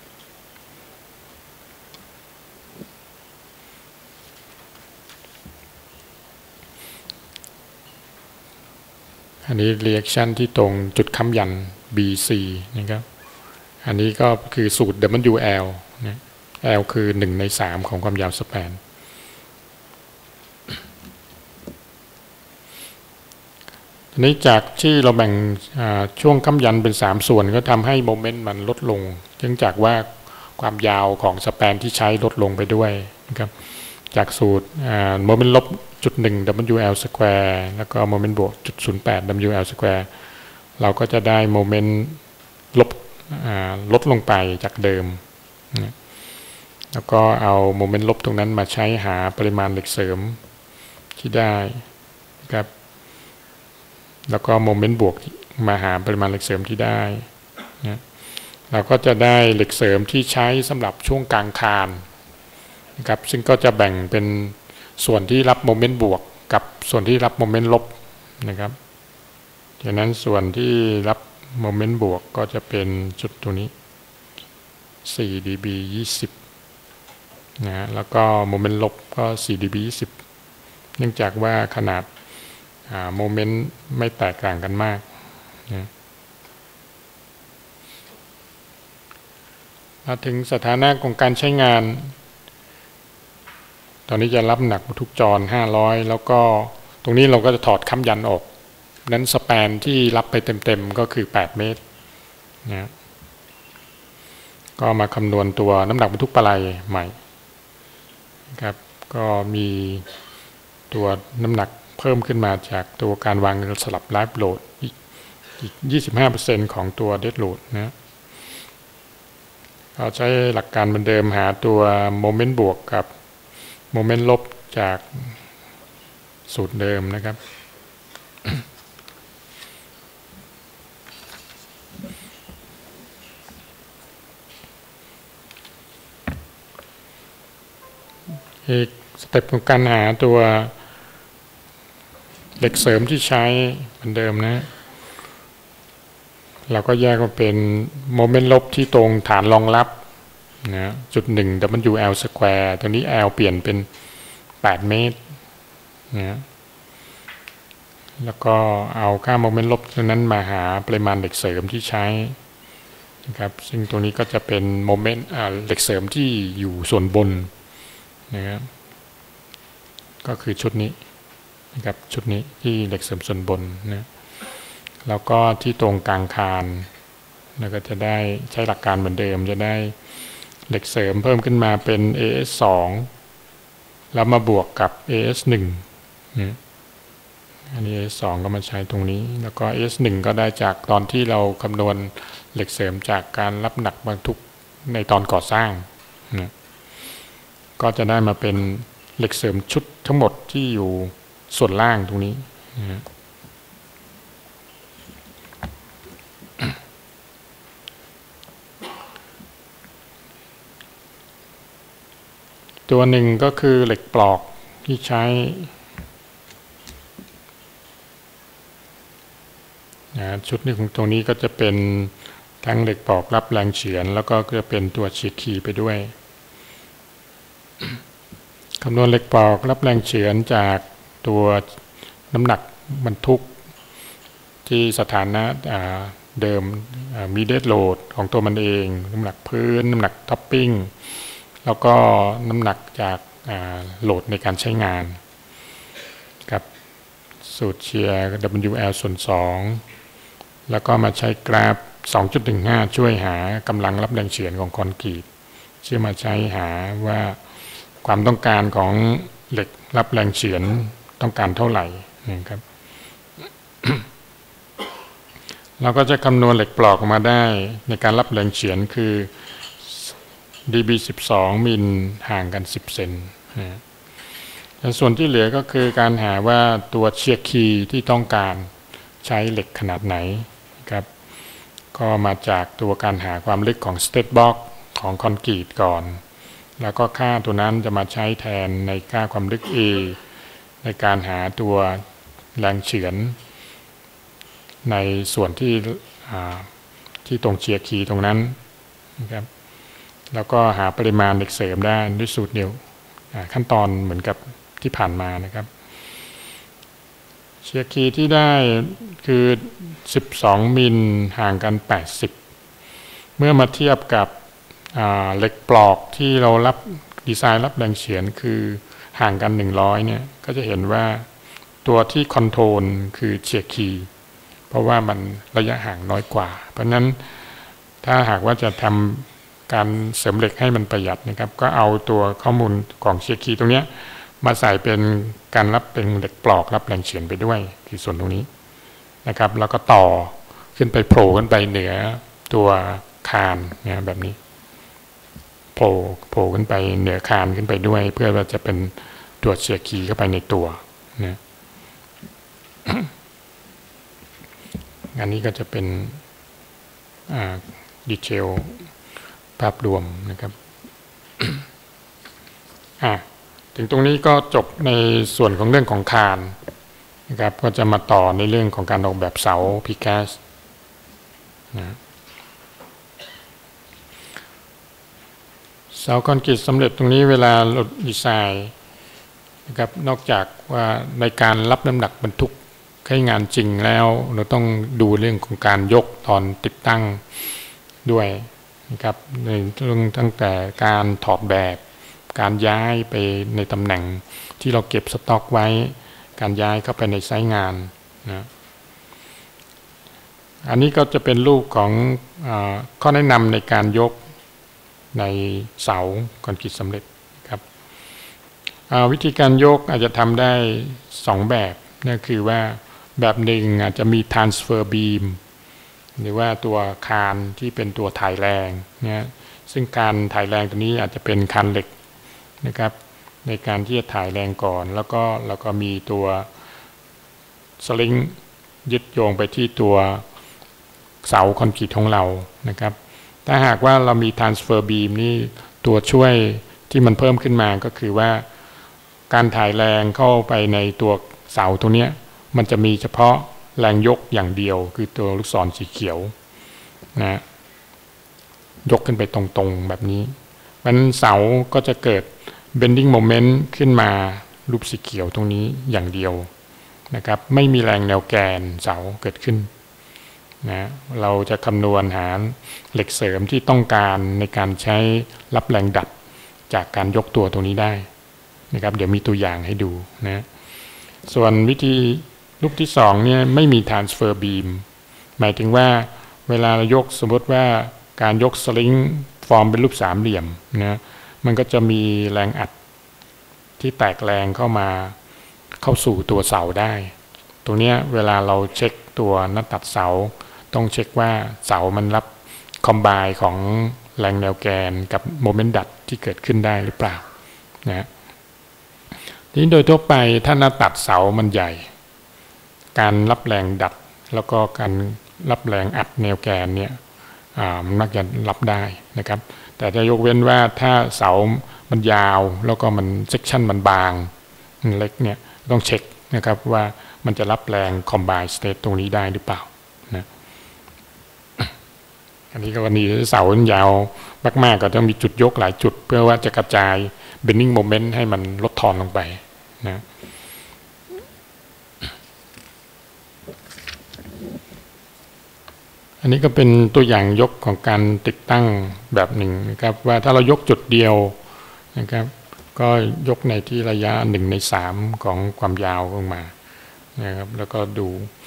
อันนี้ reaction ที่ตรงจุดค้ำยัน บี ซี นะครับอันนี้ก็คือสูตร ดับเบิลยู แอล นะ L คือหนึ่งในสามของความยาวสแปนทีนี้จากที่เราแบ่งช่วงค้ำยันเป็นสามส่วนก็ทำให้โมเมนต์มันลดลงเนื่องจากว่าความยาวของสแปนที่ใช้ลดลงไปด้วยนะครับจากสูตรโมเมนต์ลบจุดหนึ่ง ดับเบิลยู แอล สแควร์ แล้วก็โมเมนต์บวกจุดศูนย์แปด ดับเบิลยู แอล สแควร์ เราก็จะได้โมเมนต์ลบลดลงไปจากเดิมนะแล้วก็เอาโมเมนต์ลบตรงนั้นมาใช้หาปริมาณเหล็กเสริมที่ได้นะครับแล้วก็โมเมนต์บวกมาหาปริมาณเหล็กเสริมที่ได้นะเราก็จะได้เหล็กเสริมที่ใช้สำหรับช่วงกลางคานนะครับซึ่งก็จะแบ่งเป็นส่วนที่รับโมเมนต์บวกกับส่วนที่รับโมเมนต์ลบนะครับดังนั้นส่วนที่รับโมเมนต์บวกก็จะเป็นจุดตัวนี้ สี่ ดี บี ยี่สิบ นะแล้วก็โมเมนต์ลบก็ สี่ ดี บี ยี่สิบ เนื่องจากว่าขนาดโมเมนต์ไม่แตกต่างกันมากนะมาถึงสถานะของการใช้งานตอนนี้จะรับหนักทุกจรห้าร้อยแล้วก็ตรงนี้เราก็จะถอดค้ำยันออกนั้นสแปนที่รับไปเต็มๆก็คือแปดเมตรนะก็มาคำนวณตัวน้ำหนักบรรทุกปลายใหม่ครับก็มีตัวน้ำหนักเพิ่มขึ้นมาจากตัวการวางสลับไลฟ์โหลดอีก ยี่สิบห้าเปอร์เซ็นต์ ของตัวเดดโหลดนะเราใช้หลักการเหมือนเดิมหาตัวโมเมนต์บวกกับโมเมนต์ลบจากสูตรเดิมนะครับอีกสเต็ปของการหาตัวเหล็กเสริมที่ใช้เหมือนเดิมนะเราก็แยกมาเป็นโมเมนต์ลบที่ตรงฐานรองรับนะจุดหนึ่ง ดับเบิลยู แอล สแควร์ตรงนี้ L เปลี่ยนเป็นแปดเมตรนะแล้วก็เอาค่าโมเมนต์ลบตรงนั้นมาหาปริมาณเหล็กเสริมที่ใช้นะครับซึ่งตรงนี้ก็จะเป็นโมเมนต์เหล็กเสริมที่อยู่ส่วนบนนะครับก็คือชุดนี้นะครับชุดนี้ที่เหล็กเสริมส่วนบนนะแล้วก็ที่ตรงกลางคานแล้วก็จะได้ใช้หลักการเหมือนเดิมจะได้เหล็กเสริมเพิ่มขึ้นมาเป็น เอ เอส สอง แล้วมาบวกกับ เอ เอส หนึ่ง อันนี้ เอ เอส สอง ก็มาใช้ตรงนี้แล้วก็ เอ เอส หนึ่ง ก็ได้จากตอนที่เราคำนวณเหล็กเสริมจากการรับหนักบรรทุกในตอนก่อสร้างนะก็จะได้มาเป็นเหล็กเสริมชุดทั้งหมดที่อยู่ส่วนล่างตรงนี้นะตัวหนึ่งก็คือเหล็กปลอกที่ใช้นะชุดนี้ของตรงนี้ก็จะเป็นทั้งเหล็กปลอกรับแรงเฉือนแล้วก็จะเป็นตัวเฉียดขี่ไปด้วย คำนวณเหล็กปลอกรับแรงเฉือนจากตัวน้ำหนักบรรทุกที่สถานะเดิมมีเดดโหลดของตัวมันเองน้ำหนักพื้นน้ำหนักท็อปปิ้งแล้วก็น้ำหนักจากโหลดในการใช้งานกับสูตรเชียร์ ดับเบิลยู แอล ส่วนสองแล้วก็มาใช้กราฟ สองจุดหนึ่งห้า ช่วยหากำลังรับแรงเฉือนของคอนกรีตช่วยมาใช้หาว่าความต้องการของเหล็กรับแรงเฉือนต้องการเท่าไหร่นะครับ เราก็จะคำนวณเหล็กปลอกออกมาได้ในการรับแรงเฉือนคือ ดี บี สิบสอง มิลห่างกันสิบเซนนะส่วนที่เหลือก็คือการหาว่าตัวเชียร์คีที่ต้องการใช้เหล็กขนาดไหนครับก็มาจากตัวการหาความลึกของสเตทบ็อกของคอนกรีตก่อนแล้วก็ค่าตัวนั้นจะมาใช้แทนในค่าความลึก A ในการหาตัวแรงเฉือนในส่วนที่ที่ตรงเชียร์คีตรงนั้นนะครับแล้วก็หาปริมาณเหล็กเสริมได้ด้วยสูตรเดียวขั้นตอนเหมือนกับที่ผ่านมานะครับเชียร์คีที่ได้คือสิบสองมิลห่างกันแปดสิบเมื่อมาเทียบกับเหล็กปลอกที่เรารับดีไซน์รับแรงเฉือนคือห่างกันหนึ่งร้อยเนี่ยก็จะเห็นว่าตัวที่คอนโทรลคือเชียร์คีเพราะว่ามันระยะห่างน้อยกว่าเพราะนั้นถ้าหากว่าจะทำการเสริมเหล็กให้มันประหยัดนะครับก็เอาตัวข้อมูลของเชียร์คีตรงนี้มาใส่เป็นการรับเป็นเหล็กปลอกรับแรงเฉือนไปด้วยที่ส่วนตรงนี้นะครับแล้วก็ต่อขึ้นไปโผล่ขึ้นไปเหนือตัวคานเนี่ยแบบนี้โผล่โผล่ขึ้นไปเหนือคานขึ้นไปด้วยเพื่อว่าจะเป็นตัวเชียร์คีเข้าไปในตัวนะอันนี้ก็จะเป็นดีเทลภาพรวมนะครับอ่ะถึงตรงนี้ก็จบในส่วนของเรื่องของคานนะครับก็จะมาต่อในเรื่องของการออกแบบเสาพิแคสนะเสาคอนกรีตสำเร็จตรงนี้เวลาเราดีไซน์นะครับนอกจากว่าในการรับน้ำหนักบรรทุกใช้งานจริงแล้วเราต้องดูเรื่องของการยกตอนติดตั้งด้วยนะครับในเรื่องตั้งแต่การถอดแบบการย้ายไปในตำแหน่งที่เราเก็บสต็อกไว้การย้ายเข้าไปในไซต์งานนะอันนี้ก็จะเป็นรูปของอ่าข้อแนะนำในการยกในเสาคอนกรีตสำเร็จครับวิธีการยกอาจจะทำได้สองแบบนั่นคือว่าแบบหนึ่งอาจจะมี transfer beam หรือว่าตัวคานที่เป็นตัวถ่ายแรงเนี่ยซึ่งการถ่ายแรงตัวนี้อาจจะเป็นคานเหล็กนะครับในการที่จะถ่ายแรงก่อนแล้วก็แล้วก็มีตัวสลิงยึดโยงไปที่ตัวเสาคอนกรีตของเรานะครับถ้าหากว่าเรามี transfer beam นี่ตัวช่วยที่มันเพิ่มขึ้นมาก็คือว่าการถ่ายแรงเข้าไปในตัวเสาตรงนี้มันจะมีเฉพาะแรงยกอย่างเดียวคือตัวลูกศรสีเขียวนะยกขึ้นไปตรงๆแบบนี้มันเสาก็จะเกิด bending moment ขึ้นมารูปสีเขียวตรงนี้อย่างเดียวนะครับไม่มีแรงแนวแกนเสาเกิดขึ้นนะเราจะคำนวณหาเหล็กเสริมที่ต้องการในการใช้รับแรงดัดจากการยกตัวตรงนี้ได้นะครับเดี๋ยวมีตัวอย่างให้ดูนะส่วนวิธีรูปที่สองเนี่ยไม่มี transfer beam หมายถึงว่าเวลาเรายกสมมติว่าการยกสลิงฟอร์มเป็นรูปสามเหลี่ยมนะมันก็จะมีแรงอัดที่แตกแรงเข้ามาเข้าสู่ตัวเสาได้ตรงนี้เวลาเราเช็คตัวหน้าตัดเสาต้องเช็คว่าเสามันรับคอมไบน์ของแรงแนวแกนกับโมเมนต์ดัดที่เกิดขึ้นได้หรือเปล่านะทีนี้โดยทั่วไปถ้าหน้าตัดเสามันใหญ่การรับแรงดัดแล้วก็การรับแรงอัดแนวแกนเนี่ยมันมักจะรับได้นะครับแต่จะยกเว้นว่าถ้าเสามันยาวแล้วก็มันเซกชันมันบางเล็กเนี่ยต้องเช็คนะครับว่ามันจะรับแรงคอมไบน์สเตทตรงนี้ได้หรือเปล่านะอันนี้กรณีเสายาวมากๆก็ต้องมีจุดยกหลายจุดเพื่อว่าจะกระจาย bending moment ให้มันลดทอนลงไปนะอันนี้ก็เป็นตัวอย่างยกของการติดตั้งแบบหนึ่งนะครับว่าถ้าเรายกจุดเดียวนะครับก็ยกในที่ระยะหนึ่งในสามของความยาวลงมานะครับแล้วก็ดู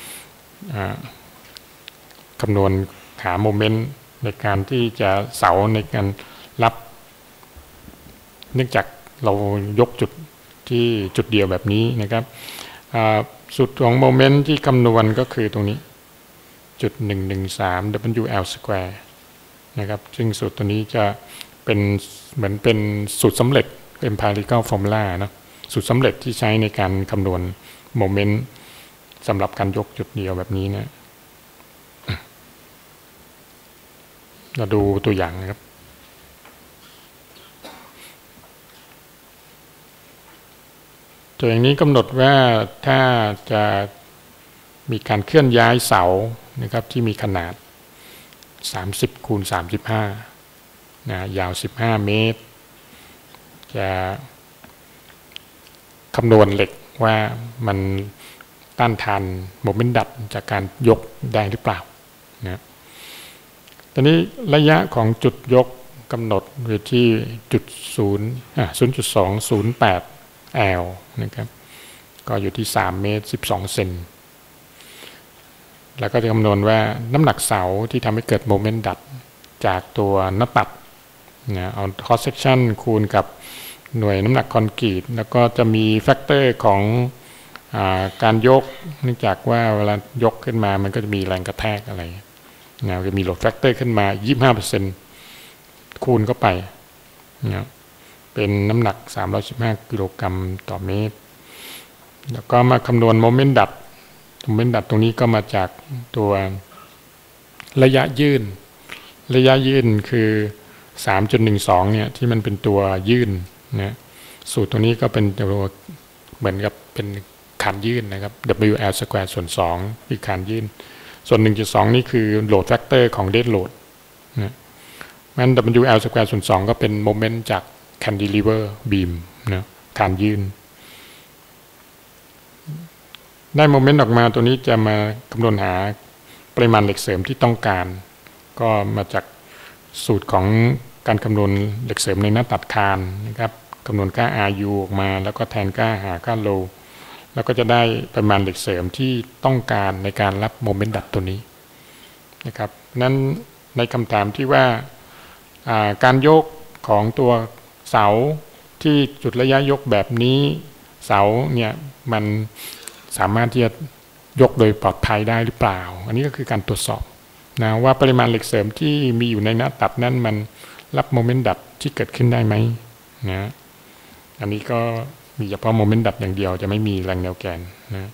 คำนวณหาโมเมนต์ในการที่จะเสาในการรับเนื่องจากเรายกจุดที่จุดเดียวแบบนี้นะครับสูตรของโมเมนต์ที่คำนวณก็คือตรงนี้จุดหนึ่งหนึ่งสาม ดับเบิลยู แอล square นะครับซึ่งสูตรตัวนี้จะเป็นเหมือนเป็นสูตรสำเร็จ empirical formula นะสูตรสำเร็จที่ใช้ในการคำนวณโมเมนต์สำหรับการยกจุดเดียวแบบนี้นะเราดูตัวอย่างนะครับตัวอย่างนี้กำหนดว่าถ้าจะมีการเคลื่อนย้ายเสานะครับที่มีขนาดสามสิบคูณสามสิบห้านะยาวสิบห้าเมตรจะคำนวณเหล็กว่ามันต้านทานโมเมนต์ดัดจากการยกได้หรือเปล่านะตอนนี้ระยะของจุดยกกำหนดอยู่ที่จุดศูนย์อ่ะศูนย์จุดสองศูนย์แปดแอลนะครับก็อยู่ที่สามเมตรสิบสองเซนแล้วก็จะคำนวณว่าน้ำหนักเสาที่ทำให้เกิดโมเมนต์ดัดจากตัวหน้าตัดนะเอา cross section คูณกับหน่วยน้ำหนักคอนกรีตแล้วก็จะมีแฟกเตอร์ของอาการยกเนื่องจากว่าเวลายกขึ้นมามันก็จะมีแรงกระแทกอะไรนะจะมีโหลดแฟกเตอร์ขึ้นมา ยี่สิบห้าเปอร์เซ็นต์ คูณเข้าไปนะเป็นน้ำหนักสามร้อยสิบห้ากิโลกรัมต่อเมตรแล้วก็มาคำนวณโมเมนต์ดัดโมเมนต์ดัดตรงนี้ก็มาจากตัวระยะยื่นระยะยื่นคือ สามจุดหนึ่งสอง เนี่ยที่มันเป็นตัวยื่นนะสูตรตัวนี้ก็เป็นตัวเหมือนกับเป็นคานยื่นนะครับ ดับเบิลยู แอล square ส่วนสองคือคานยื่นส่วน หนึ่งจุดสอง นี่คือโหลดแฟกเตอร์ของเดดโหลดนะงั้น ดับเบิลยู แอล square ส่วนสองก็เป็นโมเมนต์จาก cantilever beam นะคานยื่นได้โมเมนต์ออกมาตัวนี้จะมาคำนวณหาปริมาณเหล็กเสริมที่ต้องการก็มาจากสูตรของการคำนวณเหล็กเสริมในหน้าตัดคานนะครับคำนวณค่า อาร์ ยู ออกมาแล้วก็แทนค่าหาค่าโลแล้วก็จะได้ปริมาณเหล็กเสริมที่ต้องการในการรับโมเมนต์ดัดตัวนี้นะครับนั้นในคำถามที่ว่าการยกของตัวเสาที่จุดระยะยกแบบนี้เสาเนี่ยมันสามารถที่จะยกโดยปลอดภัยได้หรือเปล่าอันนี้ก็คือการตรวจสอบนะว่าปริมาณเหล็กเสริมที่มีอยู่ในหน้าตัดนั้นมันรับโมเมนต์ดัดที่เกิดขึ้นได้ไหมนะอันนี้ก็มีเฉพาะโมเมนต์ดัดอย่างเดียวจะไม่มีแรงแนวแกนนะ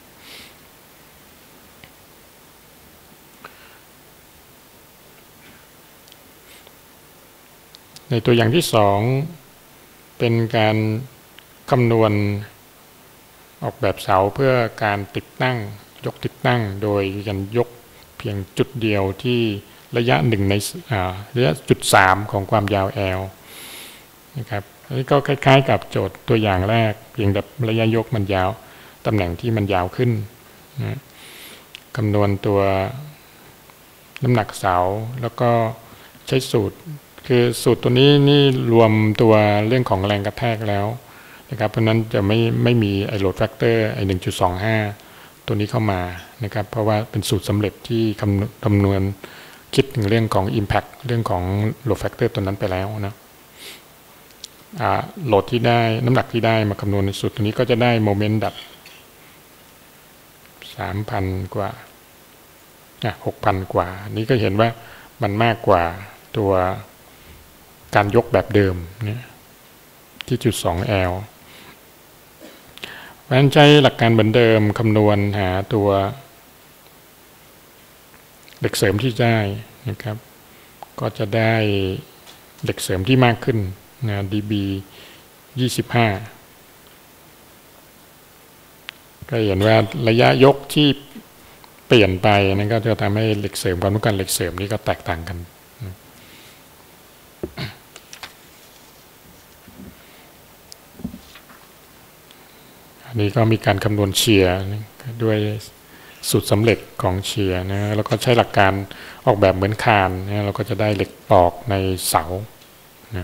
ในตัวอย่างที่สองเป็นการคำนวณออกแบบเสาเพื่อการติดตั้งยกติดตั้งโดยการยกเพียงจุดเดียวที่ระยะหนึ่งในระยะจุดสามของความยาว L นะครับอันนี้ก็คล้ายๆกับโจทย์ตัวอย่างแรกเพียงแต่ระยะยกมันยาวตำแหน่งที่มันยาวขึ้นนะคำนวณตัวน้ำหนักเสาแล้วก็ใช้สูตรคือสูตรตัวนี้นี่รวมตัวเรื่องของแรงกระแทกแล้วนะครับเพราะนั้นจะไม่ไม่มีไอโหลดแฟกเตอร์ไอ หนึ่งจุดสองห้า ตัวนี้เข้ามานะครับเพราะว่าเป็นสูตรสำเร็จที่คำคำนวณคิดถึงเรื่องของ Impact เรื่องของ Load Factor ตัวนั้นไปแล้วนะโหลดที่ได้น้ำหนักที่ได้มาคำนวณในสุดตัวนี้ก็จะได้โมเมนต์ดับสามพันกว่าหกพันกว่านี้ก็เห็นว่ามันมากกว่าตัวการยกแบบเดิมเนี่ยที่จุดสองแอลเพราะฉะนั้นใช้หลักการเหมือนเดิมคำนวณหาตัวเหล็กเสริมที่ได้นะครับก็จะได้เหล็กเสริมที่มากขึ้นนะ ดี บี ยี่สิบห้าก็เห็นว่าระยะยกที่เปลี่ยนไปนั่นก็จะทำให้เหล็กเสริมความต้องการเหล็กเสริมนี่ก็แตกต่างกันอันนี้ก็มีการคำนวณเชียร์ด้วยสูตรสำเร็จของเชียร์นะแล้วก็ใช้หลักการออกแบบเหมือนคานนะเราก็จะได้เหล็กปอกในเสานะ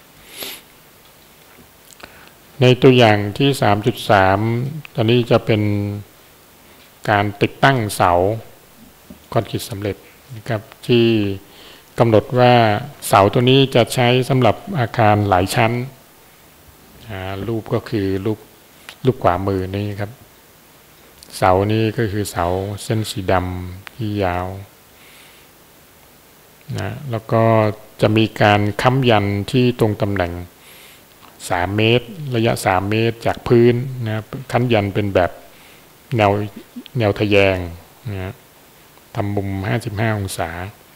ในตัวอย่างที่ สามจุดสาม ตอนนี้จะเป็นการติดตั้งเสาคอนกรีตสำเร็จนะครับที่กำหนดว่าเสาตัวนี้จะใช้สำหรับอาคารหลายชั้นรูปก็คือรูปรูปขวามือนี่ครับเสานี้ก็คือเสาเส้นสีดำที่ยาวนะแล้วก็จะมีการค้ำยันที่ตรงตำแหน่งสามเมตรระยะสามเมตรจากพื้นนะค้ำยันเป็นแบบแนวแนวทะแยงนะทำมุมห้าสิบห้าองศา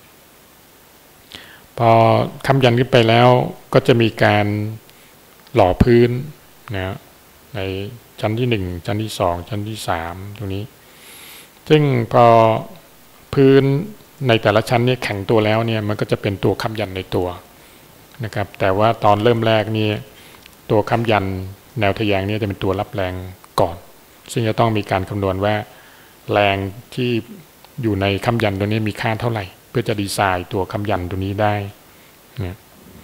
พอค้ำยันขึ้นไปแล้วก็จะมีการหล่อพื้นนะในชั้นที่หนึ่งชั้นที่สองชั้นที่สามตรงนี้ซึ่งพอพื้นในแต่ละชั้นนี้แข็งตัวแล้วเนี่ยมันก็จะเป็นตัวค้ำยันในตัวนะครับแต่ว่าตอนเริ่มแรกนี่ตัวค้ำยันแนวทะแยงนี้จะเป็นตัวรับแรงก่อนซึ่งจะต้องมีการคำนวณว่าแรงที่อยู่ในค้ำยันตัวนี้มีค่าเท่าไหร่เพื่อจะดีไซน์ตัวค้ำยันตัวนี้ได้เนี่ย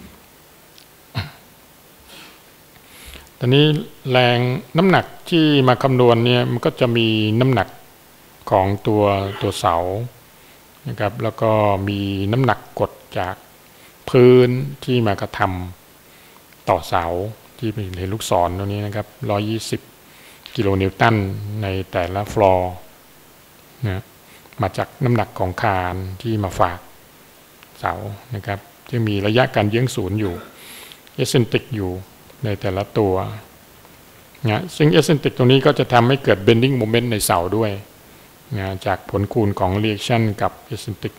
ตอนนี้แรงน้ำหนักที่มาคำนวณเนี่ยมันก็จะมีน้ำหนักของตัวตัวเสานะครับแล้วก็มีน้ำหนักกดจากพื้นที่มากระทำต่อเสาที่เป็นเห็นลูกศรตรงนี้นะครับหนึ่งร้อยยี่สิบกิโลนิวตันในแต่ละฟลอร์นะมาจากน้ำหนักของคานที่มาฝากเสานะครับที่มีระยะการเยื้องศูนย์อยู่เอเซนติกอยู่ในแต่ละตัวนะซึ่งเอเซนติกตรงนี้ก็จะทำให้เกิด bending moment ในเสาด้วยนะจากผลคูณของ reaction กับเอเซนติก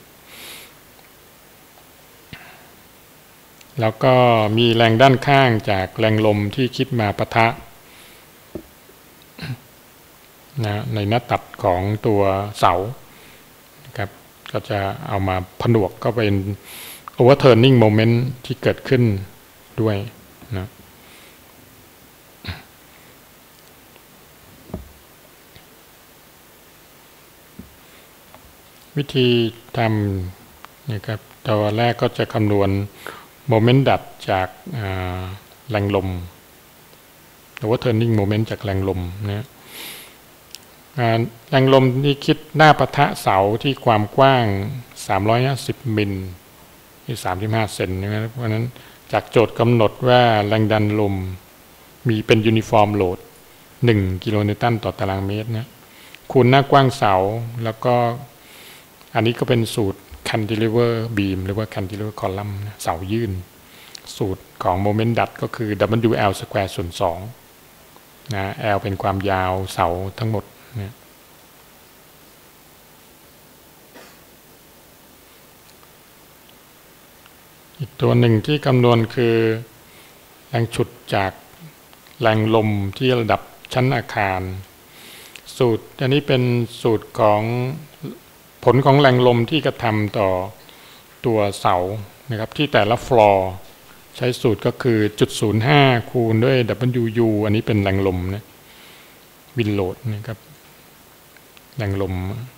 แล้วก็มีแรงด้านข้างจากแรงลมที่คิดมาปะทะนะในหน้าตัดของตัวเสานะครับก็จะเอามาผนวกก็เป็น overturning moment ที่เกิดขึ้นด้วยนะวิธีทำนะครับตัวแรกก็จะคำนวณโมเมนต์ดัดจากแรงลมหรือว่า turning moment จากแรงลมนะแรงลมที่คิดหน้าปะทะเสาที่ความกว้างสามร้อยห้าสิบมิลที่สามสิบห้าเซนนะครับเพราะนั้นจากโจทย์กำหนดว่าแรงดันลมมีเป็นยูนิฟอร์มโหลดหนึ่งกิโลนิวตันต่อตารางเมตรนะคูณหน้ากว้างเสาแล้วก็อันนี้ก็เป็นสูตร cantilever beam หรือว่า cantilever column เสายื่นสูตรของโมเมนต์ดัดก็คือ ดับเบิลยู แอล สแควร์ส่วนสองนะ L เป็นความยาวเสาทั้งหมดนะอีกตัวหนึ่งที่คำนวณคือแรงฉุดจากแรงลมที่ระดับชั้นอาคารสูตรอันนี้เป็นสูตรของผลของแรงลมที่กระทำต่อตัวเสานะครับที่แต่ละฟลอร์ใช้สูตรก็คือ จุดศูนย์ห้า คูณด้วย ดับเบิลยู ยู อันนี้เป็นแรงลมนะวินโหลดนะครับแรงลม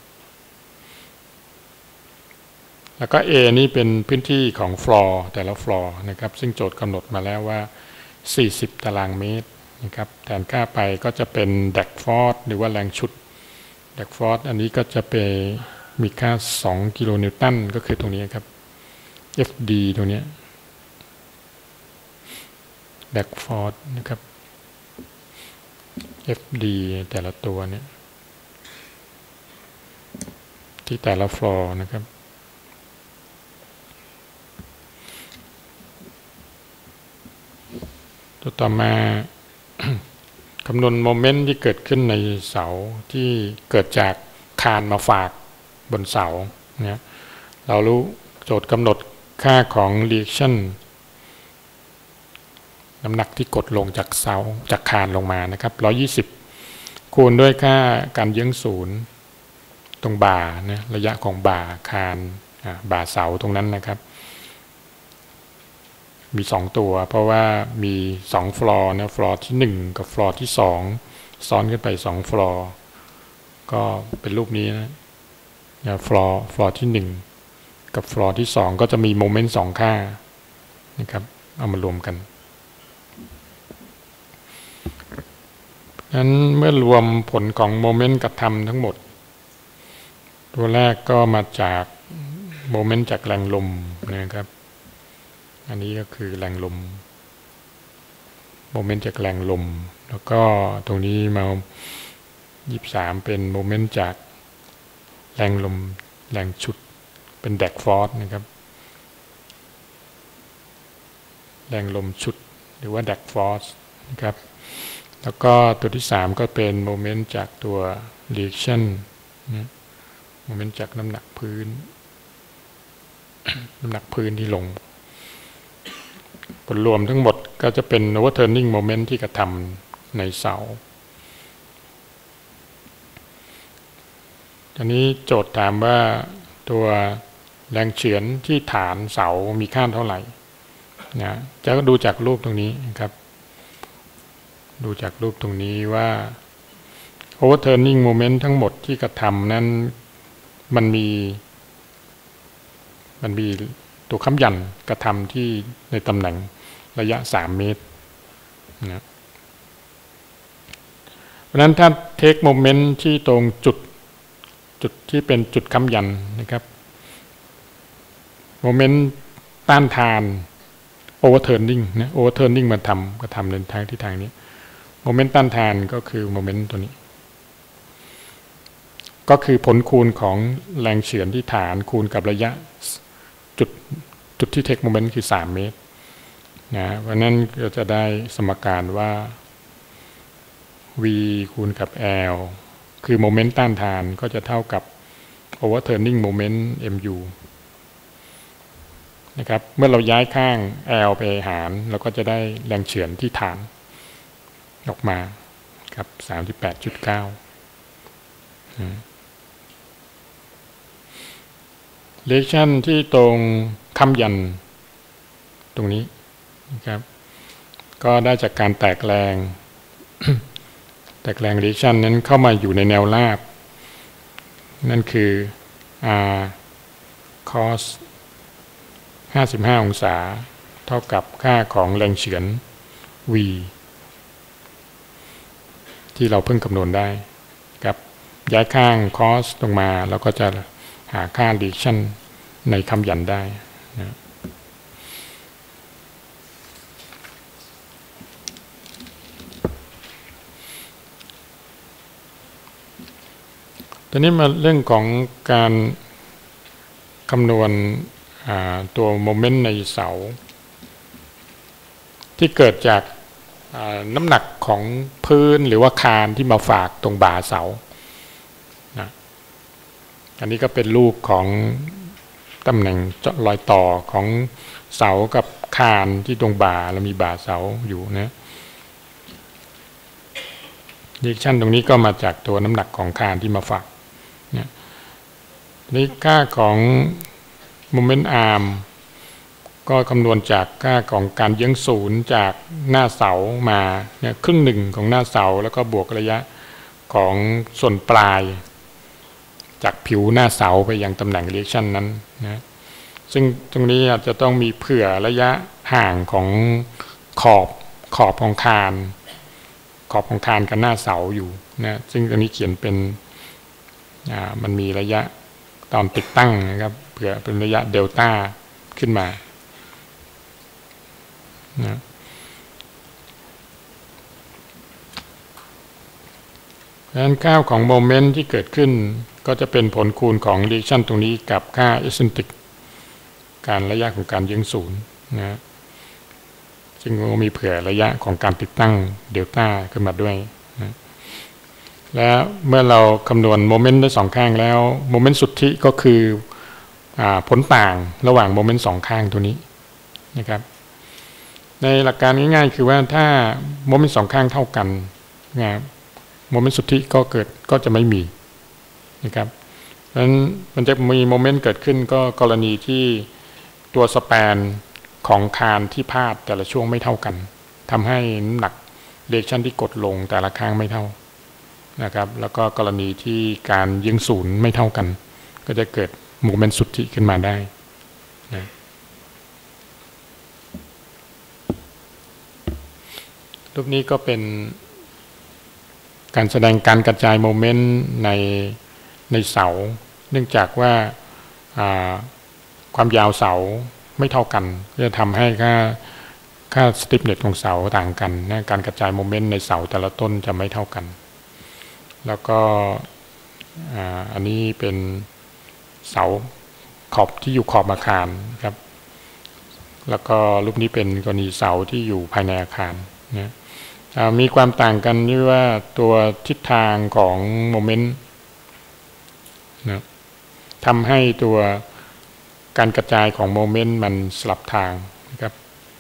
แล้วก็ A นี่เป็นพื้นที่ของฟลอร์แต่ละฟลอร์นะครับซึ่งโจทย์กำหนดมาแล้วว่าสี่สิบตารางเมตรนะครับแทนค่าไปก็จะเป็นแดกฟอร์สหรือว่าแรงฉุดแดกฟอร์สอันนี้ก็จะเป็นมีค่าสองกิโลนิวตันก็คือตรงนี้ครับ เอฟ ดี ตรงนี้แบ็กฟอร์สนะครับ เอฟ ดี แต่ละตัวเนี่ยที่แต่ละฟลอร์นะครับตัวต่อมา คำนวณโมเมนต์ที่เกิดขึ้นในเสาที่เกิดจากคานมาฝากบนเสาเนี่ยเรารู้โจทย์กำหนดค่าของ reaction น้ำหนักที่กดลงจากเสาจากคานลงมานะครับหนึ่งร้อยยี่สิบคูณด้วยค่าการเยื้องศูนย์ตรงบ่านะระยะของบ่าคานบ่าเสาตรงนั้นนะครับมีสองตัวเพราะว่ามีสองฟลอร์นะฟลอร์ที่หนึ่งกับฟลอร์ที่สองซ้อนกันไปสองฟลอร์ก็เป็นรูปนี้นะนะฟลอร์ฟลอร์ที่หนึ่งกับฟลอร์ที่สองก็จะมีโมเมนต์สองค่านะครับเอามารวมกันนั้นเมื่อรวมผลของโมเมนต์กระทำทั้งหมดตัวแรกก็มาจากโมเมนต์จากแรงลมนะครับอันนี้ก็คือแรงลมโมเมนต์จากแรงลมแล้วก็ตรงนี้มายี่สิบสามเป็นโมเมนต์จากแรงลมแรงชุดเป็นแดกฟอร์สนะครับแรงลมชุดหรือว่าแดกฟอร์สนะครับแล้วก็ตัวที่สามก็เป็นโมเมนต์จากตัว reaction นะโมเมนต์จากน้ำหนักพื้น น้ำหนักพื้นที่ลงผลรวมทั้งหมดก็จะเป็น overturning moment ที่กระทำในเสาอันนี้โจทย์ถามว่าตัวแรงเฉือนที่ฐานเสามีค่าเท่าไหร่นะจะก็ดูจากรูปตรงนี้นะครับดูจากรูปตรงนี้ว่า overturning moment ทั้งหมดที่กระทำนั้นมันมีมันมีตัวค้ำยันกระทำที่ในตำแหน่งระยะสามเมตรนะเพราะนั้นถ้าเทคโมเมนต์ที่ตรงจุดจุดที่เป็นจุดค้ำยันนะครับโมเมนต์ต้านทาน overturning นะ overturning มาทำกระทำในทางที่ทางนี้โมเมนต์ต้านทานก็คือโมเมนต์ตัวนี้ก็คือผลคูณของแรงเฉือนที่ฐานคูณกับระยะจุดจุดที่เทคโมเมนต์คือสามเมตรนะเพราะนั้นก็จะได้สมการว่า v คูณกับ l คือโมเมนต์ต้านทานก็จะเท่ากับ overturning moment mu นะครับเมื่อเราย้ายข้าง l ไปหารเราก็จะได้แรงเฉือนที่ฐานออกมากับ สามสิบแปดจุดเก้า reaction ที่ตรงค้ำยันตรงนี้นะครับก็ได้จากการแตกแรง แตกแรง reaction นั้นเข้ามาอยู่ในแนวราบนั่นคือ r cos ห้าสิบห้าองศาเท่ากับค่าของแรงเฉือน v ที่เราเพิ่งคำนวณได้ครับย้ายข้าง cos ลงมาเราก็จะหาค่า reaction ในคำยันได้นะตอนนี้มาเรื่องของการคำนวณตัวโมเมนต์ในเสาที่เกิดจากน้ำหนักของพื้นหรือว่าคานที่มาฝากตรงบ่าเสานะอันนี้ก็เป็นรูปของตำแหน่งรอยต่อของเสากับคานที่ตรงบ่าเรามีบ่าเสาอยู่นะreaction ตรงนี้ก็มาจากตัวน้ำหนักของคานที่มาฝากเนี่ยนี่ค่าของโมเมนต์อาร์มก็คำนวณจากค่าของการเยื้องศูนย์จากหน้าเสามาเนี่ยครึ่งหนึ่งของหน้าเสาแล้วก็บวกระยะของส่วนปลายจากผิวหน้าเสาไปยังตำแหน่ง reaction นั้นนะซึ่งตรงนี้อาจจะต้องมีเผื่อระยะห่างของขอบขอบของคานขอบของคานกับหน้าเสาอยู่นะซึ่งตรงนี้เขียนเป็นอ่ามันมีระยะตอนติดตั้งนะครับเผื่อเป็นระยะเดลต้าขึ้นมานะดังนั้นค่าของโมเมนต์ที่เกิดขึ้นก็จะเป็นผลคูณของ reaction ตรงนี้กับค่า eccentric การระยะของการยึงศูนย์นะซึ่งก็มีเผื่อระยะของการติดตั้งเดลต้าขึ้นมาด้วยนะและเมื่อเราคำนวณโมเมนต์ได้สองข้างแล้วโมเมนต์สุทธิก็คือผลต่างระหว่างโมเมนต์สองข้างตัวนี้นะครับในหลักการง่ายๆคือว่าถ้าโมเมนต์สองข้างเท่ากันนะโมเมนต์สุทธิก็เกิดก็จะไม่มีนะครับเพราะฉะนั้นมันจะมีโมเมนต์เกิดขึ้นก็กรณีที่ตัวสแปนของคานที่พาดแต่ละช่วงไม่เท่ากันทำให้น้ำหนักเรีแอคชั่นที่กดลงแต่ละข้างไม่เท่านะครับแล้วก็กรณีที่การยึงศูนย์ไม่เท่ากันก็จะเกิดโมเมนต์สุทธิขึ้นมาได้นะรูปนี้ก็เป็นการแสดงการกระจายโมเมนต์ในในเสาเนื่องจากว่าความยาวเสาไม่เท่ากันจะทำให้ค่าค่าสติฟเน็ตของเสาต่างกันนะการกระจายโมเมนต์ในเสาแต่ละต้นจะไม่เท่ากันแล้วก็อันนี้เป็นเสาขอบที่อยู่ขอบอาคารครับแล้วก็รูปนี้เป็นกรณีเสาที่อยู่ภายในอาคารนะมีความต่างกันที่ว่าตัวทิศทางของโมเมนต์นะทำให้ตัวการกระจายของโมเมนต์มันสลับทางนะครับ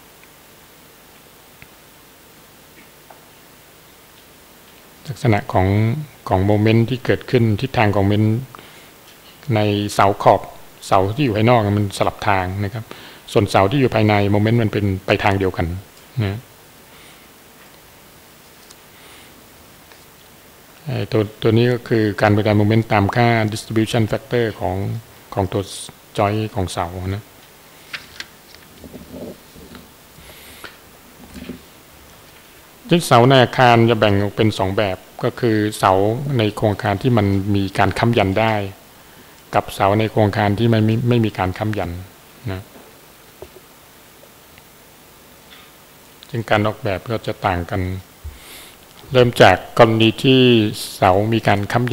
ลักษณะของของโมเมนต์ที่เกิดขึ้นทิศทางของโมเมนต์ในเสาขอบเสาที่อยู่ภายนอกมันสลับทางนะครับส่วนเสาที่อยู่ภายในโมเมนต์มันเป็นไปทางเดียวกันนะตัวตัวนี้ก็คือการบริการโมเมนต์ตามค่า distribution factor ของของตัวจอยของเสานะที่เสาในอาคารจะแบ่งออกเป็นสองแบบก็คือเสาในโครงอาคารที่มันมีการค้ำยันได้กับเสาในโครงอาคารที่มันไม่ไม่มีการค้ำยันนะซึ่งการออกแบบก็จะต่างกันเริ่มจากกรณีที่เสามีการค้ำ